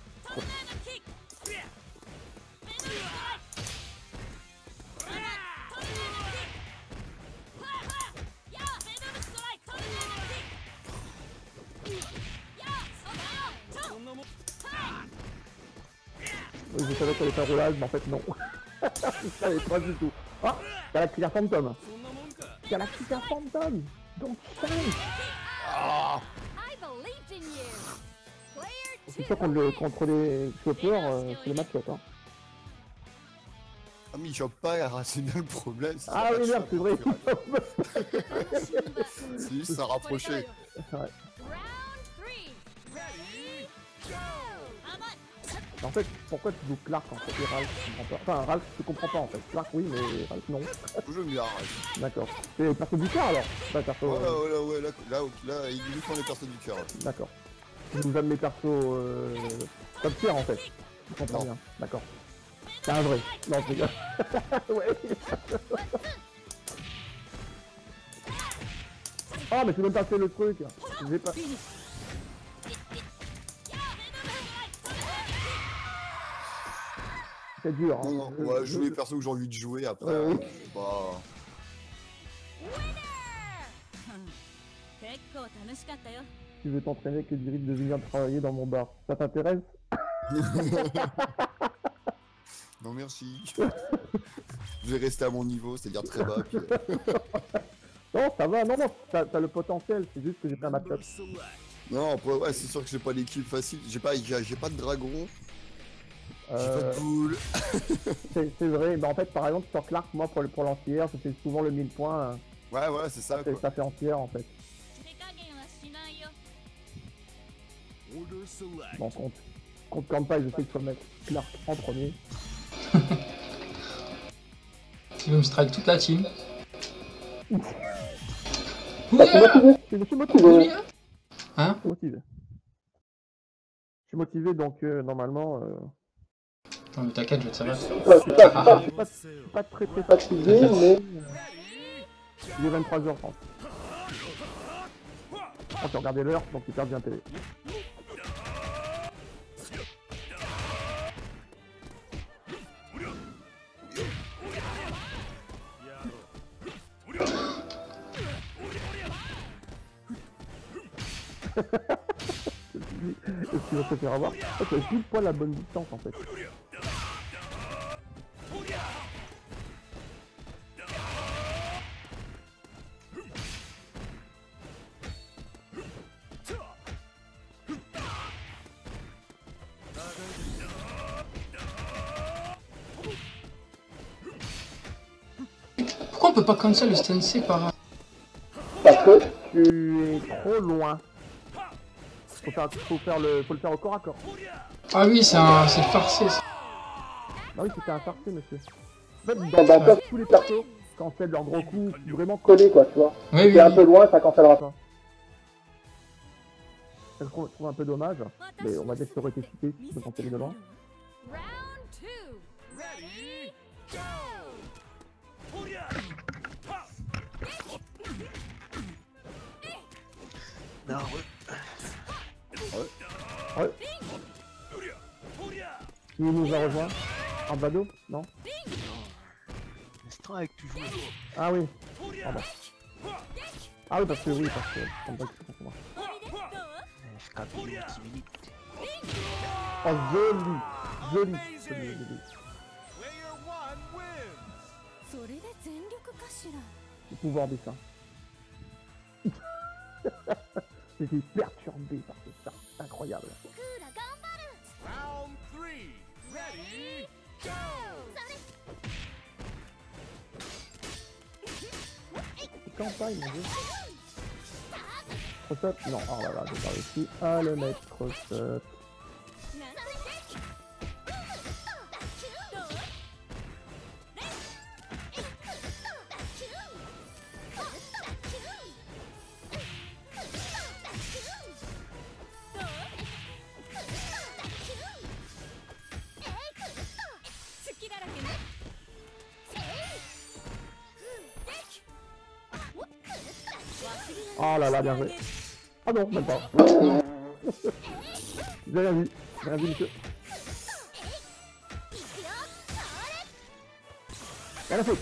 Oui, je savais qu'elle était un roulage, mais en fait non. Je savais pas du tout. Ah, Galactica Phantom. Galactica Phantom. Donc shine. Ah. C'est sûr contre les choppers, c'est le match-up. Hein. Ah mais il chope pas, c'est bien le problème. Ah oui, merde, c'est vrai. C'est juste ça rapprocher. Ouais. En fait, pourquoi tu joues Clark en fait et Ralph, je comprends pas. Enfin, Ralph, je comprends pas en fait. Clark, oui, mais Ralph, non. Je me Ralph. D'accord. C'est perso du cœur alors. Pas perso. Ouais, là, il est uniquement les persos du cœur. D'accord. Tu nous aimes les persos top tier en fait. Je comprends bien. D'accord. C'est un vrai. Non, c'est gars. Ouais. Oh, mais j'ai même pas fait le truc. J'ai pas... C'est dur. Non, non, on va jouer les persos que j'ai envie de jouer après. Oui. Bah... 結構楽しかったよ Tu veux t'entraîner que Dirit de venir travailler dans mon bar. Ça t'intéresse? Non merci. Je vais rester à mon niveau, c'est-à-dire très bas. Puis... Non, ça va, non, non, t'as le potentiel, c'est juste que j'ai pas ma top. Non, après, ouais, c'est sûr que j'ai pas l'équipe facile. J'ai pas de dragon. J'ai pas de boule. C'est vrai, bah en fait, par exemple, sur Clark, moi, pour l'entière, c'était souvent le 1000 points. Ouais, ouais, c'est ça, quoi. Ça fait entière, en fait. 手加減はしないよ Bon, contre campagne, je sais qu'il faut mettre Clark en premier. Tu veux me strike toute la team. Je suis motivé. Hein? Je suis motivé, donc normalement... Non mais t'inquiète, je vais te servir. Je suis pas très fatigué, mais... Il est 23h30. Quand tu regardais l'heure, donc tu perds bien télé. Est-ce qu'il va se faire avoir? C'est pile poil la bonne distance en fait. Pourquoi on peut pas cancel le stance par... Parce que tu es trop loin. Faut le faire au corps à corps. Ah oui, c'est farcé ça. Ah oui, c'était un farcé, monsieur. En fait, dans tous les persos, cancel leur gros coup, vraiment collé, quoi, tu vois. Oui, Si oui, t'es un oui. peu loin, ça cancellera pas. Je trouve un peu dommage, mais on va dire que ça aurait été cheaté si tu peux canceller devant. Round 2 Ready Go Non, Ouais. Qui nous a rejoint? En bado? Non? Strike, tu joues. Ah oui. Pardon. Ah oui, parce que c'est pas pour moi. Oh, joli. それで全力かしら Le pouvoir des seins. J'étais perturbé par ce ça. Incroyable. クーラ頑張る Round 3 Ready Go Campagne, mon dieu. Cross-up? Non, oh là là, j'ai pas réussi à le mettre cross-up. Oh là là, bien joué. Ah non, même pas. J'ai rien vu, monsieur. Rien à foutre.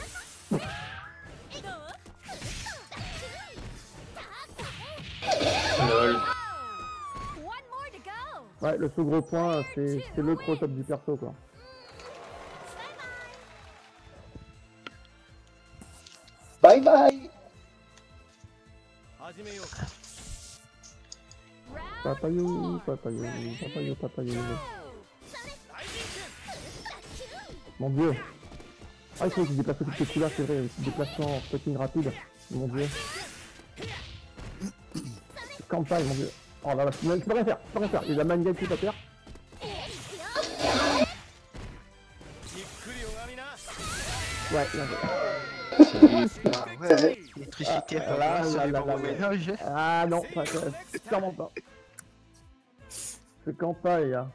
Lol. Ouais, le second gros point, c'est le cross-up du perso, quoi. Bye bye. Papayou. Mon dieu. Ah, il faut que je déplace toutes ces coups là, c'est vrai, ce déplacement fucking rapide. Mon dieu. Campagne, mon dieu. Oh là là, je peux rien faire, Il y a la mania qui est à terre. Ouais, bien joué. Ah ouais, l'électricité, c'est les bons ménages. Ah non, sûrement pas. C'est campagne, là.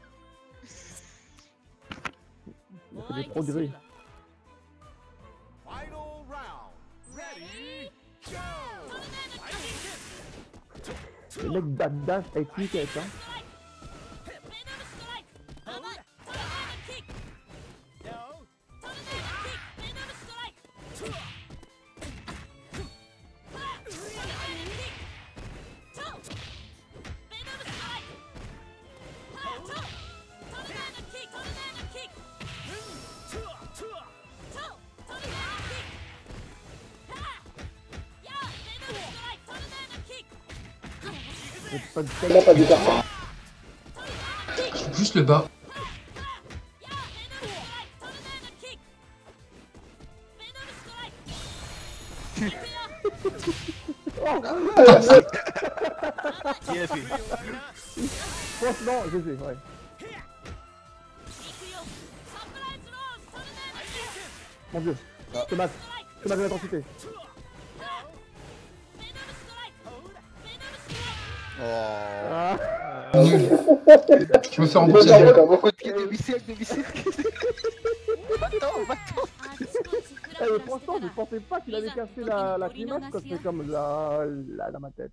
Il fait des progrès. Final round Ready Go Le mec dash avec lui tête, hein. Il a pas du carton. Juste le bas. Bien fait. Franchement, je sais, ouais. Mon dieu, je mate de l'intensité. Ah. Nul. Je me fais rembourser. Beaucoup de pieds de bicercle. Va-t'en. Eh, mais franchement, je pensais pas qu'il avait cassé la climax quand c'est comme la ma tête.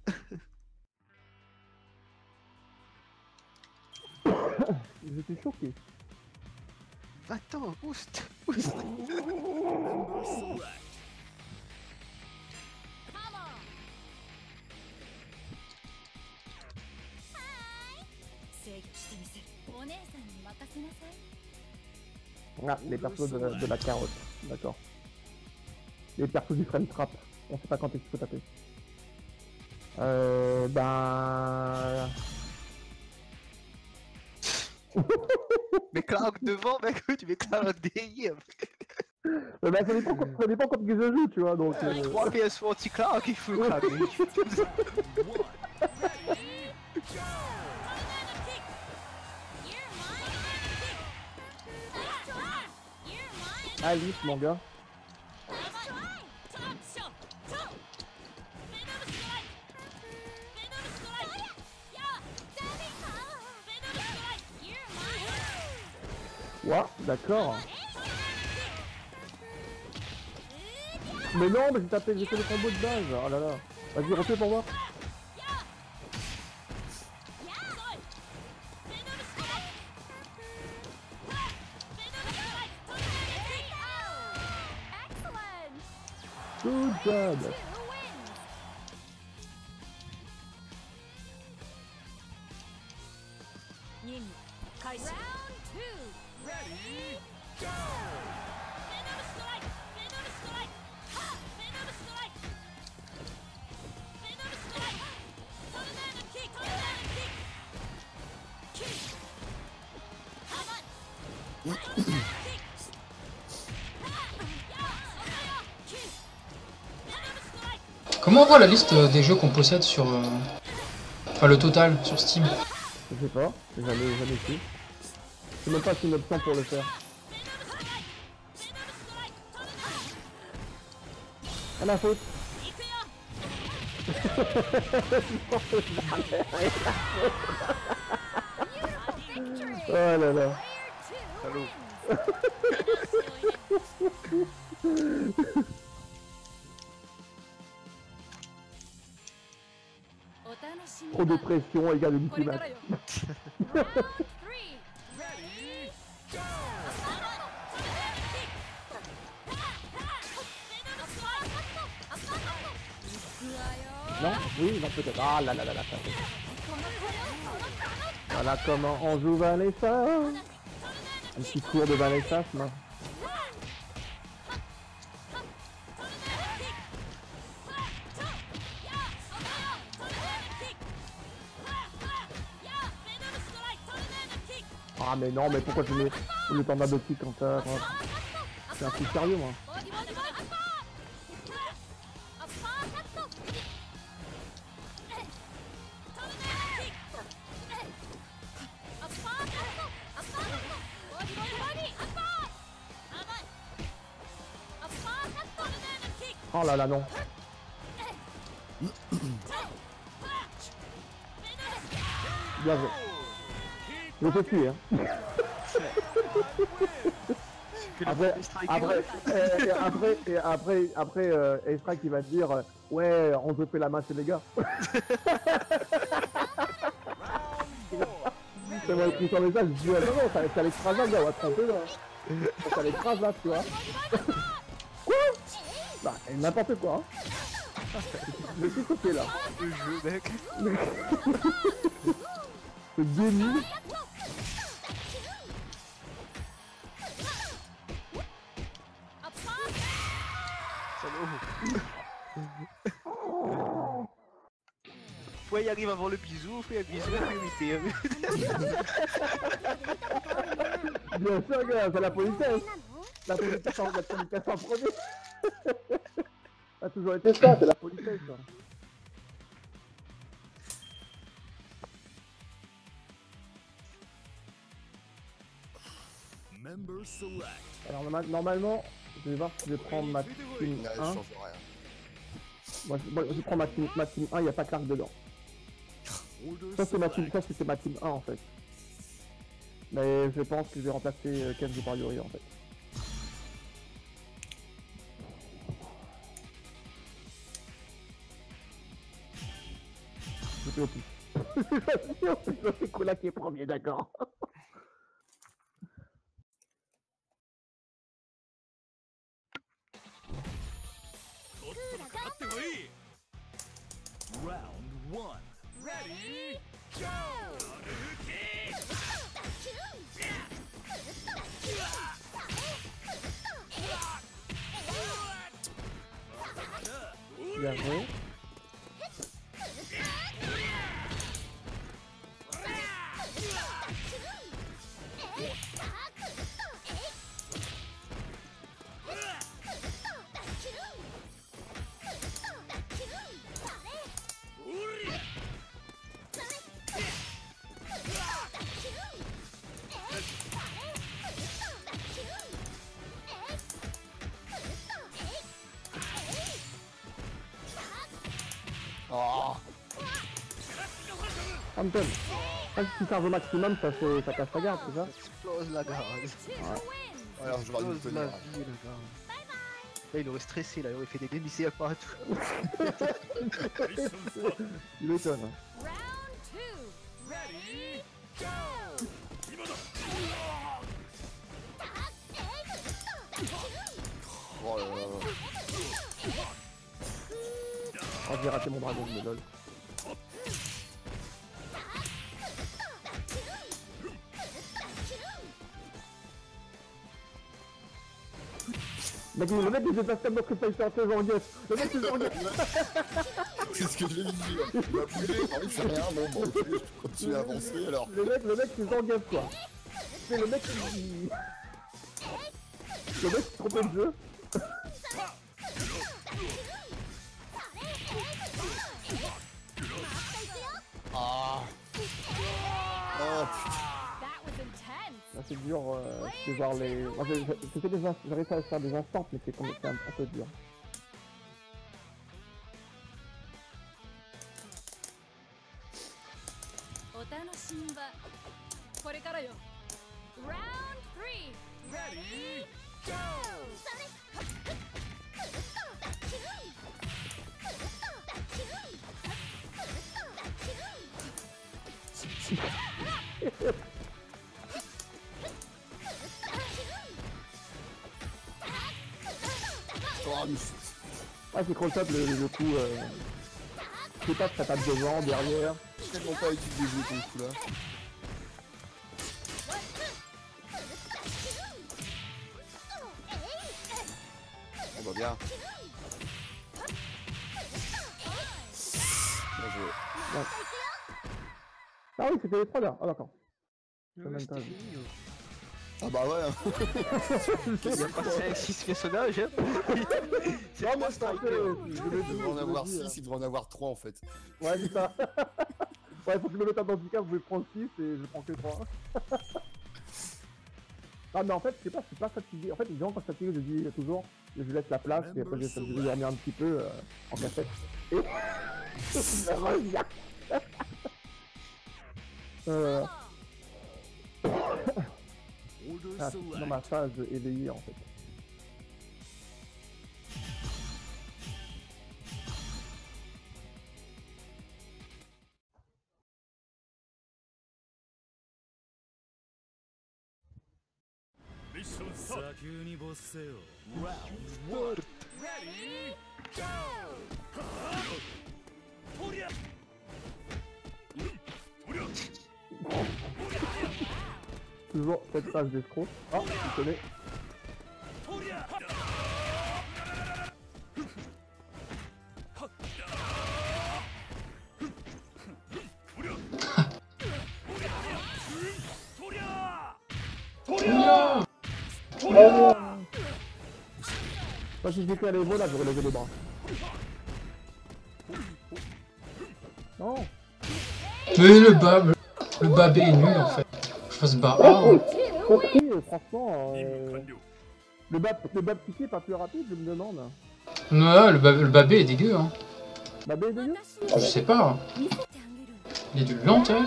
J'étais choqué. Va-t'en, boost. Ah, les persos de la carotte, d'accord. Les persos du frame trap, on sait pas quand est-ce qu'il faut taper. Ben... Mais Clark devant, mec, tu mets Clark derrière. Ben, ça dépend quand je joue, tu vois, donc... 3 PS4 anti-Clark, il faut Clark. Alice, mon gars. Ouais, d'accord. Mais non, mais j'ai fait le combo de base. Oh là là. Vas-y, refais pour moi. Good job. Ready, go! Comment on voit la liste des jeux qu'on possède sur... Enfin le total sur Steam? Je sais pas, jamais su. Je sais même pas si une option pour le faire. À la faute. Oh là là. Salaud. Trop de pression égale une climax. Non? Oui, non peut-être. Ah là là là là. Voilà comment on joue Vanessa. Un petit cours de Vanessa, non? Ah mais non, mais pourquoi tu mets le temps d'adoptique quand ça... C'est un truc sérieux, moi. Oh là là, non. Bien joué. Je te suis, hein. Que le Après, premier striker. après, Ezra qui va te dire ouais, on se fait la main chez les gars. C'est moi écrit sur le message, je dis ouais, non, ça l'écrase là, gars, on va te tromper là. Ça l'écrase là, tu vois. Quoi? Bah, c'est n'importe quoi. Hein. Je suis côté là. Le jeu, mec. Ce déni. Faut y arrive avant le bisou, fait un bisou à priorité. Bien sûr, gars, c'est la politesse. La politesse en premier. Ça a toujours été ça, c'est la politesse. Ça. Alors normalement, je vais voir si je prends ma team 1. Moi je prends ma team 1, il n'y a pas Clark dedans. Ça c'est ma team 1 en fait. Mais je pense que je vais remplacer Kenji par Yuri en fait. Je fais au plus. Je fais Kula qui est premier, d'accord. Bien joué. Phantom, si tu serves au maximum, ça casse la garde, c'est ça? Explose la garde. Ouais. Alors je vais Explose la vie, le gars. Là, il aurait stressé, là, il aurait fait des démissés partout. Il m'étonne. Oh là là. Oh, j'ai raté mon dragon, mais lol. Mec, le mec il s'est passé notre fighter, c'est Zangief. Le mec c'est Zangief. C'est ce que je l'ai dit. Il va bouger, il fait rien, bon, ok, je continue à avancer alors. Le mec c'est Zangief quoi. C'est le mec qui... Le mec qui trompait le jeu. Ah. Oh putain. Là, c'est dur de voir les... Moi, j'arrive à faire des instants, mais c'est un peu dur. Ah, c'est concept le coup. Je sais pas si ça tape devant, derrière. J'ai tellement pas étudié de jouer ton coup là. On va bien. Bien joué. Ouais. Ah oui, c'était les 3 là. Ah d'accord. Ah bah ouais. Il y a pas 5-6 personnages. Hein. Non, moi je devrais en avoir 6, il devrait en avoir 3 en fait. Ouais, c'est ça. Ouais, faut que je me mette un handicap, je vais prendre 6 et je prends que 3. Ah, mais en fait, je suis pas fatigué. En fait, les gens, quand je suis fatigué, je dis toujours, je lui laisse la place et après, je vais dormir un petit peu en cassette. Et. Je reviens. Ah, c'est dans ma phase éveillée en fait. Toujours cette phase d'escroc. Ah, tu connais. Moi si je déclare les mots là, j'aurais levé les bras. Non. Mais le babé est nul en fait. Je fasse bas A. Hein. Compris, franchement, le bab piqué pas plus rapide, je me demande. Ouais, le babé est dégueu hein. Babé est dégueu? Je sais pas. Hein. Il est de lenteur.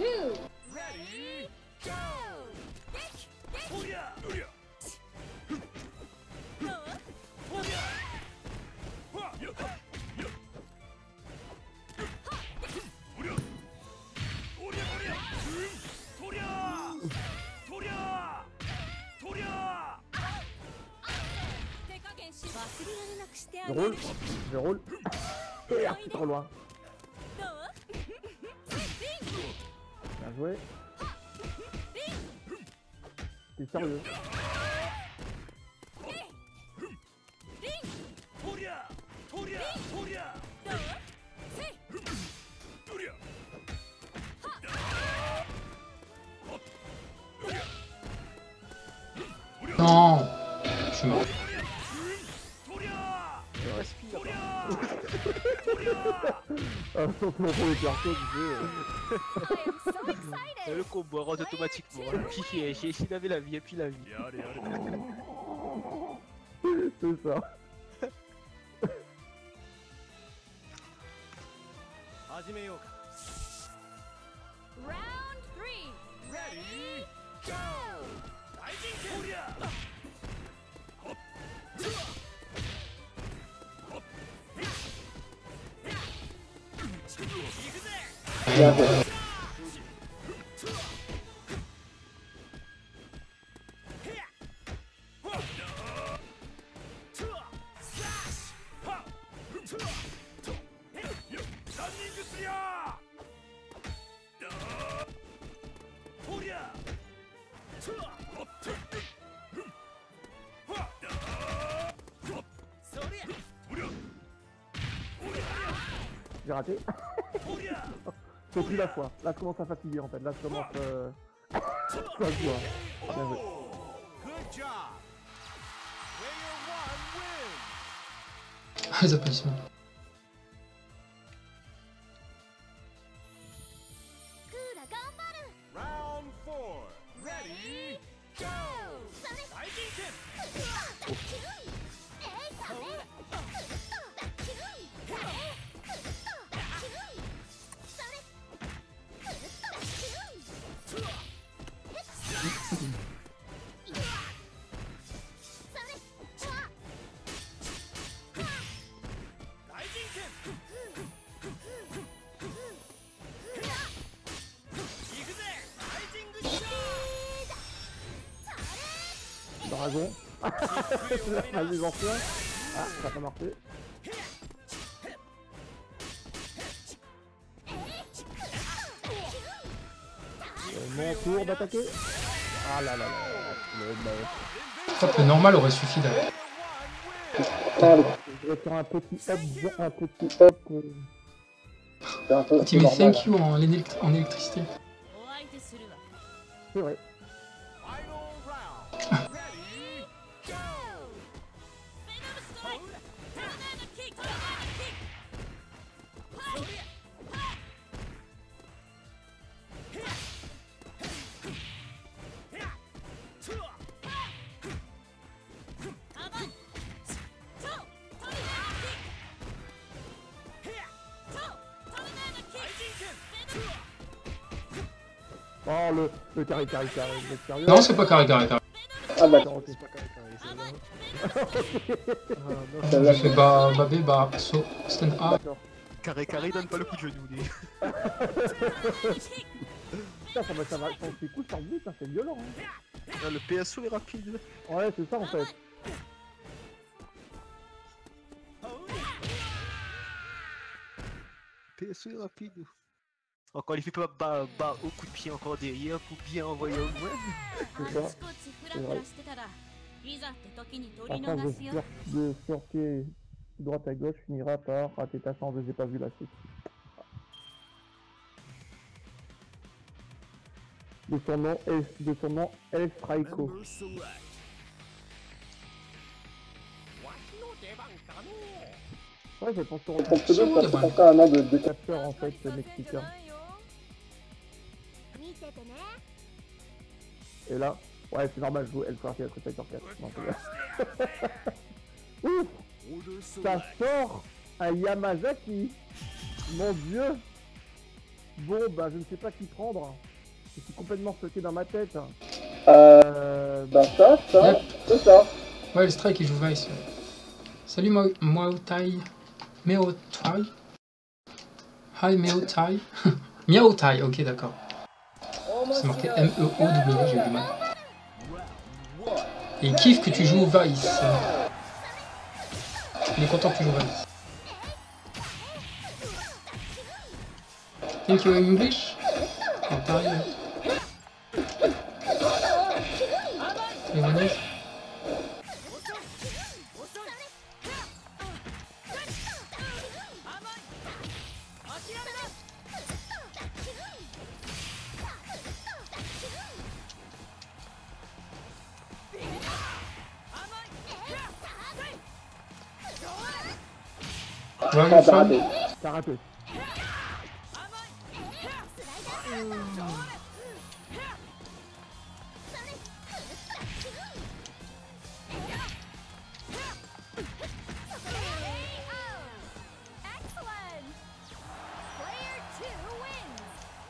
Je roule. Ah, c'est trop loin. Bien joué. T'es sérieux? Non. Je suis mort. Surtout pour les persos, tu sais. Le combo rentre automatiquement. Il avait la vie et puis la vie. C'est ça. Round 3. Ready, go! J'ai raté. C'est plus la fois. Là, je commence à fatiguer en fait. Là, je commence. Ça se voit. Bien joué. Les applaudissements. Round 4. Ready, go! Dragon. Vas-y, anciens. Ah, ça a pas marché. Mon tour d'attaquer. Ah là là là. Je crois que le normal aurait suffi là. Je vais faire un petit up. Tu mets thank you en électricité. C'est vrai. Oh le carré. Non, c'est pas carré. Ah d'accord, ok. C'est pas carré, celle-là. Je fais babé, so, stand up. D'accord. Carré, donne pas le coup de genou, lui. Putain, ça va, c'est cool, ça vite, hein, c'est violent. Hein. Ah, le PSO est rapide. Ouais, c'est ça en fait. PSO est rapide. Encore, il fait pas bas au coup de pied encore derrière pour bien envoyer au loin. C'est ça. C'est vrai. À force de sortir droite à gauche, finira par rater ta chance, j'ai pas vu la suite. De son nom, El Straico. Ouais, je pense qu'on Son pseudo, ça fait un nom de capteur en fait mexicain. Et là, ouais, c'est normal, je joue El Straico avec Sector 4. Non, ouf! Ça sort un Yamazaki! Mon dieu! Bon, bah, je ne sais pas qui prendre. Je suis complètement stocké dans ma tête. Bah, ça, Yep. c'est ça. Ouais, le strike il joue Vice. Salut Maotai. Meotai. Hi Meotai. Miaotai, ok d'accord. C'est marqué M-E-O-W, j'ai eu du mal. Et il kiffe que tu joues Vice. Il est content que tu joues Vice. Thank you English. Meotai. Lebanese. Where are you from? Karaté. Excellent! Player 2 wins!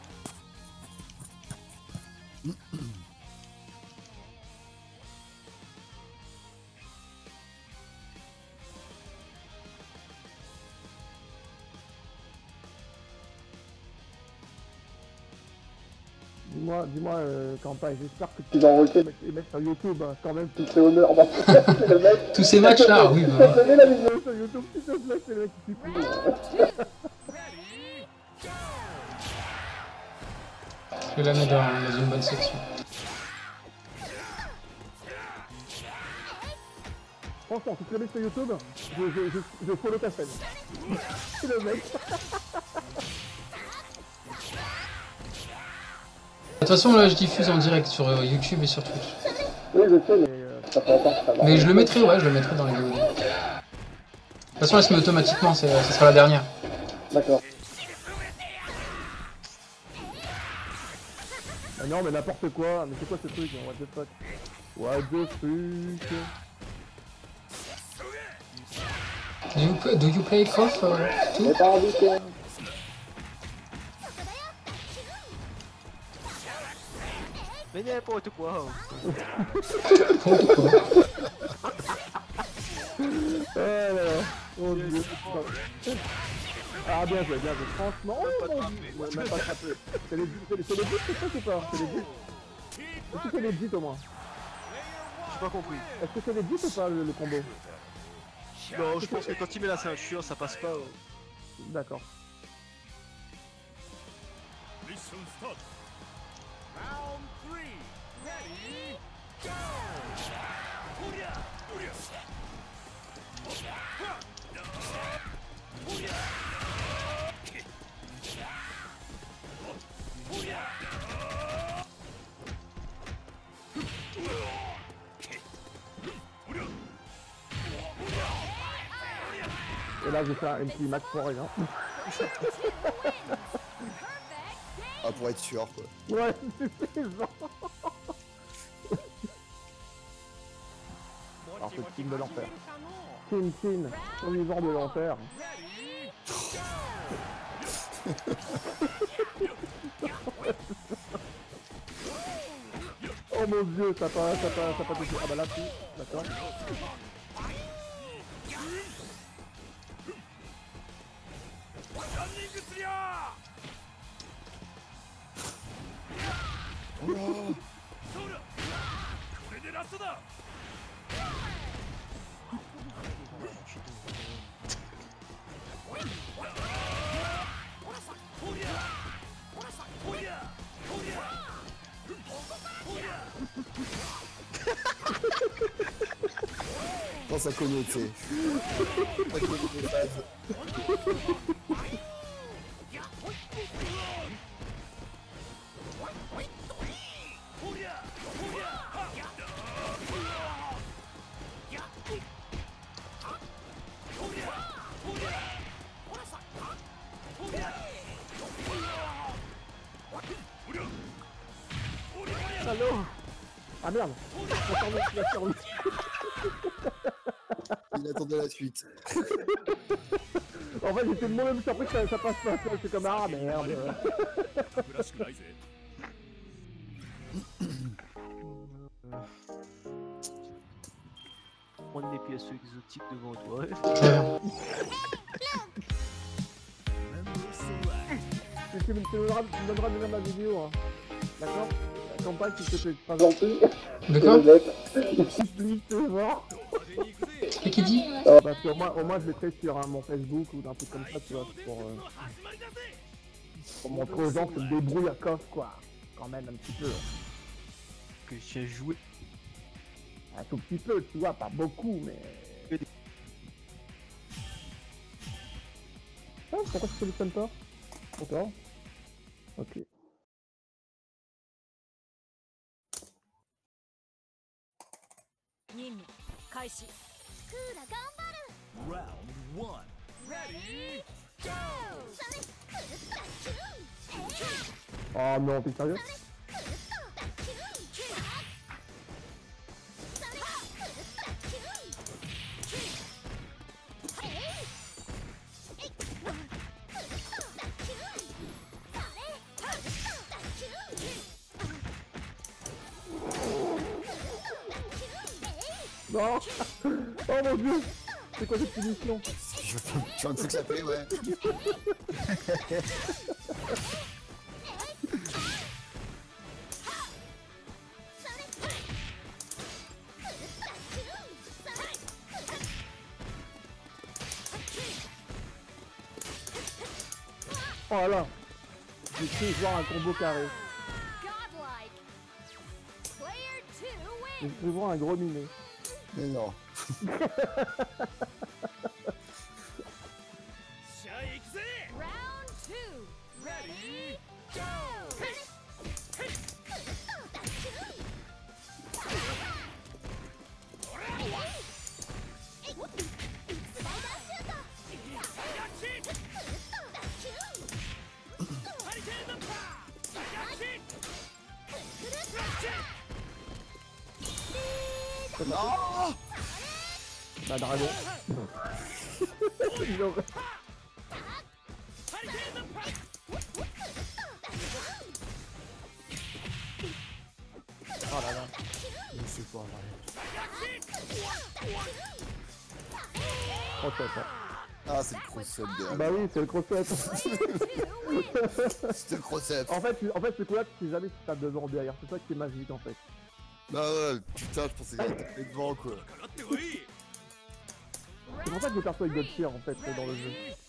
Dis-moi, campagne, j'espère que tu vas enregistrer les mecs sur YouTube, hein, quand même, c'est honneur. Le mec, Tous ces matchs là, oui, bah, ouais. donnez la vidéo sur YouTube, s'il te plaît, c'est le mec qui suit. Je vais la mettre dans une bonne section. Franchement, si tu le mets sur YouTube, je follow ta chaîne. C'est le mec. De toute façon, là, je diffuse en direct sur YouTube et sur Twitch. Oui, je sais, mais ça fait longtemps que ça va. Mais je le mettrai, ouais, je le mettrai dans les vidéos. De toute façon, elle se met automatiquement, ça sera la dernière. D'accord. Ah non, mais n'importe quoi, mais c'est quoi ce truc, what the fuck? What the fuck? Do you play KOF too? Mais pas invité. Mais n'importe quoi. N'importe quoi. Oh Dieu. Ah bien joué, franchement, oh mon dieu, ouais, même pas attrapé. C'est les buts, c'est ça ou pas? C'est les buts. Est-ce que c'est les buts au moins? J'ai pas compris. Est-ce que c'est les buts ou pas le combo? Non, je pense que quand il met la ceinture, ça passe pas. D'accord. Mission start! Round 3! Ready? Go! Et là, je fais un petit match pour rien. Ah, pour être sûr, quoi. Ouais, c'est genre. Alors, c'est le team de l'enfer. Team, survivant de l'enfer. Oh Oh mon dieu, ça pas touché. Ah bah là, si, d'accord. Oh, quand ça cogne, tu sais. Ça cogne les phases. Allô. Ah merde. Il attendait la suite. En fait, j'étais moi-même surpris que ça passe pas. C'est comme ah merde. Prendre les pièces exotiques devant toi. Tu me donneras déjà ma vidéo, hein. D'accord? La campagne qui te fait pas gentil. D'accord? Please, te voir. Et qui dit? Parce qu'au moins je mettrai sur mon Facebook ou d'un truc comme ça, tu vois, pour montrer aux gens que je me débrouille à coffre, quoi. Quand même, un petit peu. Que j'ai joué. Un tout petit peu, tu vois, pas beaucoup, mais... Ah, pourquoi tu solutionnes pas? D'accord. Ok. Oh non, t'es sérieux? Non. Oh mon dieu. C'est quoi cette punition? Je suis en train de s'appeler, ouais. Oh là là. J'ai cru voir un combo carré. J'ai cru voir un gros miné. Mais non. Non. Bah dragon. Oh là là. C'est pas vrai. Crossette. Ah, c'est le cross-up de... Bah oui, c'est le crossette. C'est le cross-up. En fait, ce coup-là, tu sais jamais si t'as devant ou derrière. C'est ça qui est magique en fait. Bah ouais, putain, je pensais qu'il allait taper devant, quoi. C'est pour ça que le perso avec Godtier en fait dans le jeu.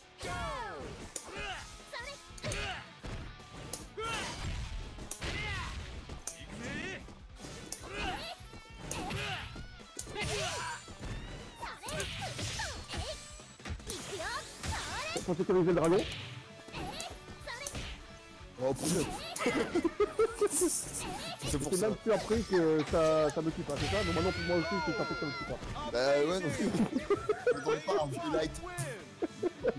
Pour sécuriser le dragon. Oh putain. C'est pour J'étais ça. même surpris que ça me tue pas, c'est ça? Donc maintenant pour moi aussi c'est surpris que ça me tue pas. Bah ouais, non. Je m'attendais pas en vue light. Ok.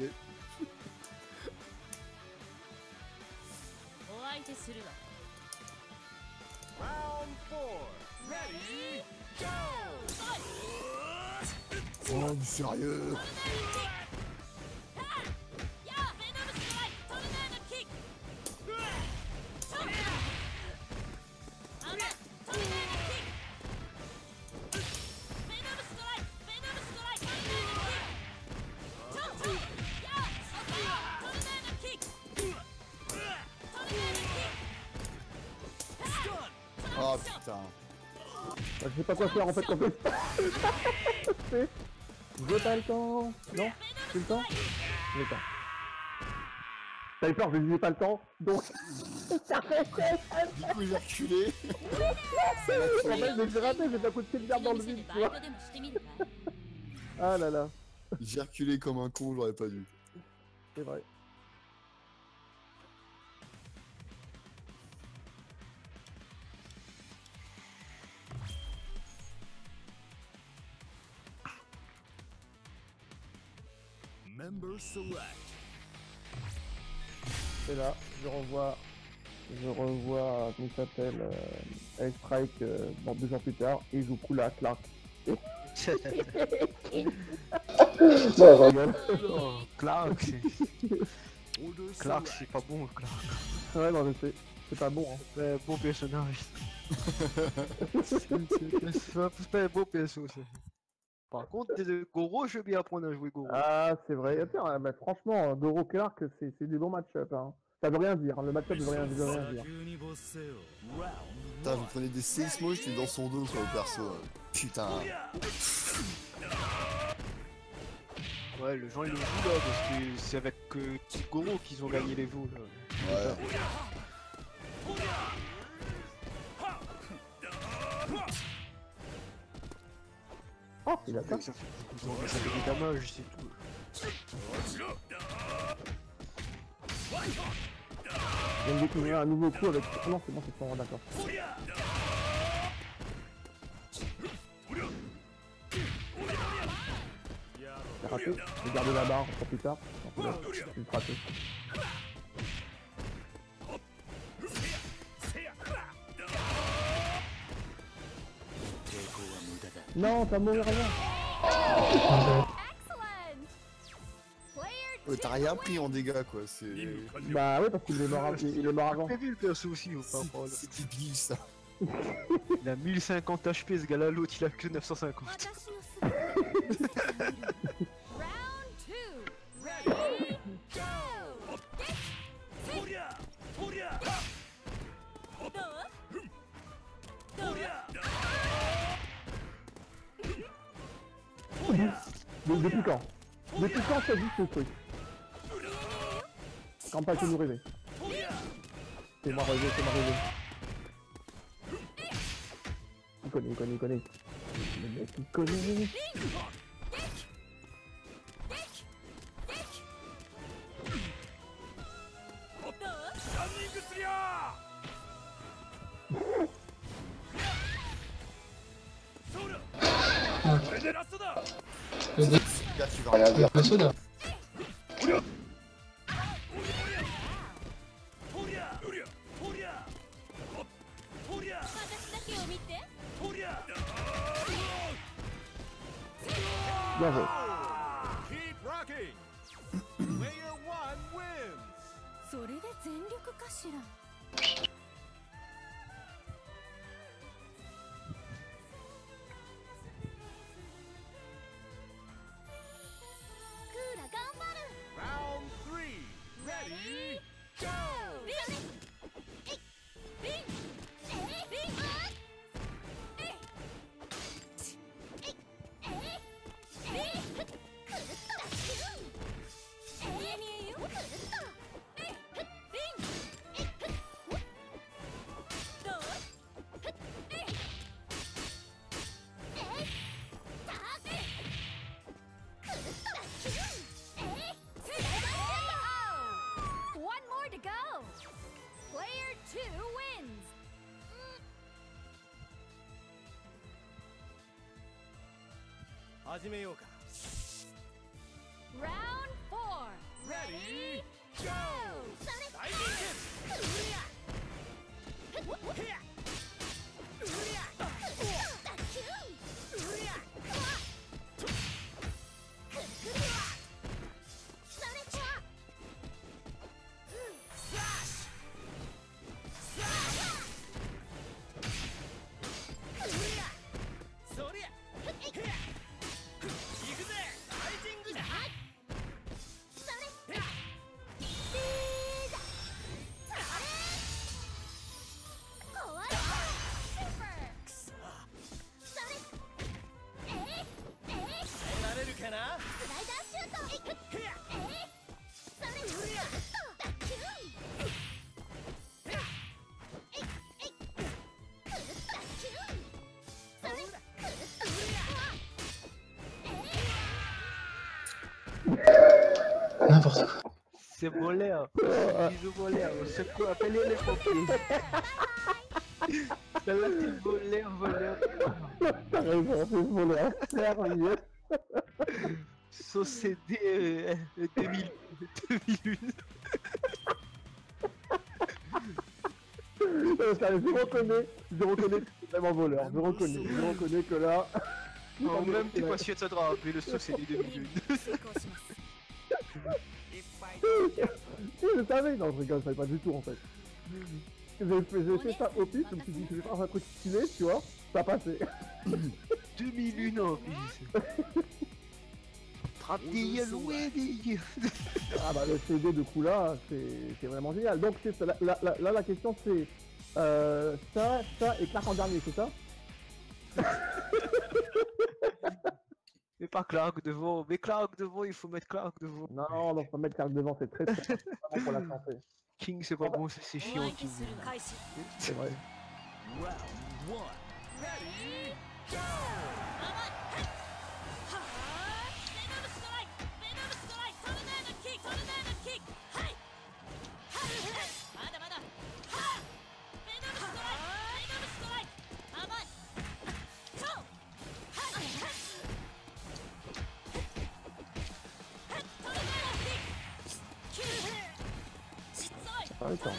Oh, du sérieux? putain. Je sais pas quoi faire en fait quand j'ai pas le temps. Non, j'ai le temps. J'ai le temps. T'avais peur, je disais pas le temps, donc... Du coup, j'ai reculé. En fait, j'ai raté, j'ai fait un coup de pied de garde dans le vide, tu vois. Ah là là, J'ai reculé comme un con, j'aurais pas dû. c'est vrai. Member select. Et là, je revois, comment il s'appelle, Strike dans 2 jours plus tard, et je joue à Clark. Non, je rigole. Oh, Clark, Order Clark, select. c'est pas bon, Clark. Ouais, non, je sais, c'est pas bon, hein. C'est un bon personnage. C'est pas un bon perso, ça. Par contre, Goro, je vais bien apprendre à jouer Goro. Ah, c'est vrai. Attends, bah, franchement, Goro Clark, c'est des bons match-up. Hein. Ça veut rien dire, hein. Le match-up veut rien dire. Putain, vous prenez des séismos, j'étais dans son dos quoi au perso. Putain. Ouais, le gens ils le jouent là, parce que c'est avec Goro qu'ils ont gagné les veaux là. Ouais. Oh, il a ça. Ça fait des damages, c'est tout. Je viens de découvrir un nouveau coup avec... Oh non, c'est bon, c'est bon, d'accord. J'ai raté. J'ai gardé la barre pour plus tard. J'ai raté. Non, t'as mourir rien. Excellent. Player Ouais, t'as rien pris en dégâts quoi, c'est... Bah oui, parce qu'il est mort, il est mort avant. J'ai vu le perso aussi, faut pas prendre. C'est débile ça. Il a 1050 HP ce gars-là, l'autre il a que 950. 私のすべて Round 2. Ready? Go. Depuis quand? Depuis quand ça dit ce truc? Quand pas que nous rêver. C'est moi rêver, c'est moi rêver. Il connaît. Le mec il connaît. Le dé... Gars, tu vas rien dire. le soda. 私だけを見て Bien joué. Keep rocking. Player 1 wins. それで全力かしら クーラ頑張る Round 3. Ready? Go. 始めようか。 Round 4 Ready? Go. 大人そりゃ行くぜライジング n'importe quoi. C'est voleur. Bisous voleur. Secours, appelez les pompiers. Celle-là, c'est voleur. T'as raison, c'est voleur. Sérieux. Société 2001. Je reconnais que c'est vraiment voleur. Je reconnais que là. En même t'es pas sûr de ça te rappeler le Société 2001. Si, je savais, non, je rigole, je savais pas du tout en fait. J'ai fait ça au pif, je me suis dit, je vais faire un truc stylé, tu vois, ça a passé. 2001 en plus. Ah bah le CD de coup là, c'est vraiment génial. Donc c'est ça, là la question c'est ça et Clark en dernier, c'est ça? Mais pas Clark devant, mais Clark devant, il faut mettre Clark devant. Non, non, faut mettre Clark devant, c'est très très bon pour la santé. King c'est pas bon, c'est chiant King. C'est vrai. Round 1. Ready, go! Attends.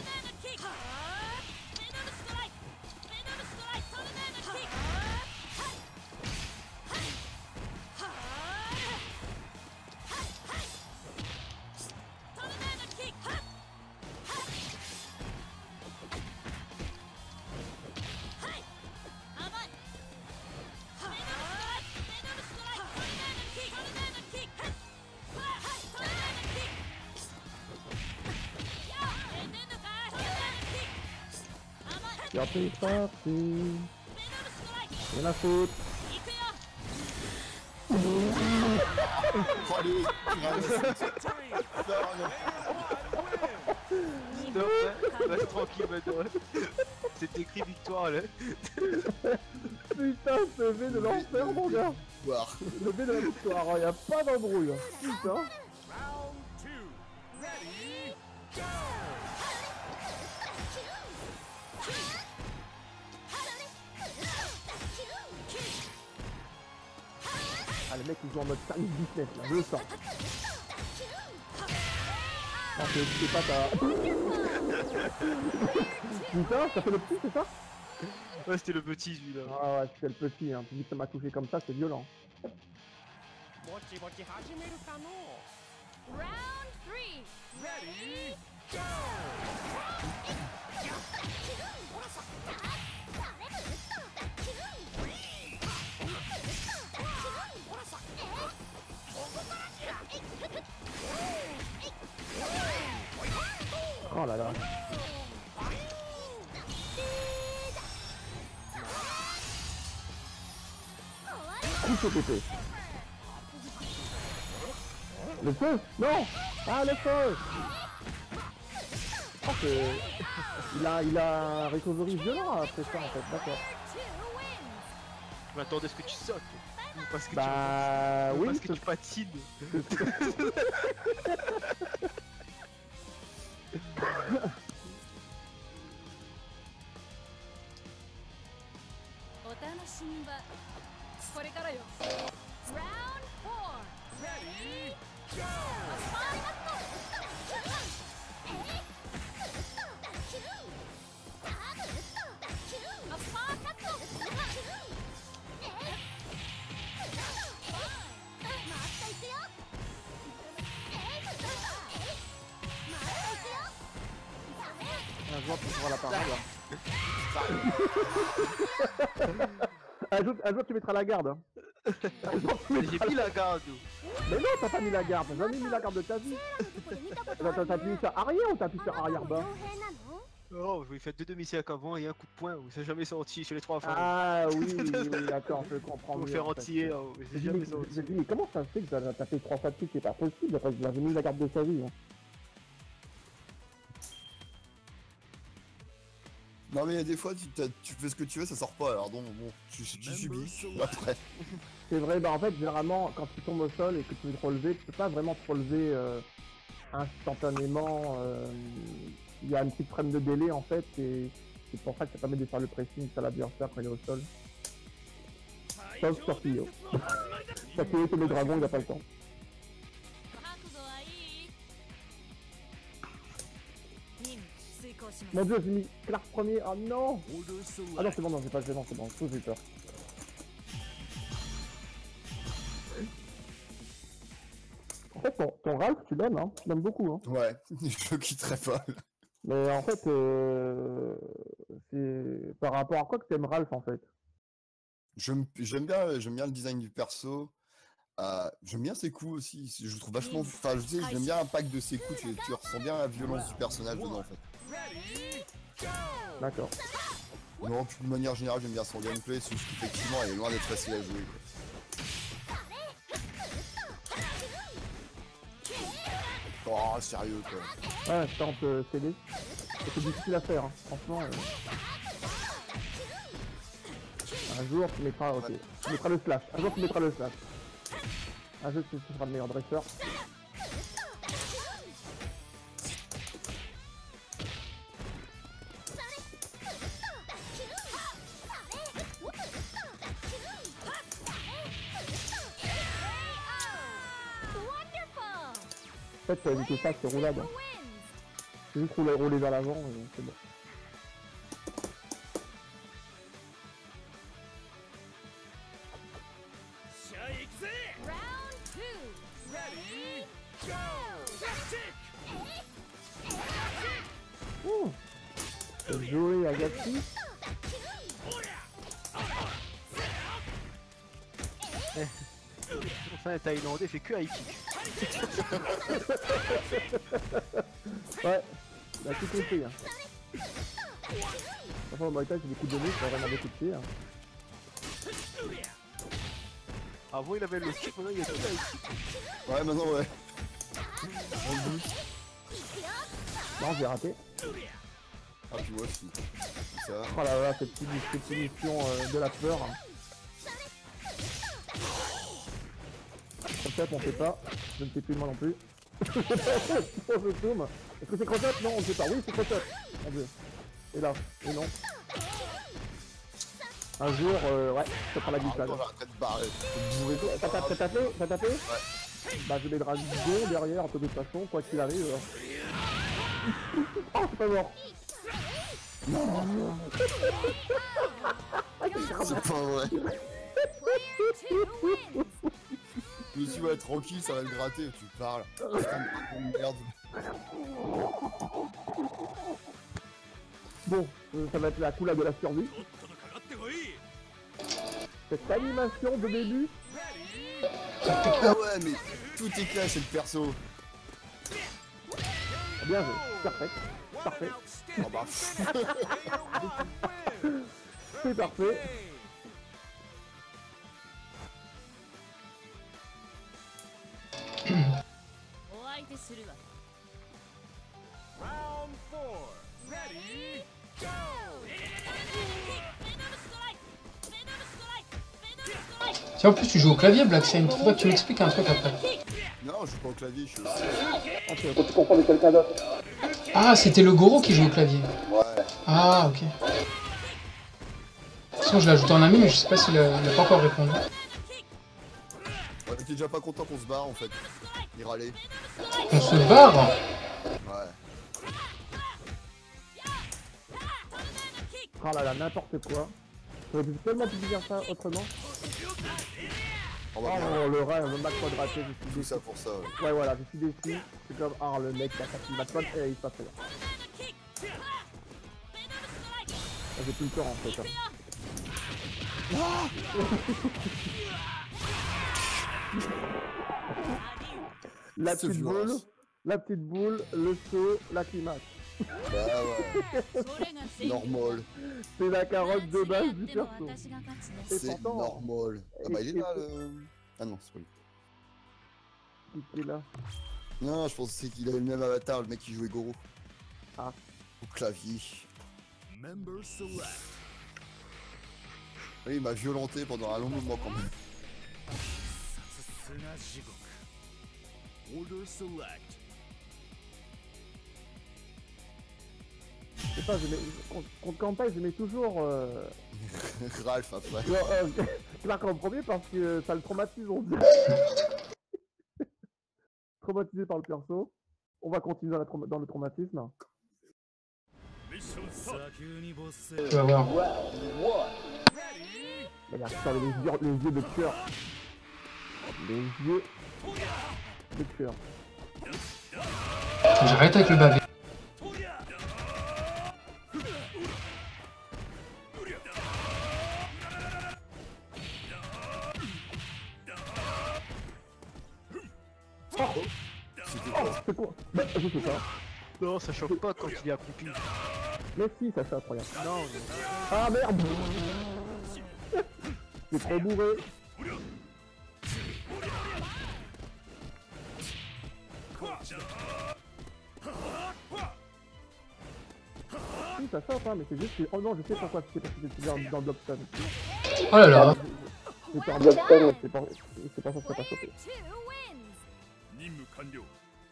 Et après il est parti. Rien à foutre. Allez, Stop, reste tranquille maintenant. C'est écrit victoire là. Putain, ce V de l'enfer mon gars. Le V de la victoire, il a pas d'embrouille. Putain. Round 2. Ready, go! Ah le mec il joue en mode service business là, je le sens. Ah c'est pas ta... Putain, ça fait le petit c'est ça? Ouais c'était le petit celui-là. Ah ouais c'était le petit, hein. Tu dis que ça m'a touché comme ça, c'est violent. Mochi mochi hajimeru ka no? Round 3. Ready, go! Oh là là. Coup de pépé. Le feu? Non! Ah le feu! Oh, il a un recovery violent après ça en fait, d'accord. Mais attends, est-ce que tu sautes? Ou parce que Bah tu... oui, parce que tu patines. Round 4. Ready, go! Un joueur qui prend la parole. Un jour tu mettras la garde. Hein. J'ai mis la garde. Mais non, t'as pas mis la garde, t'as jamais mis la garde de ta vie. T'as appuyé sur arrière ou t'as appuyé sur arrière bas? Oh, je lui ai fait 2 demi-cercles avant et un coup de poing, ça jamais sorti sur les 3 fois. Ah oui, d'accord, je comprends. Pour mieux, faire en fait. entier, j'ai jamais sorti. Je dis, mais comment ça se fait que t'as fait 3 fois de suite? C'est pas possible, après il a mis la garde de sa vie. Hein. Non mais il y a des fois tu fais ce que tu veux, ça sort pas alors donc bon, tu subis après. C'est vrai, bah en fait généralement quand tu tombes au sol et que tu veux te relever, tu peux pas vraiment te relever instantanément, il y a une petite frame de délai en fait, et c'est pour ça que ça permet de faire le pressing sur l'adversaire quand il est au sol. Sauf sur Kyo. Sur Kyo, c'est le dragon, il n'a pas le temps. Mon dieu, j'ai mis Clark premier, oh non! Ah non, c'est bon, non, j'ai pas c'est bon, tout j'ai peur. En fait, ton Ralph, tu l'aimes, hein? Tu l'aimes beaucoup, hein? Ouais, je le quitterai pas. Mais en fait, c'est par rapport à quoi que t'aimes Ralph, en fait? J'aime bien le design du perso. J'aime bien ses coups aussi. Je le trouve vachement. Enfin, je sais, j'aime bien l'impact de ses coups. Tu ressens bien la violence du personnage dedans, en fait. D'accord. Non, puis de manière générale, j'aime bien son gameplay. C'est juste qu'effectivement, elle est loin d'être facile à jouer, quoi. Oh, sérieux, quoi. Ouais, je tente CD. C'est difficile à faire, hein. Franchement. Un jour, tu mettras. Ok. Tu mettras le slash. Un jour, tu mettras le slash. Un jour, tu seras le meilleur dresseur. En fait, éviter ça, c'est roulade. Hein. C'est juste rouler vers l'avant, c'est bon. Jouer Agatsi. Enfin, un Thaïlandais fait que high kick. Ouais, il a tout compris. Hein. Enfin, en Muay Thai, c'est des coups de nez, ça va vraiment des coups de pied. Hein. Avant, il avait le kick, maintenant, il y a tout le high kick. Ouais, maintenant, ouais. Non, j'ai raté. Ah, puis moi aussi. Ça. Oh là là, cette punition de la peur. Crochet, on sait pas. Je ne sais plus moi non plus. Je zoom. Est-ce que c'est crochet? Non, on ne sait pas. Oui, c'est crochet. Mon dieu. Et là, et non. Un jour, ouais, ça prend la glissade. T'as tapé? Ouais. Bah, je mets dragon derrière, de toute façon, quoi qu'il arrive. Oh, c'est pas mort. Non. C'est pas vrai. Je me suis dit, ouais, tranquille, ça va le gratter, tu parles. Putain de merde. Bon, ça va être la coulade de la survie. Cette animation de début. Ah ouais, mais tout est clair, c'est le perso. Bien joué, parfait. Parfait. Oh bah. C'est parfait. Round 4. Ready, go! Tiens, en plus, tu joues au clavier, Black Saint. Faudrait que tu m'expliques un truc après. Non, je joue pas au clavier, je suis aussi. Ah, tu confonds avec quelqu'un d'autre. Ah, c'était le Goro qui joue au clavier. Ouais. Ah, ok. Sinon, je l'ai ajouté en ami, mais je sais pas s'il a pas encore répondu. On était déjà pas content qu'on se barre en fait. Il râlait. On se barre? Ouais. Oh là là, n'importe quoi. J'aurais tellement pu dire ça autrement. Oh, bah, le rêve, le match quadraté, je suis tout déçu. ça pour ça. Ouais, voilà, je suis déçu. C'est comme, ah, le mec qui a fait le match quad et il se passe rien. J'ai plus le temps en fait. Hein. La petite boule, le saut, la climax. Bah ouais. Normal. C'est la carotte de base du perso. C'est normal. Ah bah il est là le... Ah non, c'est pas lui. Qui est là? Non, je pensais qu'il avait le même avatar, le mec qui jouait Goro. Ah. Au clavier. Oui, il m'a violenté pendant un long moment quand même. sais pas, contre campagne, je mets toujours Ralph après. Clark en premier parce que ça le traumatise, on dit. Traumatisé par le perso. On va continuer dans le traumatisme. Tu vas voir. Regarde, putain, les yeux de cœur. Les yeux de cœur. J'arrête avec le bavé. C'est quoi? Bah, je sais pas. Non, ça choque pas quand il est accroupi. Mais si, ça choque, regarde. Non, Ah merde! C'est trop bourré. Si, ça choque, hein, mais c'est juste que... Oh non, je sais pourquoi c'est parce que c'est dans Blockstone. Oh là là. C'est en Blockstone, c'est pas ça que ça t'a choqué. 任務完了。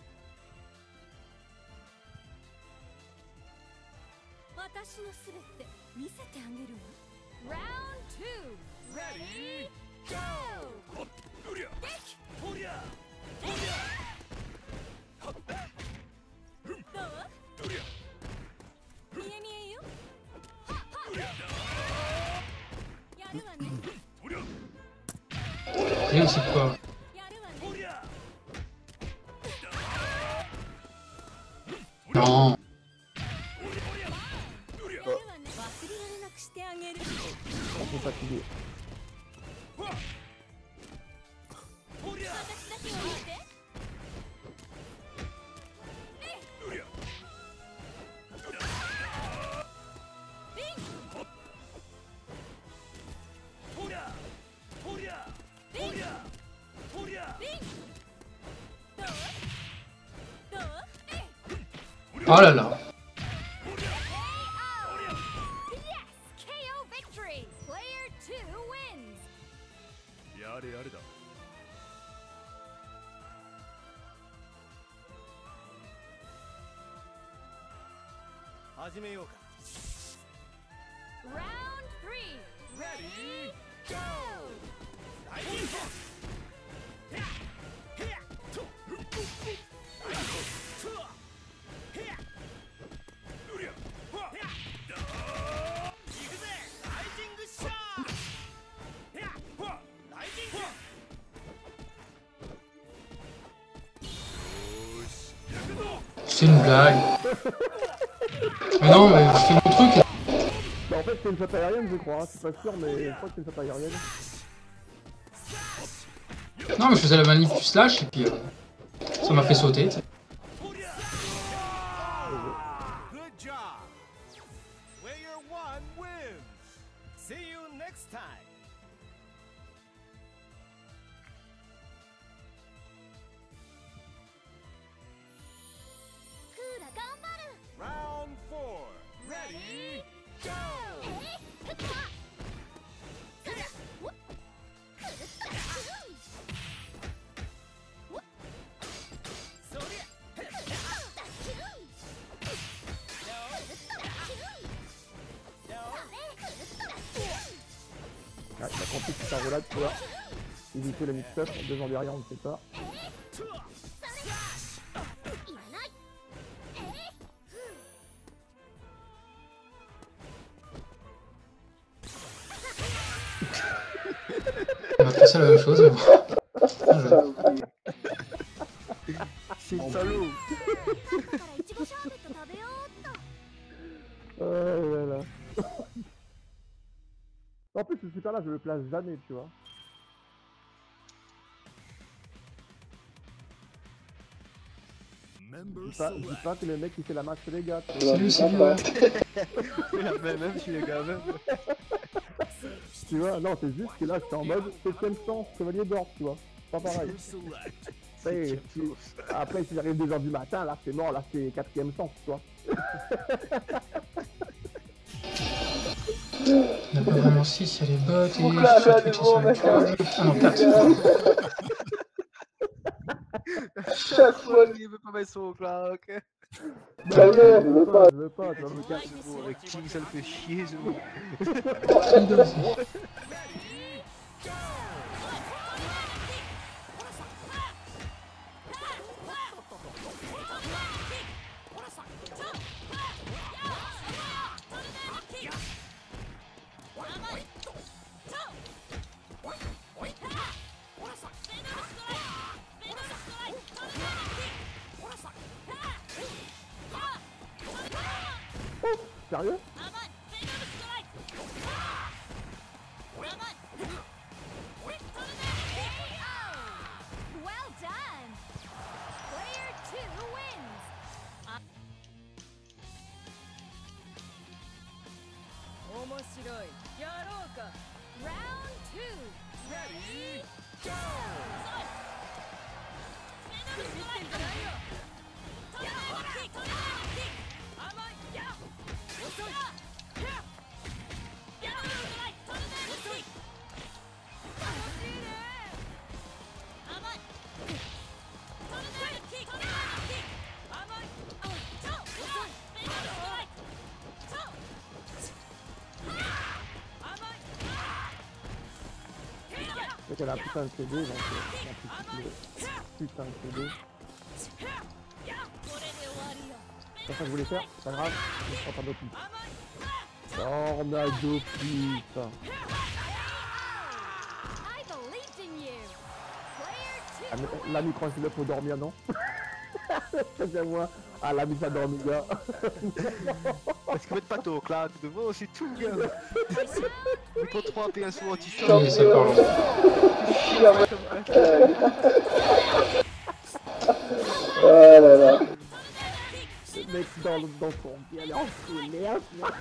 私のすべて見せてあげるわ。Round 2 Ready Go うりゃとりゃどう？ うりゃ見え見えよ。 うりゃやるわね。 とりゃ Rien, c'est quoi? やるわね。 とりゃ Non. やるわね。忘れられなくしてあげる。 On peut fatiguer. とりゃ私だけを見て。 うりゃとりゃとりゃとりゃとりゃどう？どう？ Oh là là. Yes! KO victory! Player 2 wins! やれやれだ。始めようか。 Round 3 Ready Go! 大人気へやへやと大人気とへやうりゃはへや行くぜライジングショーへやはライジングよーし行くぞ C'est une blague. Mais non, mais je fais mon truc. Bah en fait c'est une shot aérienne je crois, hein. Je suis pas sûr mais je crois que c'est une shot aérienne. Non, mais je faisais la manip du slash et puis ça m'a fait sauter. Good job. Player 1 wins. See you next time. Kura, ganbaru! Round 4. Ready? Go. そりゃ Ouais, il a compris que c'est un relade, tu vois. Éviter le mix-up, 2 ans derrière on ne sait pas. On va passer à la même chose. Mais bon. c'est une salaud. Là là. En plus ce super là je le place jamais tu vois. Je dis pas que le mec il fait la match les gars. Salut, salut. Ouais. Même si les gars même. Tu vois, non c'est juste que là j'étais en mode 7ème sens, chevalier d'or tu vois. Pas pareil. Hey, après si j'arrive 2h du matin là c'est mort, là c'est 4ème sens tu vois. On n'a pas vraiment 6, il y a les bots et je suis sur la cage. Ah non, 4. Chaque fois, il veut pas mettre son claque. Bah non, je veux pas, tu vas me casser. Bon, avec King, ça le fait chier, ce mec. Kid aussi. Sérieux? Well done! Player 2 wins! Round 2! Ready, go! C'est qu'elle a un putain de CD, donc elle a putain de CD. C'est ça que je voulais faire, c'est pas grave, je prends pas d'autre. Tornado putain. I believed in you! Player 2 L'ami tranquille pour dormir, non? C'est moi. Ah, l'ami ça dormit, gars. Parce que mettre pas ton claque devant, c'est tout, gars. Mais pour 3 PSO en t-shirt. Oui, ça parle. Oh là là. Le mec dans son bien, il est en colère.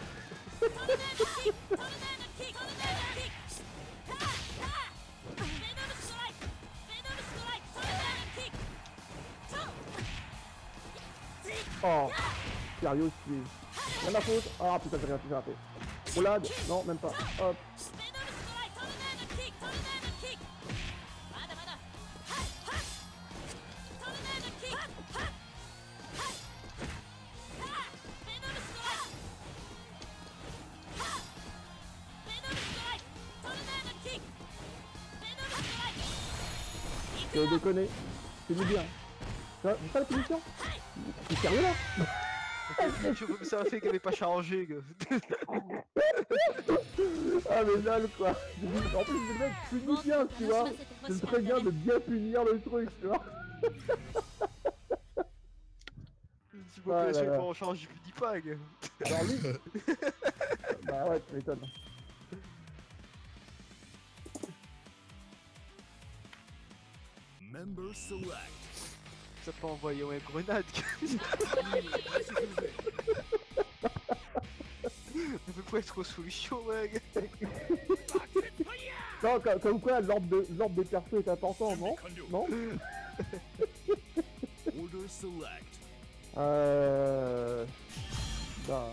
Oh, sérieux, c'est ma faute. Ah putain, j'ai raté. Roulade, non, même pas. Hop. Je déconne. C'est du bien. C'est pas la punition? T'es sérieux là? Ça fait qu'elle avait pas changé, gars. Ah mais lol quoi. En plus le mec punit bien, tu vois. C'est très bien de bien punir le truc, tu vois. Tu vois que pas en change, je dis pas, gars. Genre lui. Bah ouais, tu m'étonnes. Member select. Ça peut envoyer une grenade. Ça peut pas être solution, ouais, gars. Non, comme quoi l'ordre des persos est important, non? Non? Order select. Bah...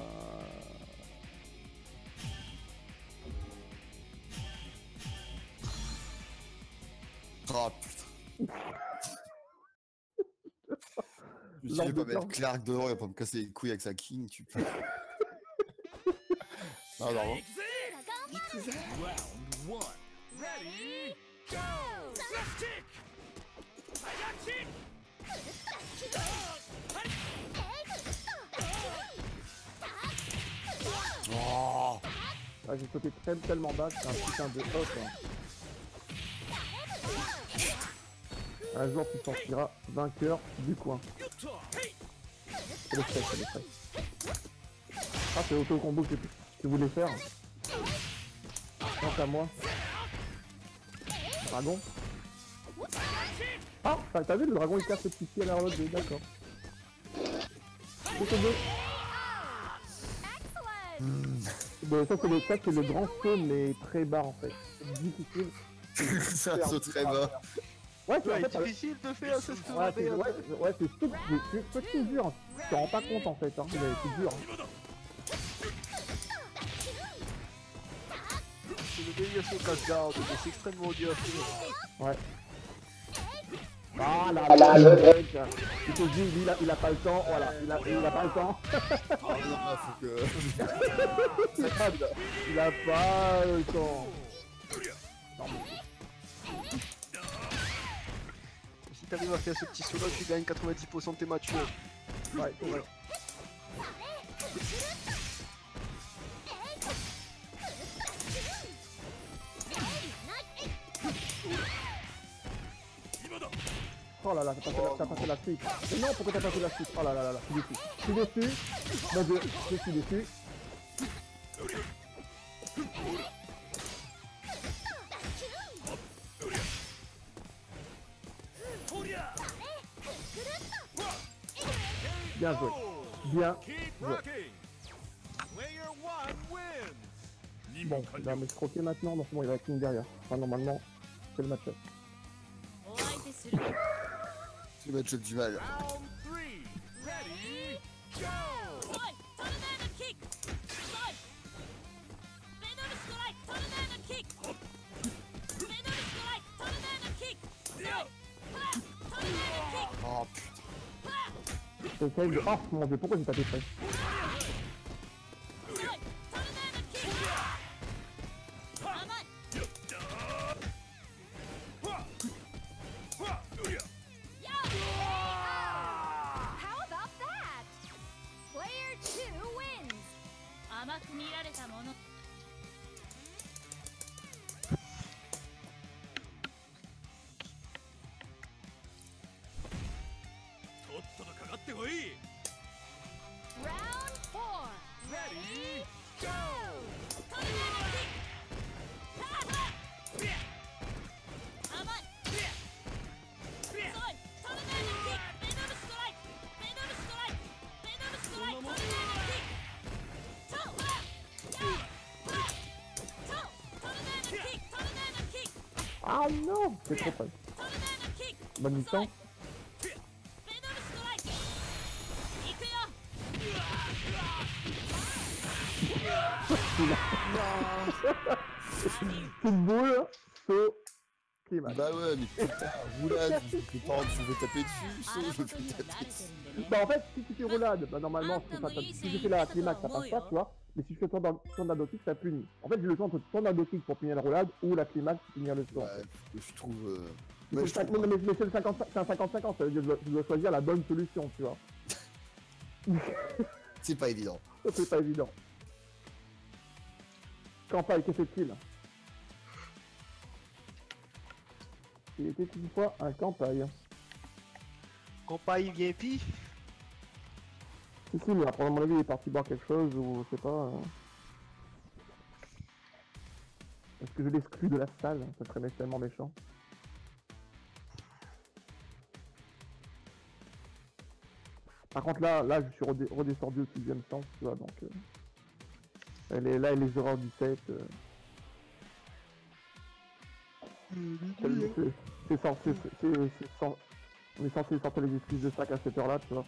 Oh putain. Je me suis dit, il va pas mettre Clark dehors, il va pas me casser les couilles avec sa king, tu peux. Ah, non, Round 1. Ready, go! Kick! Oh. Ah, j'ai sauté tellement bas, c'est un putain de hop. Hein. Un jour tu sortiras vainqueur du coin. C'est le stress, c'est le stress. Ah, c'est l'auto-combo que tu voulais faire. Quant à moi. Dragon. Ah, t'as vu le dragon il casse le petit pied à la route, d'accord. Bon, ça c'est le grand saut mais très bas en fait. C'est difficile. C'est un saut très bas. Ouais, c'est difficile de faire ce saut. Ouais, c'est tout dur. Tu te rends pas compte en fait, hein. C'est dur. C'est le meilleur saut casse-garde, mais c'est extrêmement dur. Ouais. Ah là, le mec. Il te dit, lui, il a pas le temps, voilà, il a pas le temps. Ah non, là, faut que... Il a pas le temps. Si t'arrives à faire ce petit solo, tu gagnes 90% de tes matchs. Ouais, c'est vrai. Oh là là, t'as passé la suite. Mais non, pourquoi t'as passé la suite? Oh là là là, je suis déçu. Mon dieu, je suis déçu. Bien joué. Bien joué. Bon, il va me croquer maintenant, donc bon, il va être une derrière. Enfin, normalement, c'est le match-up. C'est le match-up du mal. Oh putain. J'essaye de... Oh mon dieu, pourquoi j'ai tapé près? How about that? Player 2 wins. 甘く見られたもの。 とっととかかってこい。 Round 4. Ready? Go! Ah non, c'est trop près. Bonne distance. Petite boule, saut, climat. Bah ouais, mais putain, roulade, je vais taper dessus, saut, je vais taper dessus. Bah en fait, si tu fais roulade, bah normalement, si je fais la climax, ça passe pas, tu vois. Mais si je fais tornado kick, ça punit. En fait, j'ai le choix entre tornado kick pour punir la roulade ou la climax pour punir le saut. Ouais, je trouve... Mais c'est le 50-50, c'est un 50-50, ça veut dire que je dois choisir la bonne solution, tu vois. C'est pas évident. C'est pas évident. Campagne, que fait-il? Il était une fois un campagne. Campagne VIP. Si, mais après, à mon avis, il est parti boire quelque chose ou je sais pas. Est-ce que je l'exclus de la salle? Ça serait tellement méchant. Par contre, là, je suis redescendu au 6ème sens, tu vois, donc... Elle est là, elle est 0h17. C'est censé... On est censé sortir les excuses de sac à cette heure-là, tu vois.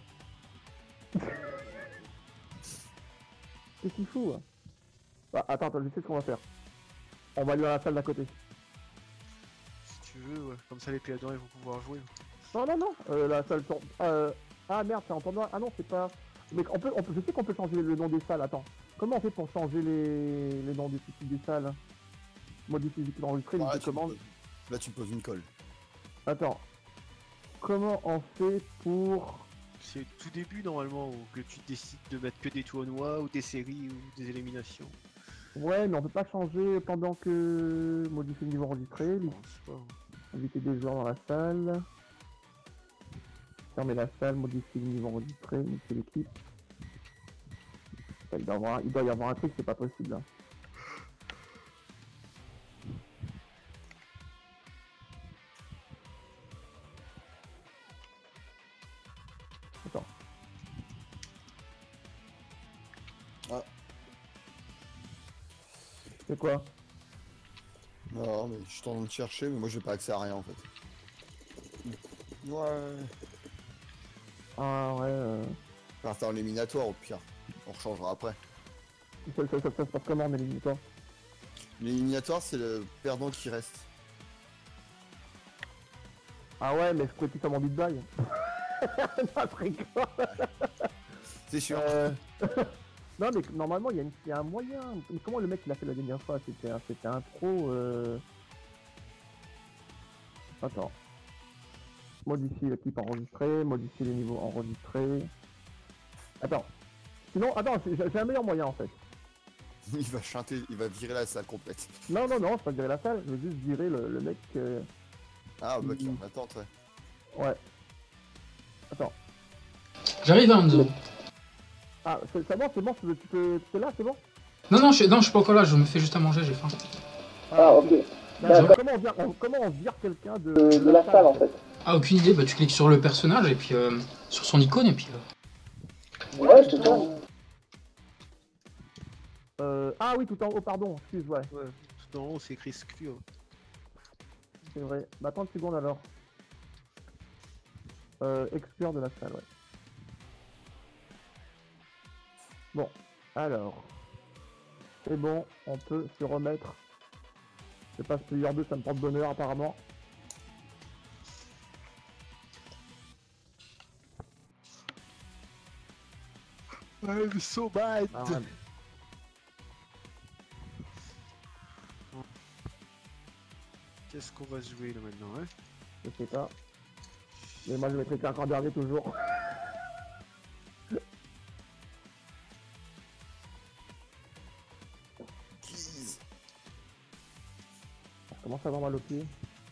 Qu'est-ce qu'il fout? Bah, attends, je sais ce qu'on va faire. On va aller dans la salle d'à côté. Si tu veux, ouais. Comme ça les péadors ils vont pouvoir jouer. Non, la salle tourne. Ah merde, c'est en tournoi. Ah non, c'est pas... Mais je sais qu'on peut changer le nom des salles, attends. Comment on fait pour changer les noms des salles? Modifier l'enregistré, Ah, une commande. Là tu me poses une colle. Attends. Comment on fait pour... C'est tout début normalement où que tu décides de mettre que des tournois ou des séries ou des éliminations. Ouais, mais on peut pas changer pendant que... Modifier le niveau enregistré. Inviter des joueurs dans la salle. Fermer la salle, modifier le niveau enregistré, modifier l'équipe. Il doit y avoir un truc, c'est pas possible. Hein. Attends. Ah. C'est quoi? Non, mais je suis en train de chercher, mais moi j'ai pas accès à rien en fait. Ouais. Ah ouais. On va faire l'éliminatoire au pire. On rechangera après. Ça se passe comment en éliminatoire? L'éliminatoire, c'est le perdant qui reste. Ah ouais, mais je pourrais plus faire mon beat by. Pas très quoi. C'est sûr. Non mais normalement il y a un moyen. Mais comment le mec il a fait la dernière fois? C'était un pro. Attends. Modifier le clip enregistré, modifier les niveaux enregistrés. Attends. Sinon, attends, j'ai un meilleur moyen en fait. Il va chanter, il va virer la salle complète. Non, je vais pas virer la salle, je veux juste virer le mec. Ah bah qui en attente, ouais. Ouais. Attends. J'arrive à Enzo. Ah, c'est bon, tu peux là, c'est bon? Non, je suis pas encore là, je me fais juste à manger, j'ai faim. Ah, ok. Comment on vire quelqu'un de la salle en fait? Ah, aucune idée, bah tu cliques sur le personnage et puis sur son icône et puis. Ouais, c'est ça. Ah oui, tout en haut, pardon, excuse, ouais. Ouais, tout en haut c'est écrit Exclure. C'est vrai. Bah 30 secondes alors. Exclure de la salle, ouais. Bon, alors. C'est bon, on peut se remettre. Je passe player 2, ça me porte bonheur apparemment. I'm so bad. Ah, ouais. Qu'est-ce qu'on va jouer là maintenant, hein? Je sais pas. Mais moi je mettrai qu'un dernier toujours. Je commence à avoir mal aux pieds.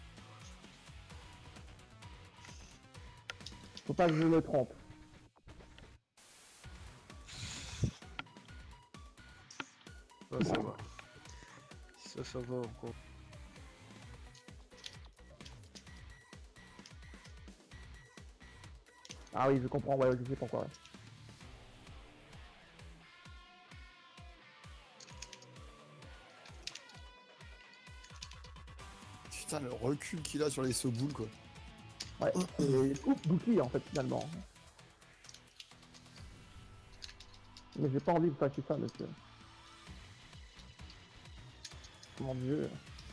Faut pas que je me trompe. Ah, ça va. Ça va encore. Ah oui, je comprends, ouais, je sais pourquoi. Ouais. Putain, le recul qu'il a sur les sauts-boules, quoi. Ouais, c'est ouf d'outils en fait finalement. Mais j'ai pas envie de passer ça, monsieur. Mon dieu.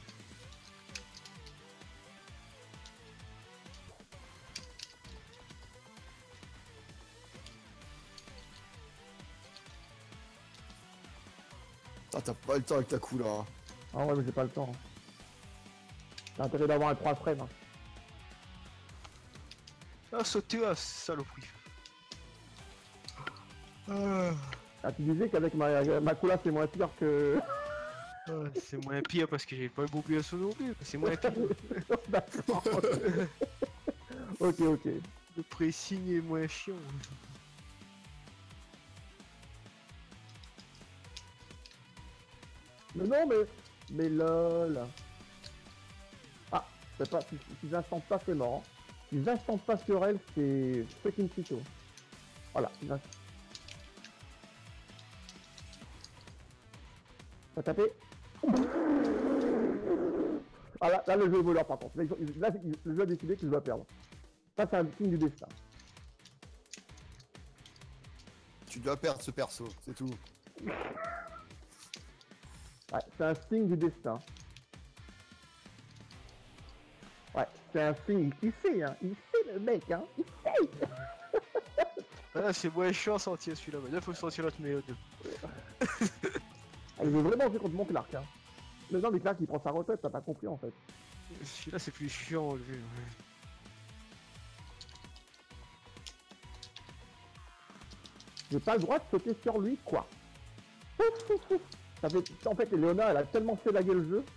Ah, t'as pas le temps avec ta coup là. Ah ouais, mais j'ai pas le temps. T'as intérêt d'avoir un 3 frames. Hein. Ah, sauter à saloperie. Ah, tu disais qu'avec ma coula c'est moins pire que... C'est moins pire parce que j'ai pas beaucoup à non plus. C'est moins pire. D'accord. Ok. Le pressing est moins chiant. Mais non, mais lol. Ah, c'est pas... Si j'instante pas, c'est mort. Si j'instante pas sur elle, c'est fucking Tito. Voilà. T'as tapé. Ah là, le jeu est voleur par contre. Là, le jeu a décidé que je dois perdre. Ça, c'est un signe du destin. Tu dois perdre ce perso, c'est tout. Ouais, c'est un signe du destin. Ouais, c'est un signe. Il sait, hein. Il sait le mec, hein. Il sait. Ah, c'est moins chiant à sortir celui-là. Maintenant, faut sortir l'autre méthode. Il veut vraiment jouer contre mon Clark, hein. Mais non, mais Clark, il prend sa retraite, t'as pas compris en fait. Celui-là, c'est plus chiant, lui. J'ai pas le droit de sauter sur lui, quoi. Ça fait... En fait, Léona, elle a tellement fait laguer le jeu.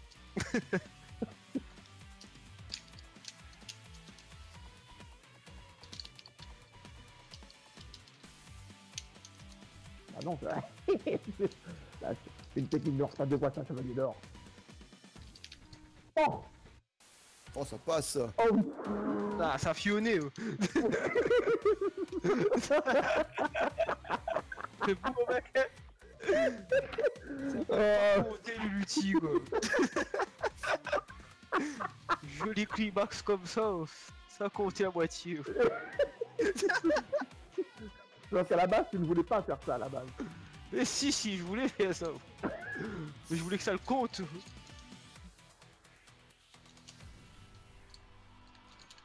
Ah non, c'est une technique de retard de quoi ça, chevalier d'or. Oh! Oh, ça passe. Oh oui! Ah, ça a fionné. C'est beau, mec. C'est pas monter l'ulti, quoi. Joli climax comme ça comptait à moitié. Donc à la base, tu ne voulais pas faire ça à la base. Mais si, je voulais faire ça. Mais je voulais que ça le compte.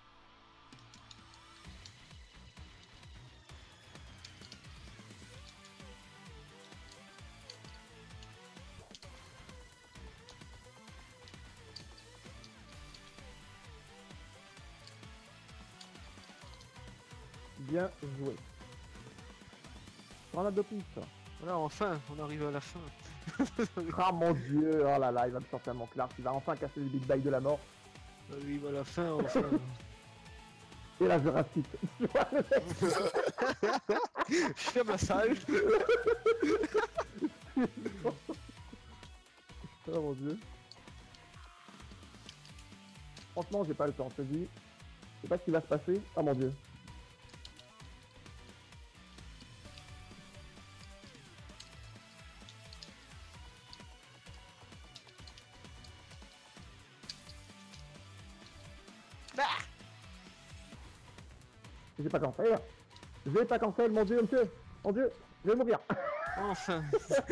Bien joué. Grenade de piste. Voilà, enfin, on arrive à la fin. Ah mon dieu, oh là là, il va me sortir mon Clark, il va enfin casser le big bag de la mort. On arrive à la fin, enfin. Et la Jurassic. Je fais un massage. Oh mon dieu. Franchement, j'ai pas le temps, je te dis. Je sais pas ce qui va se passer. Oh mon dieu. J'ai pas cancel. J'ai pas cancel, mon dieu, monsieur. Mon dieu, je vais mourir. Enfin.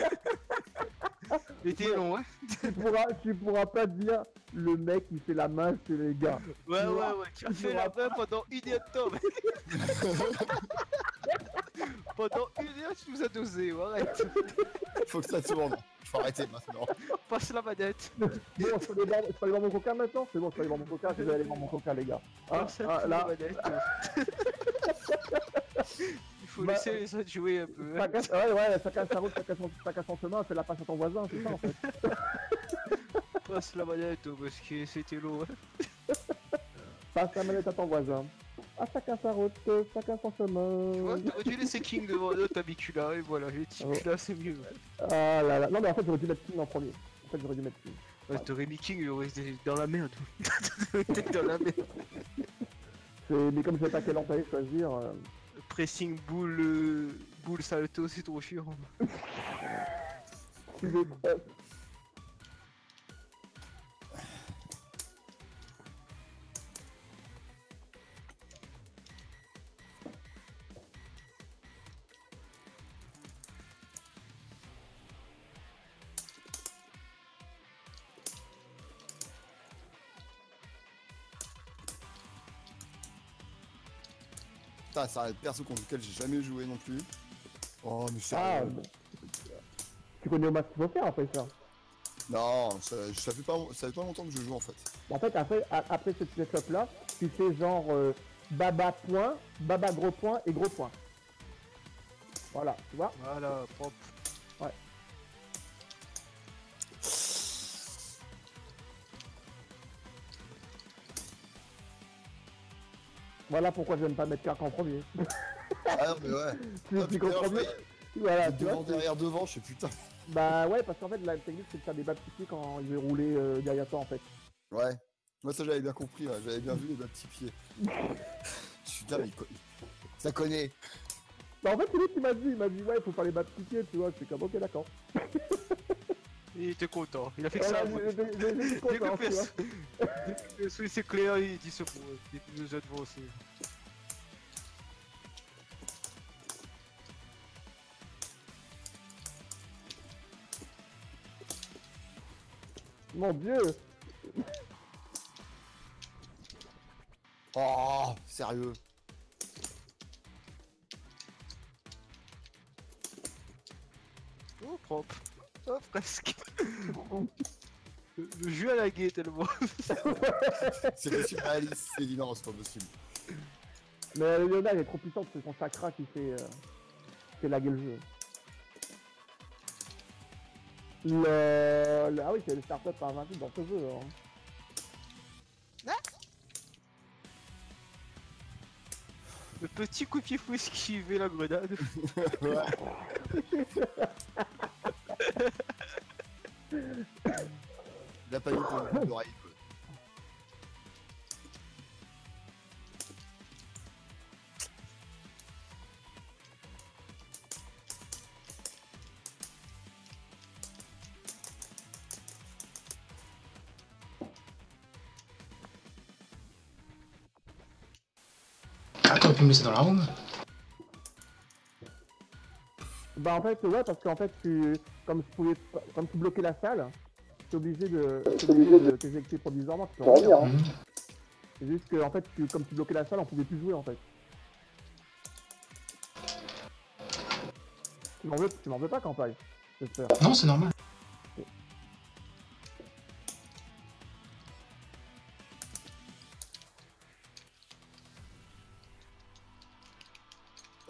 Mais t'es long, hein. Tu pourras pas dire le mec qui fait la main chez les gars. Ouais, tu as fait la main pendant 1 heure de temps, mec. Pendant 1 heure, tu nous as dosé, arrête. Faut que ça tourne. Faut arrêter maintenant. Passe la manette. Bon, je peux aller voir mon coca maintenant. C'est bon, je peux aller voir mon coca. Je vais aller voir mon coca, les gars. Hein, Là. là. Il faut laisser les autres jouer un peu. Chacun sa route, chacun son chemin. Fais la passe à ton voisin, c'est ça en fait. Passe la manette, parce que c'était long. Hein. Passe la manette à ton voisin. Ah, chacun sa route, chacun son chemin. Tu vois, t'aurais dû laisser King devant l'autre, t'as mis Kula, et voilà, j'ai dit Kula, c'est mieux. Ah là là. Non, mais en fait, j'aurais dû mettre King en premier. En fait, j'aurais dû mettre King. Ouais, t'aurais mis King, il aurait été dans la merde. T'aurais été dans la merde. Mais comme je sais pas quel employé choisir. Pressing boule salto, c'est trop chiant. Putain, c'est un perso contre lequel j'ai jamais joué non plus. Oh, mais c'est. Ah, tu connais au max qu'il faut faire après ça. Non, ça fait pas longtemps que je joue en fait. En fait, après ce setup là, tu fais genre baba point, baba gros point et gros point. Voilà, tu vois. Voilà, propre. Ouais. Voilà pourquoi j'aime pas mettre Clark en premier. Ah mais ouais. Tu comprends mieux. Voilà, tu vois. Devant, derrière, devant, je sais putain. Bah ouais, parce qu'en fait la technique c'est de faire des bas petits pieds quand il veut rouler derrière toi en fait. Ouais. Moi ça j'avais bien compris, ouais. J'avais bien vu les bas petits pieds. Putain mais ça connaît. Bah en fait c'est lui qui m'a dit, ouais il faut faire les bas petits pieds, tu vois, c'est comme ok d'accord. Il était content, il a fait que ça. J'ai content, tu vois. Dès que c'est clair, il dit ce mot, il nous a devancé. Mon dieu. Oh, sérieux. Oh, propre. Oh, presque. Le jeu à la guet tellement. C'est surréaliste, c'est dit non, c'est pas possible. Mais Leonard il est trop puissant, c'est son chakra qui fait laguer le jeu. Ah oui, c'est le startup par 28 dans ce jeu. Hein. Le petit coup de pied fou esquiver la grenade. Il a pas eu pour le d'oreille. Attends, tu me laisser dans la room? Bah en fait ouais parce qu'en fait comme tu bloquais la salle, t'es obligé de t'éjecter provisoirement, tu peux revenir. Hein. C'est juste que en fait comme tu bloquais la salle on pouvait plus jouer en fait. Tu m'en veux pas campagne, j'espère. Non c'est normal.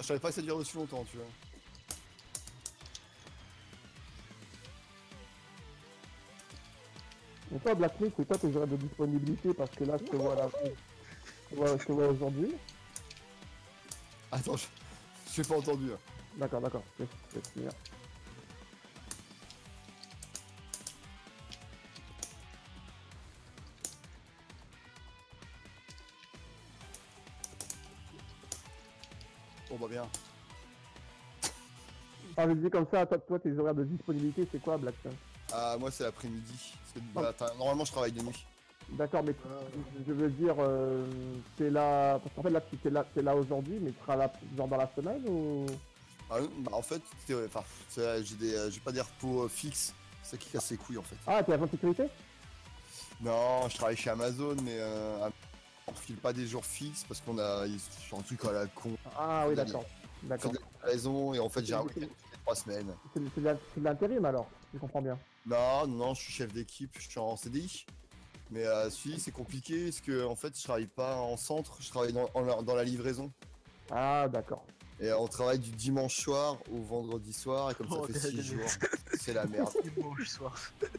savais pas que ça durait aussi longtemps, tu vois. Et toi, Blacksmith, c'est quoi tes horaires de disponibilité? Parce que là, je te vois là. Je te vois aujourd'hui. Attends, je pas entendu. Hein. D'accord, d'accord. Je vais finir. Bon bah bien. Ah, je dis comme ça, toi, tes horaires de disponibilité, c'est quoi, Blacksmith? Ah, moi c'est l'après-midi. Parce que, normalement je travaille de nuit. D'accord, mais je veux dire, t'es là... Parce qu'en fait, là, t'es là aujourd'hui, mais tu seras là genre dans la semaine ou... Ah, bah, en fait, j'ai pas des repos fixes. C'est ça qui casse les couilles en fait. Ah, t'es agent de sécurité? Non, je travaille chez Amazon, mais on file pas des jours fixes parce qu'on a un truc à la con. Ah oui, d'accord. D'accord. C'est raison, et en fait j'ai un week-end toutes les 3 semaines. C'est de l'intérim alors, si je comprends bien. Non, je suis chef d'équipe, je suis en CDI. Mais si, c'est compliqué parce que en fait je travaille pas en centre, je travaille dans la livraison. Ah d'accord. Et on travaille du dimanche soir au vendredi soir et comme ça fait 6 jours. C'est la merde. Dimanche soir.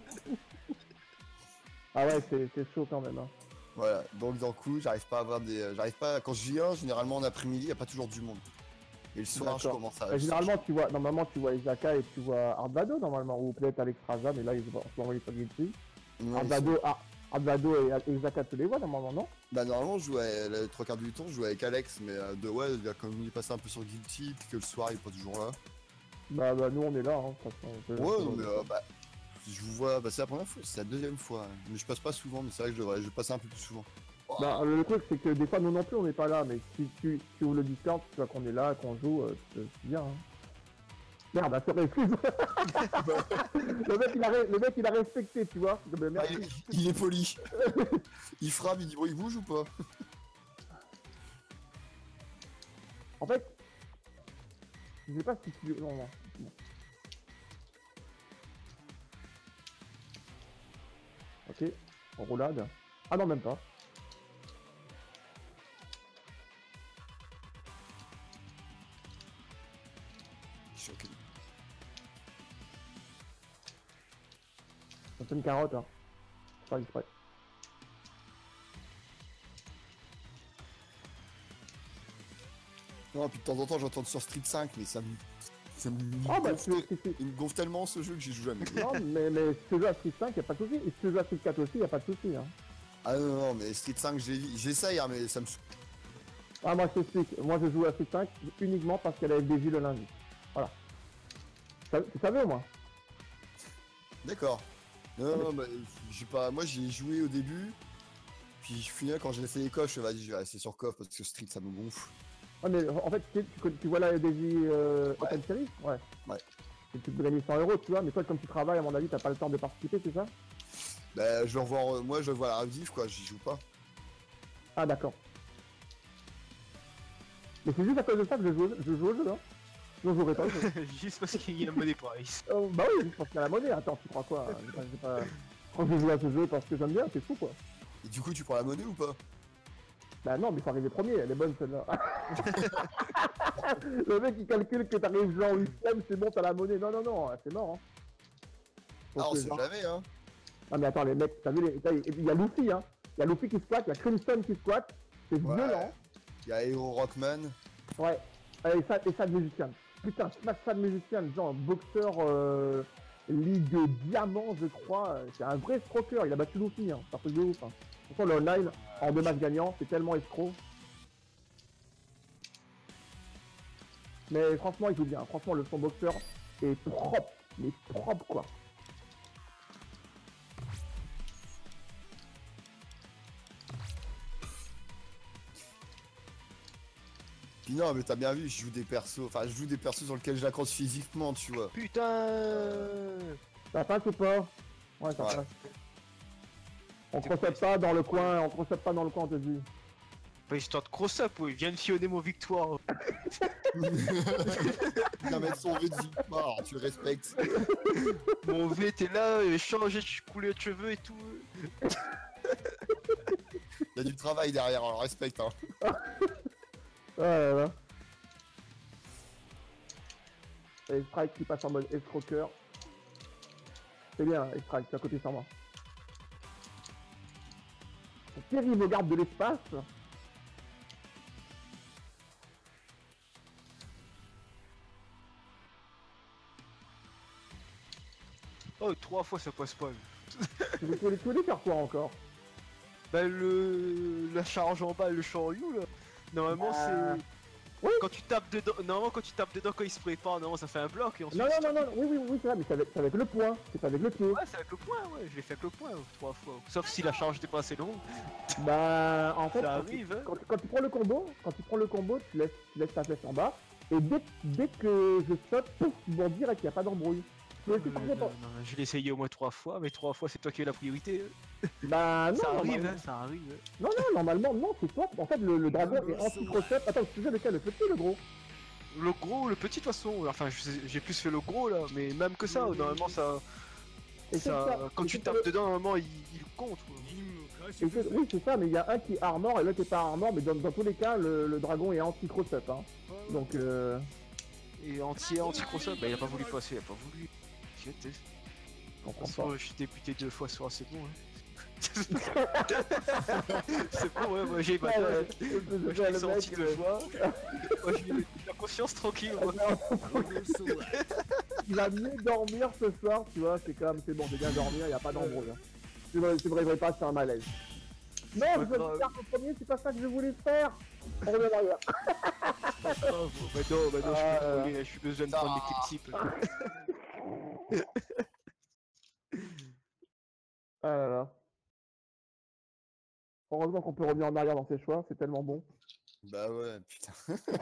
Ah ouais, c'est chaud quand même. Hein. Voilà, donc d'un coup j'arrive pas à avoir des. Quand je viens, généralement en après-midi, y a pas toujours du monde. Et le soir je commence à. Généralement normalement tu vois Izaka et tu vois Ardado normalement, ou peut-être Alex Raza, mais là ils vont envoyer sur Guilty. Ardado et Izaka tu les vois normalement, non? Bah normalement je joue les 3 quarts du temps, je joue avec Alex, mais comme il est passé un peu sur Guilty, puis que le soir il est pas toujours là. Bah nous on est là, hein, de toute façon. Ouais, non mais je vous vois, c'est la première fois, c'est la deuxième fois. Mais je passe pas souvent, mais c'est vrai que je vais passer un peu plus souvent. Bah le truc c'est que des fois nous non plus on n'est pas là, mais si tu ouvres le Discord, tu vois qu'on est là, qu'on joue, c'est bien. Hein. Merde, c'est excuse. le mec il a respecté, tu vois. Il est poli. Il frappe, il dit bon il bouge ou pas? En fait, je sais pas si tu... Non. Ok, en roulade. Ah non, même pas. Choqué. C'est une carotte, hein. Pas exprès. Non, puis de temps en temps j'entends sur Street 5, mais ça me il me gonfle tellement ce jeu que j'y joue jamais. Non, mais si tu joues à Street 5, y'a pas de soucis. Et si tu joues à Street 4 aussi, y'a pas de soucis. Hein. Ah non, mais Street 5, j'essaye, hein, mais ça me... Ah, moi je t'explique. Moi je joue à Street 5 uniquement parce qu'elle a FDJ le lundi. Voilà. Tu savais au moins? D'accord. Non, bah, moi j'y ai joué au début, puis je finis quand j'ai essayé KOF, je vais rester sur KOF parce que Street ça me gonfle. Ouais, mais en fait, tu vois la FDJ Open Series? Ouais. Et tu peux gagner 100 €, tu vois, mais toi, comme tu travailles, à mon avis, t'as pas le temps de participer, c'est ça? Bah, je le vois à la rediff, quoi, j'y joue pas. Ah, d'accord. Mais c'est juste à cause de ça que je joue au jeu, hein. Non, j'aurais pas. Juste parce qu'il y a la monnaie price. Bah oui, juste parce qu'il y a la monnaie. Attends, tu crois quoi? Quand je joue à ce jeu parce que j'aime bien, c'est fou, quoi. Et du coup, tu prends la monnaie ou pas? Bah non, mais faut arriver premier, elle est bonne celle-là. Le mec il calcule que t'arrives genre 8ème, c'est bon, t'as la monnaie. Non, c'est mort. Hein. Ah, on sait jamais, hein. Non mais attends, les mecs, t'as vu, il y a Luffy, hein. Il y a Luffy qui squatte, il y a Crimson qui squatte. C'est violent. Il y a Hero Rockman. Ouais. Et Sad Magician. Putain, Sad Magician, genre boxeur Ligue Diamant, je crois. C'est un vrai stroker, il a battu Luffy, hein. C'est un truc de ouf, hein. Pourtant le online, en 2 matchs gagnants, c'est tellement escroc. Mais franchement, il joue bien. Franchement, son boxeur est propre. Mais propre, quoi. Puis non, mais t'as bien vu, je joue des persos sur lesquels je l'accroche physiquement, tu vois. Putain. Ça passe ou pas? Ouais, ça passe. On cross-up pas dans le coin, on te dit. Pas histoire de cross-up, il vient de fionner mon victoire. Il vient mettre son V de victoire, tu le respectes. Mon V, t'es là, changé, tu coulais de cheveux et tout. Il y a du travail derrière, on le respecte, hein. Ah là là. Et Strike qui passe en mode escroqueur. C'est bien, Strike, tu as côté sur moi. Terrible garde de l'espace. Oh, 3 fois ça passe pas. Tu voulais faire quoi encore? Bah la charge en bas, le champ Ryu là. Normalement c'est... Oui. Quand tu tapes dedans, normalement quand tu tapes dedans quand il se prépare, normalement ça fait un bloc et ensuite... Non, oui, c'est vrai, mais c'est avec le poing, c'est avec le pied. Ouais, c'est avec le poing, ouais, je l'ai fait avec le poing 3 fois. Sauf si la charge n'était pas assez longue. Bah, en fait, ça arrive, hein. Quand tu prends le combo, tu laisses ta flèche en bas, et dès que je saute, pouf, tu bondis et qu'il n'y a pas d'embrouille. Non, je l'ai essayé au moins 3 fois, mais 3 fois c'est toi qui as eu la priorité. Bah non, ça arrive, hein, ça arrive. Non, normalement, non, c'est toi. En fait, le dragon est anti-crochet. Attends, tu faisais lequel, le petit ou le gros? Le gros, le petit de toute façon. Enfin, j'ai plus fait le gros là, mais même que ça, normalement ça... Quand tu tapes dedans, normalement il compte. Oui, c'est ça, mais il y a un qui est armor et l'autre est pas armor, mais dans tous les cas, le dragon est anti-crochet. Hein. Donc, Et anti-crochet, bah il a pas voulu passer, il a pas voulu. Je suis débuté 2 fois sur c'est bon. Hein. C'est bon, ouais, moi j'ai pas je l'ai senti 2 fois. Moi j'ai eu la conscience tranquille. Il va mieux dormir ce soir, tu vois, c'est bon, c'est bien dormir, y a pas d'embrouille. Hein. Tu ne devrais pas faire un malaise. Non, je veux faire en premier, c'est pas ça que je voulais faire. On revient derrière. Maintenant, je suis besoin de prendre l'équipe type. Ah là là. Heureusement qu'on peut revenir en arrière dans ses choix, c'est tellement bon. Bah ouais, putain.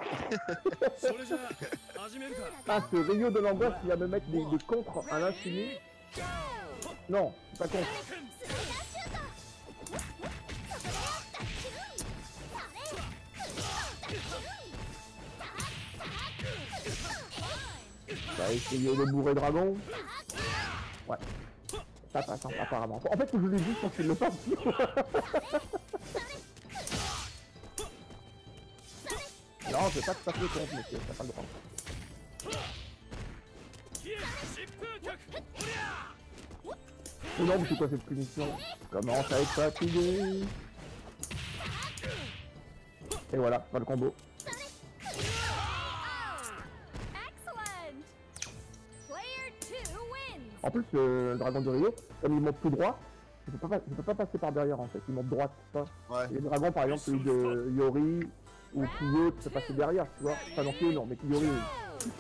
Ah, ce Rio de l'angoisse qui va me mettre des contres à l'infini. Non, c'est pas contre. On va essayer de bourrer dragon. Ouais. Ça passe, hein, apparemment. En fait, je lui dis pour qu'il le fasse. Non, je vais pas te passer le compte, monsieur, t'as pas le droit. Oh non, mais c'est quoi cette punition? Commence à être fatigué. Et voilà, pas le combo. En plus, le dragon de Rio, comme il monte tout droit, je peux pas passer par derrière en fait, il monte droite, ça. Ouais. Les dragons par exemple, celui de Yori ou Kiyo, tu peux passer derrière, tu vois. Enfin non, Kiyo non, mais Yori oui.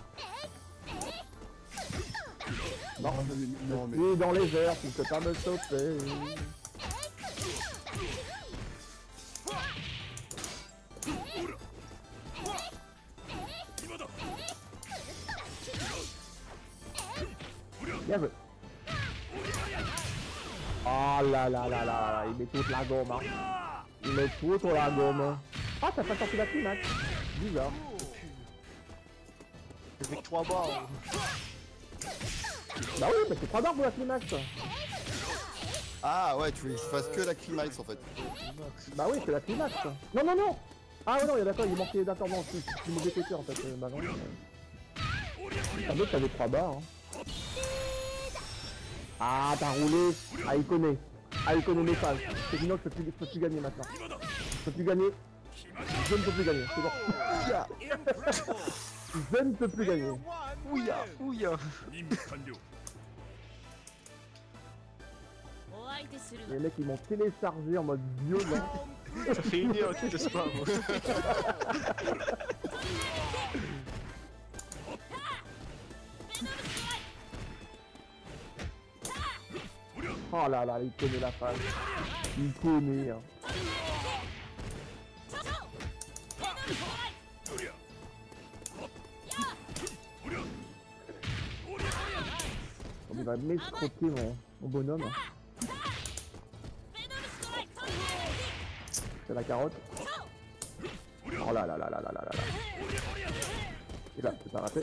Non, mais... Oui, dans les airs, tu ne peux pas me stopper. Bien joué. Oh là là là là, il met toute la gomme. Hein. Il met toute la gomme. Ah, t'as pas sorti la climax. Bizarre. Avec 3 barres. Bah oui, mais c'est 3 barres pour la climax. Ah ouais, tu voulais que je fasse que la climax en fait. Bah oui, c'est la climax. Non, non, non. Ah ouais, non, d'accord, il manquait d'accord, non, c'est mauvais côté en fait. Bah non. Ah, d'autres, t'avais 3 barres. Hein. Ah, t'as roulé. Ah, il connaît. Ah, il connaît mes phases. C'est sinon, je peux plus gagner maintenant. Je peux plus gagner. Je ne peux plus gagner. C'est bon. Je ne peux plus gagner. Ouya, ouya. Les mecs, ils m'ont téléchargé en mode violent. Ça fait 1 heure qu'il te spam. Oh là là, il connaît la phase. Il connaît. Hein. Il va m'escroquer mon bonhomme. C'est la carotte. Oh là là là là là là là. Et là, c'est pas raté.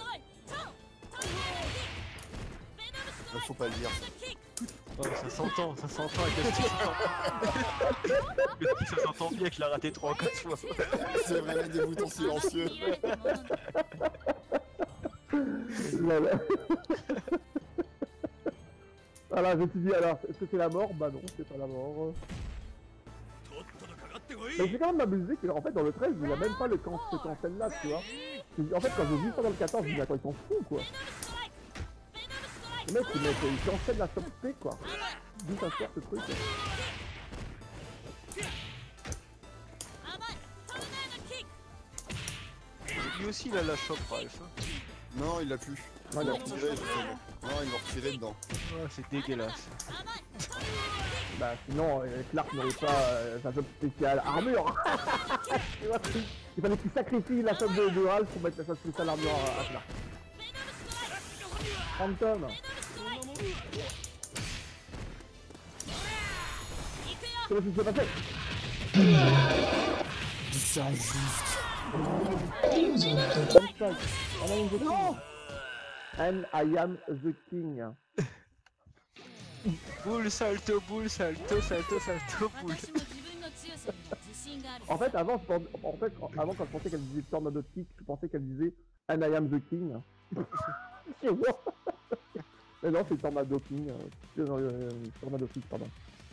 Faut pas le dire. Oh, ça s'entend avec le stick. Le stick, ça s'entend bien qu'il a raté 3 ou 4 fois. C'est vraiment des boutons silencieux. Lol. Voilà, je me suis dit alors, est-ce que c'est la mort? Bah non, c'est pas la mort. Mais j'ai quand même m'amusé qu'en fait dans le 13, il n'y a même pas le camp, ce camp là, tu vois. En fait, quand j'ai vu ça dans le 14, je me dis à quoi ils sont fous, quoi. Les mecs, ils cancellent la top P, quoi. D'où ça sort ce truc? Lui aussi il a la chope, Ralph. Non, il l'a plus. Non, Il l'a retiré, justement. Non, il l'a retiré dedans. Ouais, c'est dégueulasse. Bah sinon, Clark n'aurait pas sa chope spéciale armure. Tu vois, il fallait qu'il sacrifie la chope de Ralph pour mettre sa chope spéciale armure à Clark. Phantom. Qu'est-ce qui s'est passé? C'est injuste. Non. And I am the king. Boule, salto, boule, salto, salto, salto, boule. En fait, avant, quand je pensais qu'elle disait Tornado Kick, je pensais qu'elle disait And I am the king. C'est moi. Mais non, c'est Tornado King. Tornado Kick, pardon.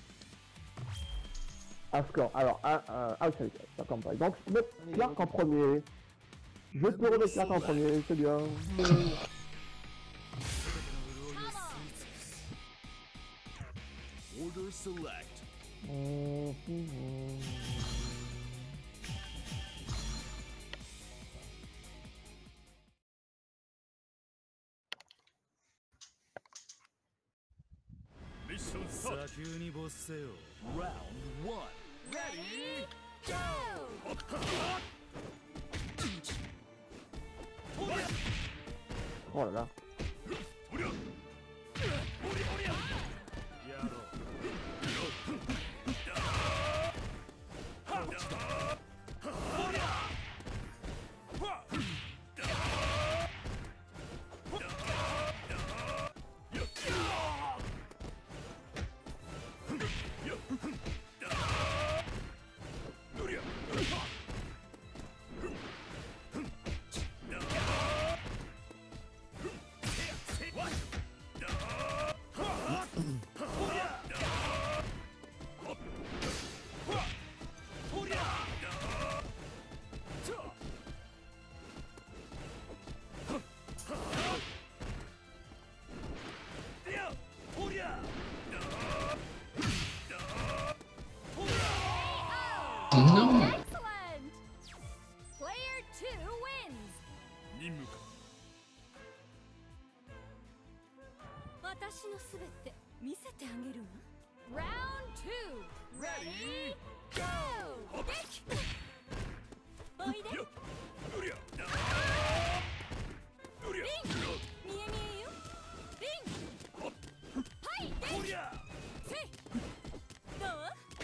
Un score. Alors, outside, ça compte pas. Donc, mettre Clark en premier. Je peux remettre Clark en premier, c'est bien. Order select. Mission start. Round 1. Ready? Go! Oh là là. Non. Excellent! Player 2 wins! 任務か私のすべて見せてあげるわ Round 2 Ready? Go! おいでリン見え見えよリンはいせどう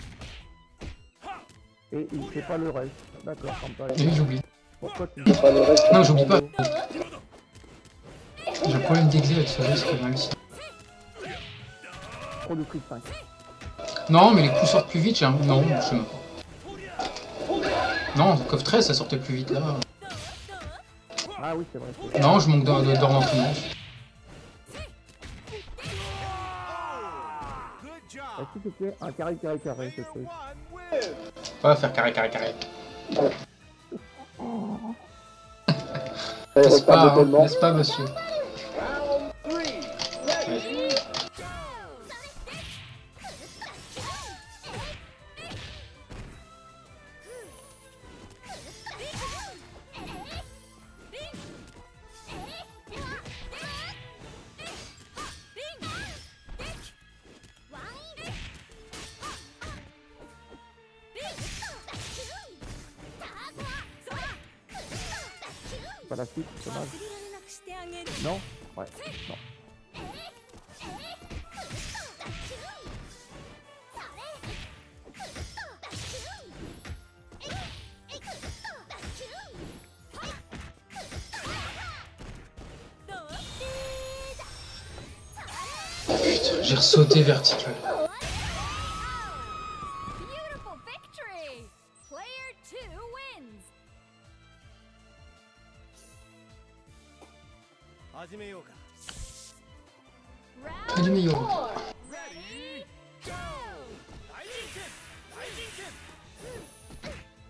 Et il fait pas le reste. D'accord, comme ça. Oui, j'oublie. Pourquoi tu fais pas le reste? Non, j'oublie pas. J'ai un problème d'exil avec ce risque même si. Trop de prix 5. Non, mais les coups sortent plus vite, hein. Non, je sais même pas. Non, Coff 13, ça sortait plus vite là. Ah oui, c'est vrai. Non, je manque d'entraînement. Est-ce que c'était un carré ce truc? Pas faire carré. N'est-ce pas, hein, n'est-ce pas, monsieur? Ouais. Pas la suite, c'est dommage. Non? Ouais, non. Putain, j'ai ressauté vertical. Beautiful victory! Player 2 wins! 始めようか。 Hajime Yoro. Ready, go! 大人剣大人剣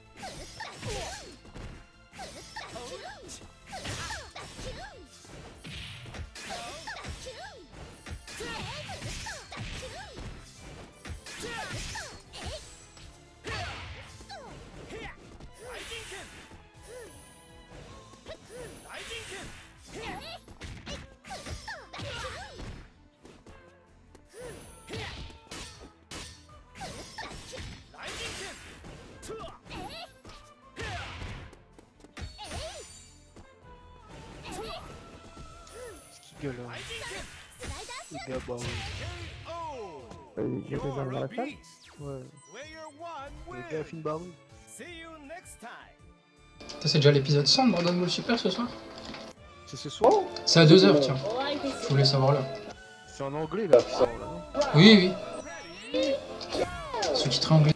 Gueule, hein. Les gars, bah oui. Il y a des gens dans la salle. Ouais. Player one Les gars, film bah oui. See you next time. Ça, c'est déjà l'épisode 100 de Dragon Ball Super ce soir? C'est ce soir? C'est à 2h, tiens. Je voulais savoir là. C'est en anglais là, ça, là. Oui, oui. Sous-titré anglais.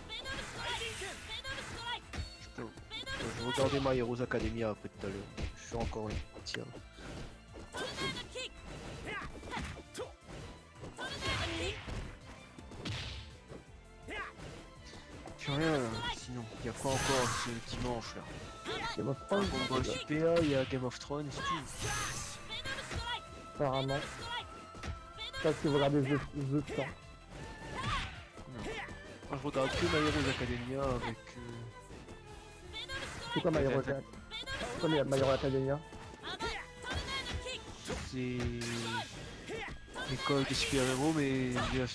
Je vais regarder My Heroes Academia après tout à l'heure. Je suis encore une partie. Puis rien là, sinon. Il y a quoi encore ce dimanche là? Game of Thrones, Dragon Ball Super, il y a Game of Thrones, c'est tout. apparemment. Ça, si vous regardez The Temps. Moi je regarde que My Heroes Academia avec... C'est quoi My Hero Academia? C'est quoi My Hero Academia? C'est... l'école des super-héros mais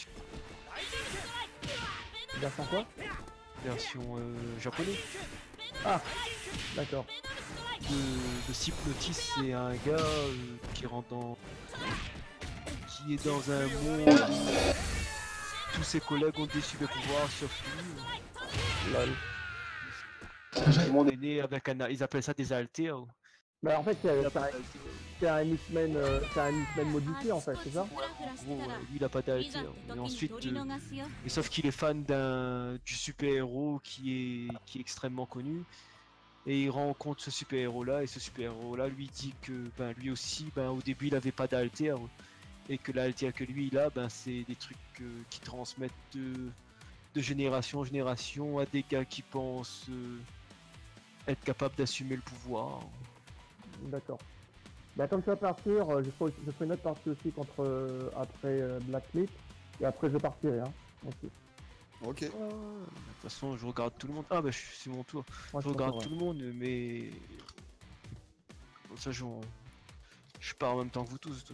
Version quoi? version japonais. Ah, d'accord. De Hypnotis, c'est un gars qui rentre dans... qui est dans un monde où tous ses collègues ont des super pouvoirs sauf lui. Lol. Tout le monde est né avec un... ils appellent ça des alters. Bah en fait c'est un X-Men modifié en fait, c'est ça? En gros, lui il a pas d'alter. Et ensuite, mais sauf qu'il est fan du super-héros qui est extrêmement connu. Et il rencontre ce super-héros là, et ce super-héros là lui dit que ben, lui aussi, ben, au début il avait pas d'alter. Et que l'alter que lui il a, ben, c'est des trucs qui transmettent de génération en génération à des gars qui pensent être capables d'assumer le pouvoir. D'accord. Bah comme ça partir, je ferai une autre partie aussi contre après Blacklit et après je partirai hein. Aussi. Ok. De toute façon je regarde tout le monde. Ah bah c'est mon tour. Moi, je regarde tout le monde mais... Comme ça je pars en même temps que vous tous.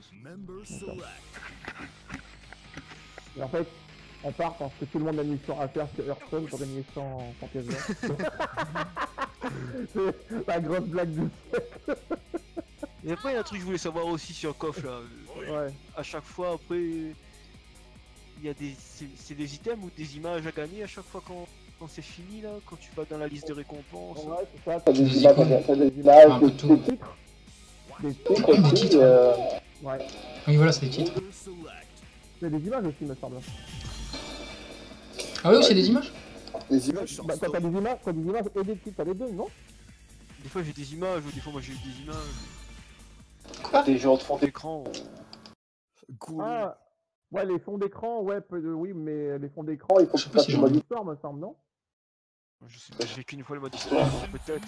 Et en fait, on part parce que tout le monde a une mission à faire sur Hearthstone pour gagner 100 pièces d'or. C'est la grosse blague du siècle. Et après il y a un truc que je voulais savoir aussi sur KOF là. Ouais. À chaque fois après, il y a des... c'est des items ou des images à gagner à chaque fois quand c'est fini là, quand tu vas dans la liste de récompenses. Ouais, c'est ça, t'as des images, des titres. Des titres aussi, ouais. Oui, voilà, c'est des titres. C'est des images aussi, me semble. Ah oui, c'est des images? Les images sur bah, t'as des images et des titres, t'as les deux, non? Des fois j'ai des images, ou des fois moi j'ai eu des images. Quoi? Des gens de fond d'écran. Cool. Ah, ouais, les fonds d'écran, ouais, oui, mais les fonds d'écran, il faut que tu fasses le mode histoire, me semble, non? Je sais pas, j'ai fait qu'une fois le mode histoire, peut-être.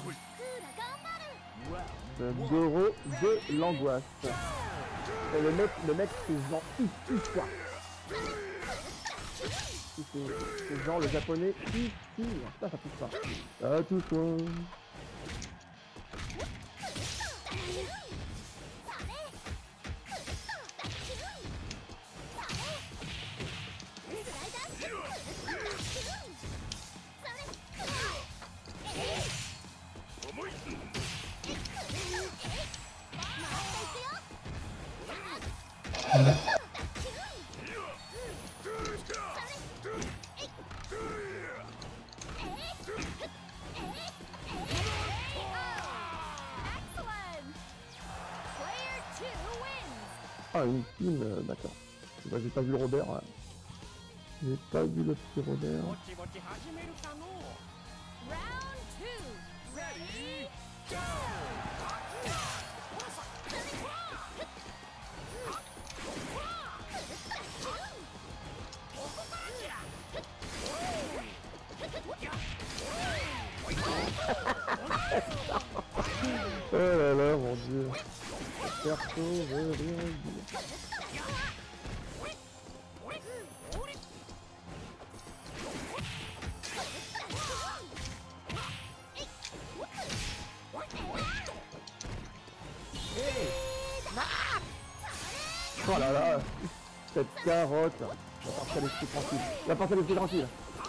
Goro de l'angoisse. Et le mec c'est genre ici quoi. C'est genre le japonais ici. Ça touche pas. Ça touche pas. Ah, une team, d'accord. Bah, j'ai pas vu le Robert. Hein. J'ai pas vu le petit Robert. mon dieu. Perso, je veux rien dire. Oh là là, cette carotte. On va partir l'esprit tranquille. On va partir l'esprit tranquille.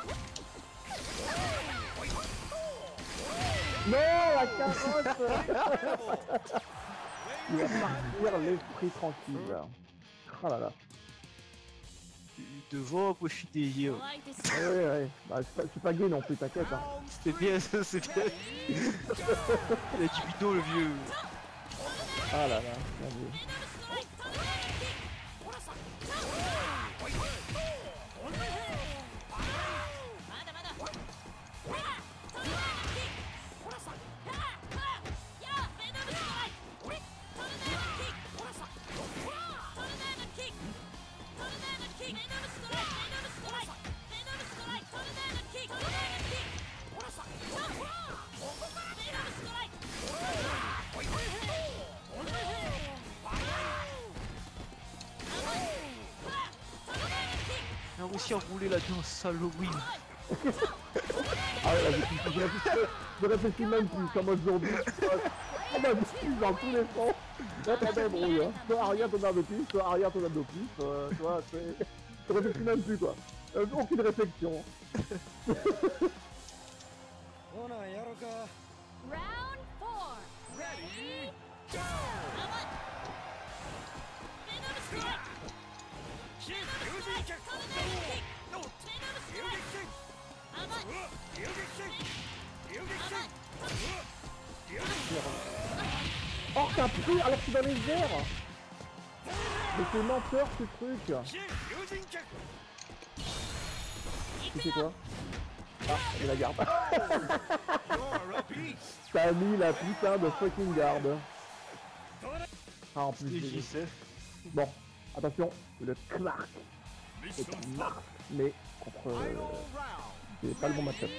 Non, la carotte. Il va partir l'esprit tranquille. Oh là là. Devant, moi je suis dévié. Ouais. Bah, je suis pas gay non plus, t'inquiète. Hein. C'était bien ça, c'est bien. Il a du bidon le vieux. Ah là là, mon dieu. On a réussi à rouler là-dedans, Halloween. Ah ouais, là, je réfléchis même plus, comme mode zombie. On m'a dit dans tous les sens. Là, t'as des brouilles, hein. Soit arrière ton arme de plus, soit arrière ton arme de plus. Tu vois, je réfléchis même plus, quoi. Aucune réflexion. Round 4. Ready? Go! Oh, t'as pris alors que tu es dans les airs. Mais c'est menteur ce truc. C'est quoi? Ah, il la garde. T'as mis la putain de fucking garde. Ah, en plus, j'y sais. Bon, attention, le Clark. C'est un Mars, mais contre... c'est pas le bon match-up.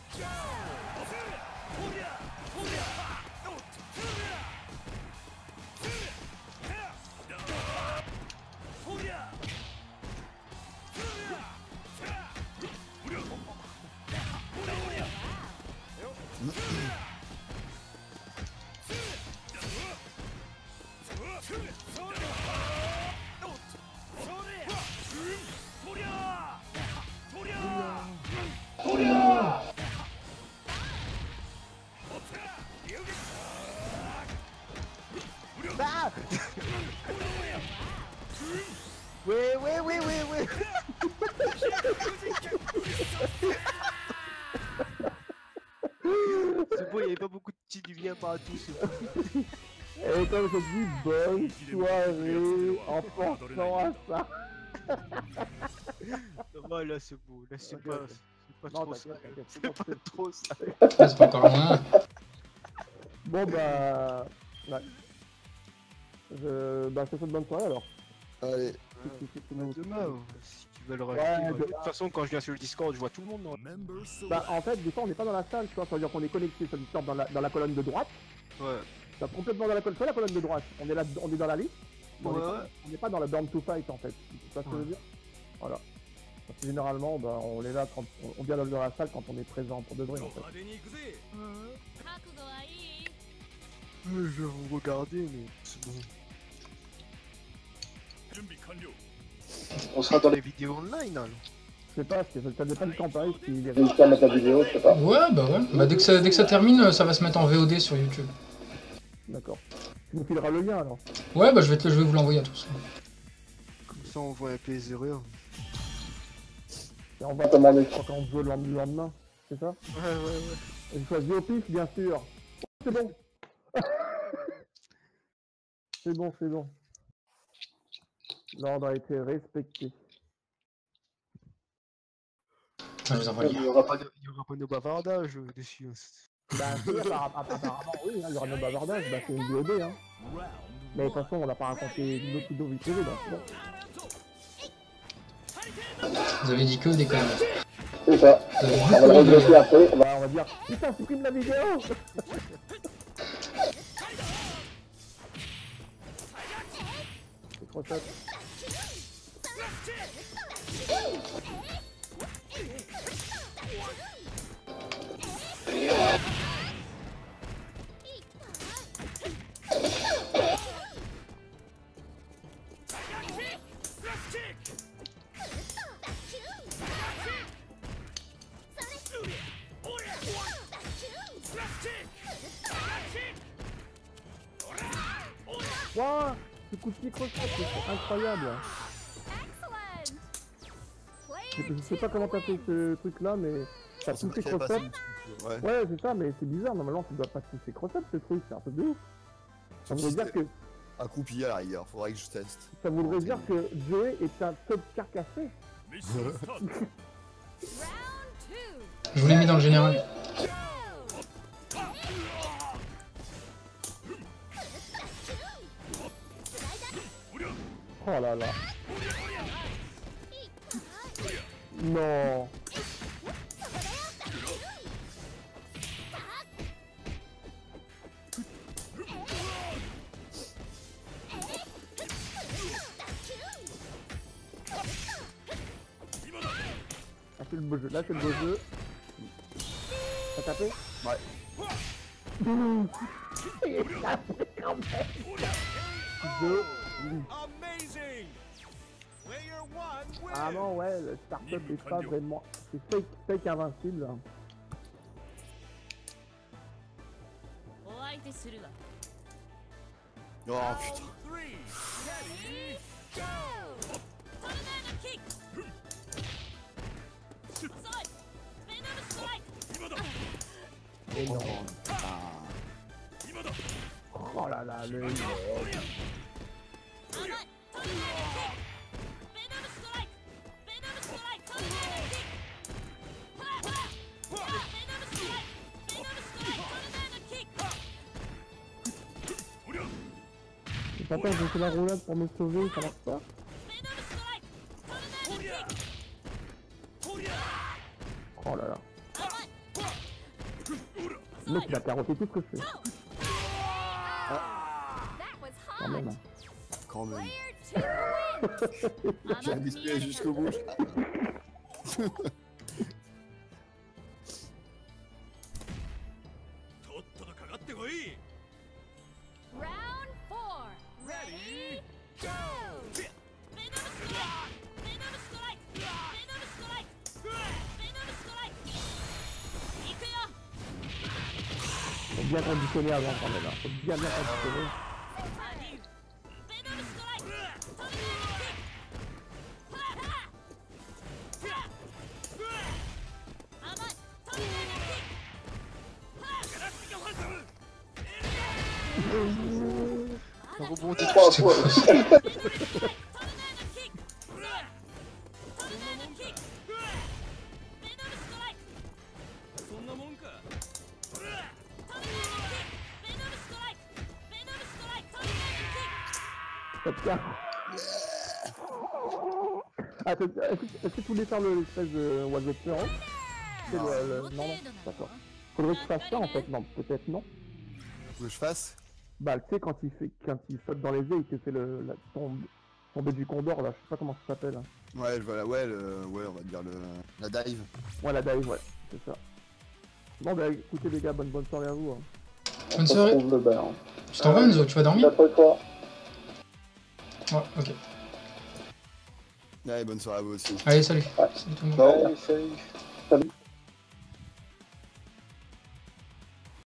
Ah ouais. C'est bon, il n'y avait pas beaucoup de petits du bien par tous. Et comme je dis, bonne soirée en pensant à ça. Ouais, là c'est beau, là c'est pas trop ça. C'est pas trop ça. Là, c'est pas encore loin. Bon bah... Ouais. Bah je te souhaite bonne soirée alors. Allez. Demain, si tu veux le rajouter. De toute façon, quand je viens sur le Discord, je vois tout le monde. Non bah en fait, des fois on n'est pas dans la salle, tu vois, ça veut dire qu'on est connecté sur le Discord dans la colonne de droite. Ouais. Ça complètement dans la colonne, la colonne de droite. On est là, on est dans la liste. Ouais. On n'est pas dans la Burn to Fight en fait. Tu vois ce que je veux dire? Voilà. Parce que généralement, bah, on est là quand on vient dans la salle quand on est présent pour de vrai en fait. Je vais vous regarder, mais c'est bon. On sera dans les vidéos online alors. Je sais pas, ça dépend du campagne, s'il est réussi à mettre la vidéo, je sais pas. Ouais, bah ouais. Bah dès que ça termine, ça va se mettre en VOD sur YouTube. D'accord. Tu nous fileras le lien alors. Ouais, bah je vais vous l'envoyer à tous. Comme ça, on voit un PS0. Et on va commander quand on joue le lendemain, c'est ça? Ouais. Et je choisis au pif, bien sûr. C'est bon. C'est bon. L'ordre a été respecté. Je vous envoie le lien. Il y aura pas de bavardage dessus. Bah, apparemment, oui, il y aura de bavardage, bah, c'est une VOD, hein. Mais de toute façon, on n'a pas raconté notre vidéo vite fait, donc bon. Vous avez dit que des conneries. C'est ça. On va le regretter après. On va dire, putain, supprime la vidéo. cross-up. Wouah, ce coup de pied cross-up, c'est incroyable. Je sais pas comment t'as fait ce truc là, mais t'as touché cross-up. Ouais, c'est ça, mais c'est bizarre, normalement tu dois pas toucher cross-up ce truc, c'est un peu de ouf. Ça voudrait dire que. Accroupi à la rigueur, faudrait que je teste. Ça voudrait dire que Joey est un top carcassé. Je vous l'ai mis dans le général. Oh là là. Non. Là c'est le beau jeu, là c'est le beau jeu. T'as tapé? Ouais. Il a tapé quand même. Deux. Ah non, ouais, le start-up est pas vraiment... C'est fake invincible. Oh putain. Et non. Oh là là, le... Attends, j'ai fait la roulade pour me sauver, ça marche pas. Oh là là. Le mec il a carotté tout ce que je fais. Quand même. Quand même. J'ai abusé jusqu'au bout. Faut bien conditionner avant quand même, faut bien conditionner. On rebondit 3 fois. Ah, est-ce que tu voulais faire l'espèce de What the Fury? C'est le... Non, d'accord. Faudrait que tu fasses ça en fait, non, peut-être non. Que je fasse? Bah, tu sais, quand il saute dans les airs, il te fait tomber du condor là, je sais pas comment ça s'appelle. Ouais, voilà, ouais, on va dire la dive. Ouais, la dive, ouais, c'est ça. Bon, bah écoutez les gars, bonne soirée à vous. Hein. Bonne soirée. Tu t'en vas, Enzo, tu vas dormir? Ouais, ok. Allez, bonne soirée à vous aussi. Allez, salut. Salut tout le monde. Salut.